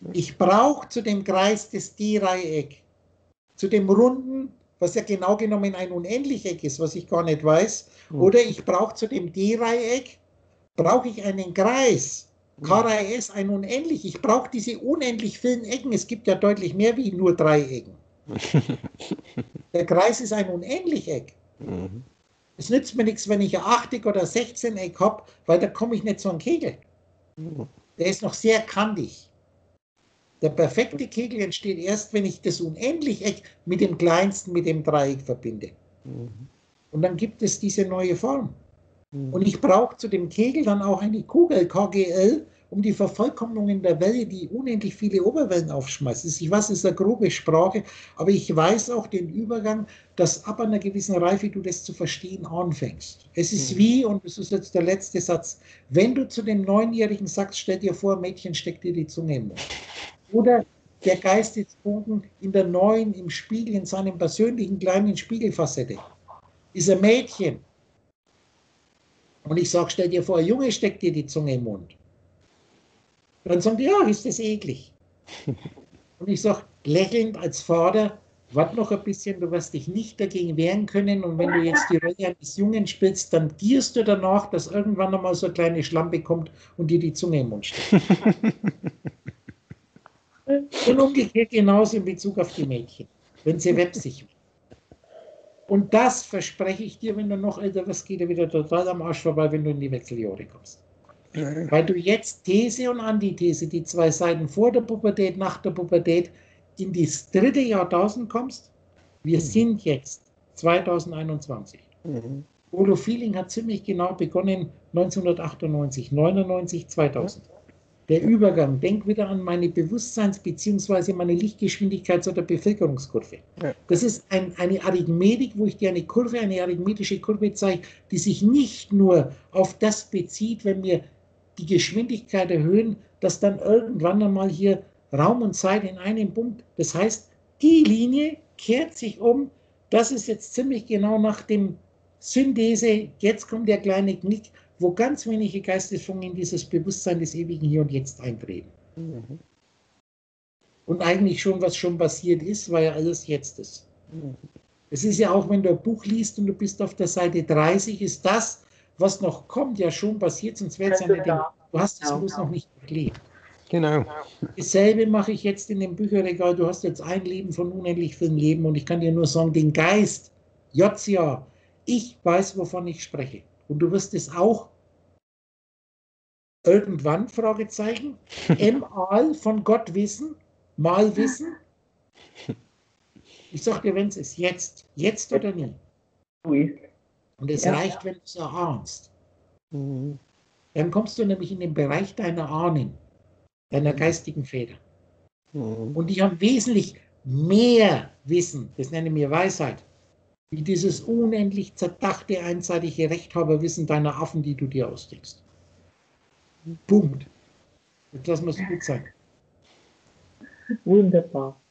[SPEAKER 1] Ich brauche zu dem Kreis das D-Dreieck. Zu dem Runden, was ja genau genommen ein Unendlicheck ist, was ich gar nicht weiß. Oder ich brauche zu dem D-Dreieck, brauche ich einen Kreis. K drei S, ein Unendlich. Ich brauche diese unendlich vielen Ecken. Es gibt ja deutlich mehr wie nur drei Ecken. Der Kreis ist ein Unendlicheck.
[SPEAKER 2] Mhm.
[SPEAKER 1] Es nützt mir nichts, wenn ich ein Achteck oder sechzehn Eck habe, weil da komme ich nicht zu einem Kegel. Der ist noch sehr kantig. Der perfekte Kegel entsteht erst, wenn ich das Unendlicheck mit dem kleinsten, mit dem Dreieck verbinde.
[SPEAKER 2] Mhm.
[SPEAKER 1] Und dann gibt es diese neue Form.
[SPEAKER 2] Mhm.
[SPEAKER 1] Und ich brauche zu dem Kegel dann auch eine Kugel, K G L, um die Vervollkommnung in der Welle, die unendlich viele Oberwellen aufschmeißt. Ich weiß, es ist eine grobe Sprache, aber ich weiß auch den Übergang, dass ab einer gewissen Reife du das zu verstehen anfängst. Es ist
[SPEAKER 2] Mhm.
[SPEAKER 1] wie, und das ist jetzt der letzte Satz, wenn du zu dem Neunjährigen sagst, stell dir vor, Mädchen, steck dir die Zunge im Mund. Oder der Geistesbogen in der neuen, im Spiegel, in seinem persönlichen kleinen Spiegelfacette. Ist ein Mädchen. Und ich sage, stell dir vor, ein Junge steckt dir die Zunge im Mund. Dann sagen die, ja, ist das eklig. Und ich sage, lächelnd als Vater, warte noch ein bisschen, du wirst dich nicht dagegen wehren können. Und wenn du jetzt die Rolle eines Jungen spielst, dann gierst du danach, dass irgendwann einmal so eine kleine Schlampe kommt und dir die Zunge im Mund steckt. Und umgekehrt genauso in Bezug auf die Mädchen, wenn sie websig werden. Und das verspreche ich dir, wenn du noch älter wirst, geht dir wieder total am Arsch vorbei, wenn du in die Wechseljahre kommst.
[SPEAKER 2] Ja.
[SPEAKER 1] Weil du jetzt These und Antithese, die zwei Seiten vor der Pubertät, nach der Pubertät, in das dritte Jahrtausend kommst. Wir
[SPEAKER 2] Mhm.
[SPEAKER 1] sind jetzt zweitausendeinundzwanzig.
[SPEAKER 2] Mhm.
[SPEAKER 1] Holo Feeling hat ziemlich genau begonnen neunzehnhundertachtundneunzig, neunundneunzig, zweitausend. Der Übergang, denk wieder an meine Bewusstseins- bzw. meine Lichtgeschwindigkeits- oder Bevölkerungskurve.
[SPEAKER 2] Ja.
[SPEAKER 1] Das ist ein, eine Arithmetik, wo ich dir eine Kurve, eine arithmetische Kurve zeige, die sich nicht nur auf das bezieht, wenn wir die Geschwindigkeit erhöhen, dass dann irgendwann einmal hier Raum und Zeit in einem Punkt. Das heißt, die Linie kehrt sich um. Das ist jetzt ziemlich genau nach dem Synthese. Jetzt kommt der kleine Knick, wo ganz wenige Geistesfunken in dieses Bewusstsein des ewigen Hier und Jetzt eintreten.
[SPEAKER 2] Mhm.
[SPEAKER 1] Und eigentlich schon, was schon passiert ist, weil ja alles jetzt ist.
[SPEAKER 2] Mhm.
[SPEAKER 1] Es ist ja auch, wenn du ein Buch liest und du bist auf der Seite dreißig, ist das, was noch kommt, ja schon passiert, sonst wäre es ja nicht. Du hast es bloß noch nicht erlebt.
[SPEAKER 2] Genau.
[SPEAKER 1] Dasselbe mache ich jetzt in dem Bücherregal. Du hast jetzt ein Leben von unendlich vielen Leben und ich kann dir nur sagen, den Geist, Jotzia, ich weiß, wovon ich spreche. Und du wirst es auch irgendwann, Fragezeichen, mal von Gott wissen, mal wissen. Ich sage dir, wenn es ist, jetzt, jetzt oder nie. Und es
[SPEAKER 3] Ja.
[SPEAKER 1] reicht, wenn du es erahnst.
[SPEAKER 2] Mhm.
[SPEAKER 1] Dann kommst du nämlich in den Bereich deiner Ahnen, deiner geistigen Väter.
[SPEAKER 2] Mhm.
[SPEAKER 1] Und die haben wesentlich mehr Wissen, das nenne ich mir Weisheit, wie dieses unendlich zerdachte, einseitige Rechthaberwissen deiner Affen, die du dir ausdenkst. Punkt. Jetzt lassen wir es gut sein.
[SPEAKER 3] Wunderbar.